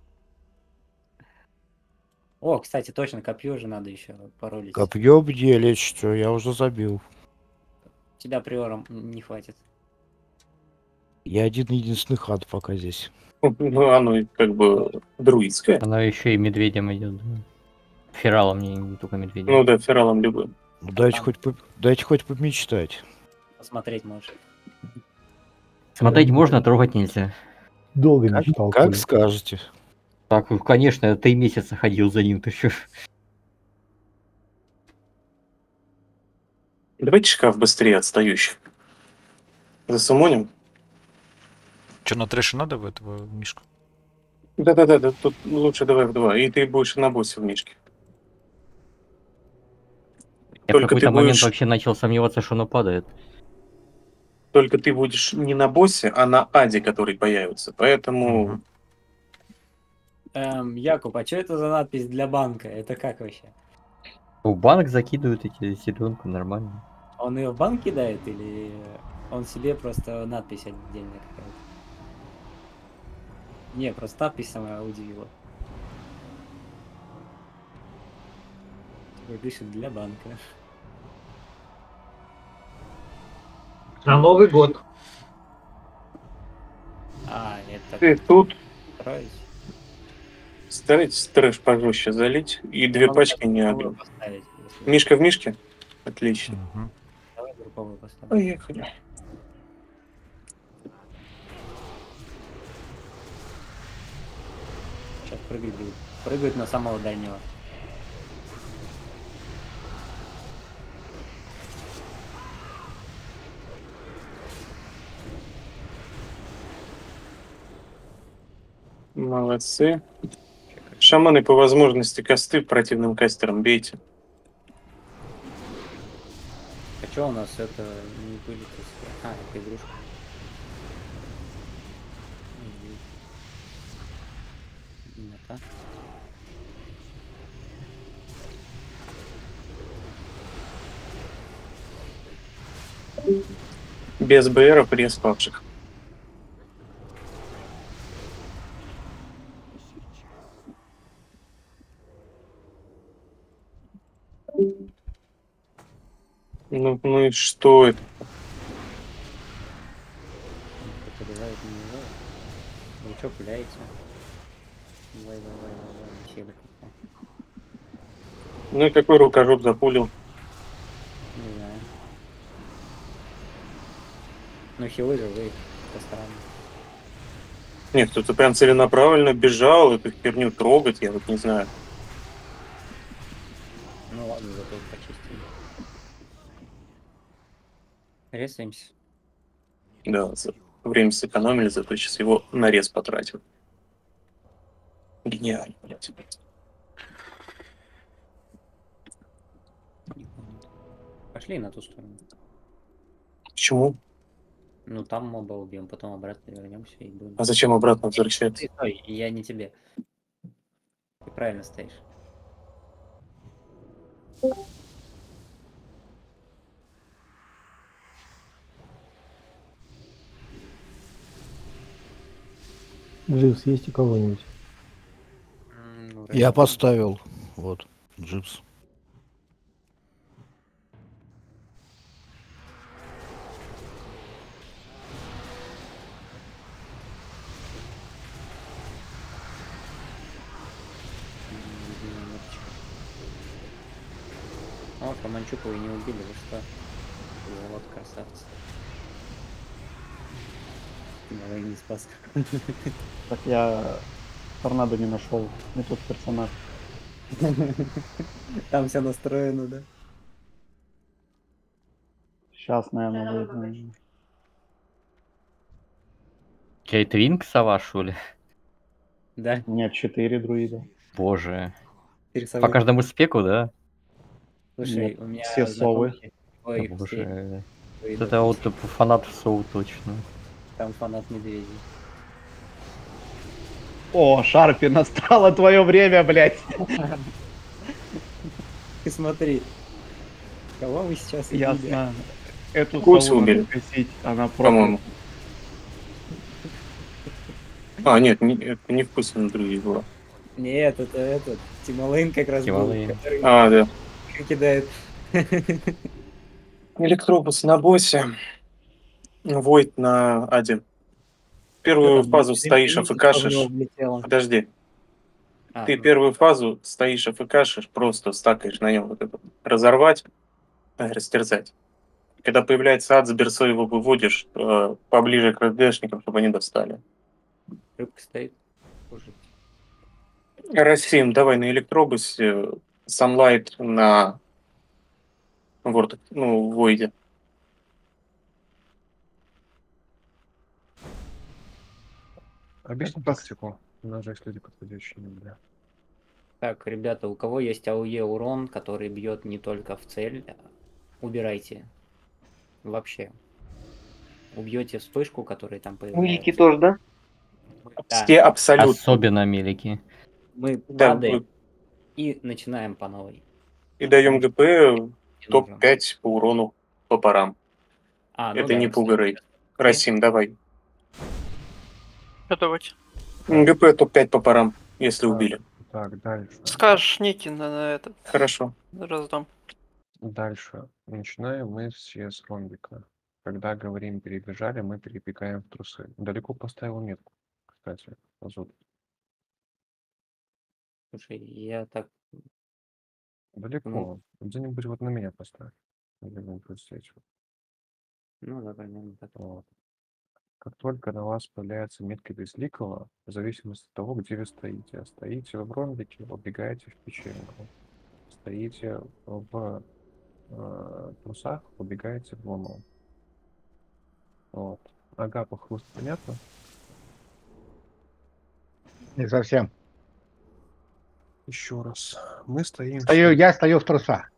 О, кстати, точно, копье же надо еще паролить. Копье где лечь, что я уже забил. Тебя приором не хватит. Я один-единственный хат пока здесь. Ну, оно как бы друидское. Оно еще и медведем идет. Да. Фералом, не только медведем. Ну да, фералом любым. Ну, дайте хоть помечтать. Посмотреть можешь. Смотреть можно, трогать нельзя. Долго мечтал. Как Коля. скажете. Так, конечно, я 3 месяца ходил за ним, ты что? Давайте шкаф быстрее отстающих. Засумоним? Че, на трэше надо в этого Мишку? Да, тут лучше давай в 2. И ты будешь на боссе в Мишке. Я в какой-то момент вообще начал сомневаться, что оно падает. Только ты будешь не на боссе, а на аде, который появится. Поэтому... Якуб, а что это за надпись для банка? Это как вообще? В банк закидывают эти зеленку, нормально. Он ее в банк кидает или он себе просто надпись отдельная какая-то? Не, просто надпись сама удивила. Типа пишет для банка. На Новый год. А, это... Ты тут Строить? старайтесь трэш пожестче залить. И 2 пачки не огонь. Мишка в Мишке? Отлично. Давай групповой поставим. Поехали. Сейчас прыгать будет. Прыгают на самого дальнего. Молодцы. Шаманы по возможности косты противным кастерам бейте. А что у нас это не будет? А, это игрушка. Именно так. Без БРов и рез павших. Ну и что это? Подрезает не его. Вы что пуляете? Давай, все до конца. Ну и какой рукожоп запулил? Не знаю. Ну, хилы живые, со стороны. Нет, кто-то прям целенаправленно бежал эту херню трогать, я вот не знаю. Ну ладно, зато почистили. Ресаемся. Да, время сэкономили, зато сейчас его на рез потратил. Гениально, блядь. Пошли на ту сторону. Почему? Ну там моба убьем, потом обратно вернемся и будем. А зачем обратно возвращаться? Стой, я не тебе. Ты правильно стоишь. Дживс, есть у кого-нибудь? Я поставил. Вот, Джипс. О, Романчука вы не убили, вы что? Вот красавцы. Давай не спас. Так я торнадо не нашел. Не тот персонаж. Там все настроено, да? Сейчас, наверное, будет. Кейтвинг сова, что ли? Да. Нет, 4 друида. Боже. Четыре совы. По каждому спеку, да? Слушай, Нет, у меня все совы. знакомый, ой, О, боже. все Вот это вот фанат сов точно. Там фанат медведей. О, Шарпи, настало твое время, блядь. Ты смотри. Кого вы сейчас убили? Ясно. Эту Куцу сову надо убили. косить, она По-моему. проклята. А, нет, это не вкусно другие была. Нет, это этот. Тималейн как раз был, Тималейн. который А, да. кидает. Электробус на боссе. Войд на Аде. Первую фазу стоишь, АФКшишь. Подожди. Ты первую фазу стоишь, АФКшишь, просто стакаешь на нем вот это. Разорвать, растерзать. Когда появляется ад, с берсой его выводишь поближе к РДшникам, чтобы они достали. Рыбка стоит. Слушай. Рассеем, давай на электробусе. Sunlight на Войде. Объясни тактику. Даже если люди подходящие не были. Так, ребята, у кого есть АОЕ урон, который бьет не только в цель, убирайте. Вообще. Убьете вспышку, которая там появляется. Милики тоже, да? Все абсолютно. Особенно милики. Мы Да, падаем и начинаем по новой. И даем ГП топ-5 по урону по парам. Ну Это да, не пугай. Расим, давай. Готовить. ГП топ-5 по парам, если убили. Так, дальше. Скажешь Никина на этот. Хорошо. Раздам. Дальше. Начинаем мы с ромбика. Когда говорим перебежали, мы перебегаем в трусы. Далеко поставил метку, кстати, Азот. Слушай, я так... Далеко. Где-нибудь вот на меня поставь. Где-нибудь здесь. Ну да, примерно так. Вот. Как только на вас появляется метка безликого, в зависимости от того, где вы стоите. Стоите в ромбике, убегаете в печеньку. Стоите в трусах, убегаете в луну. Вот. Агапа, хруст, понятно? Не совсем. Еще раз. Мы стоим... Я стою в трусах.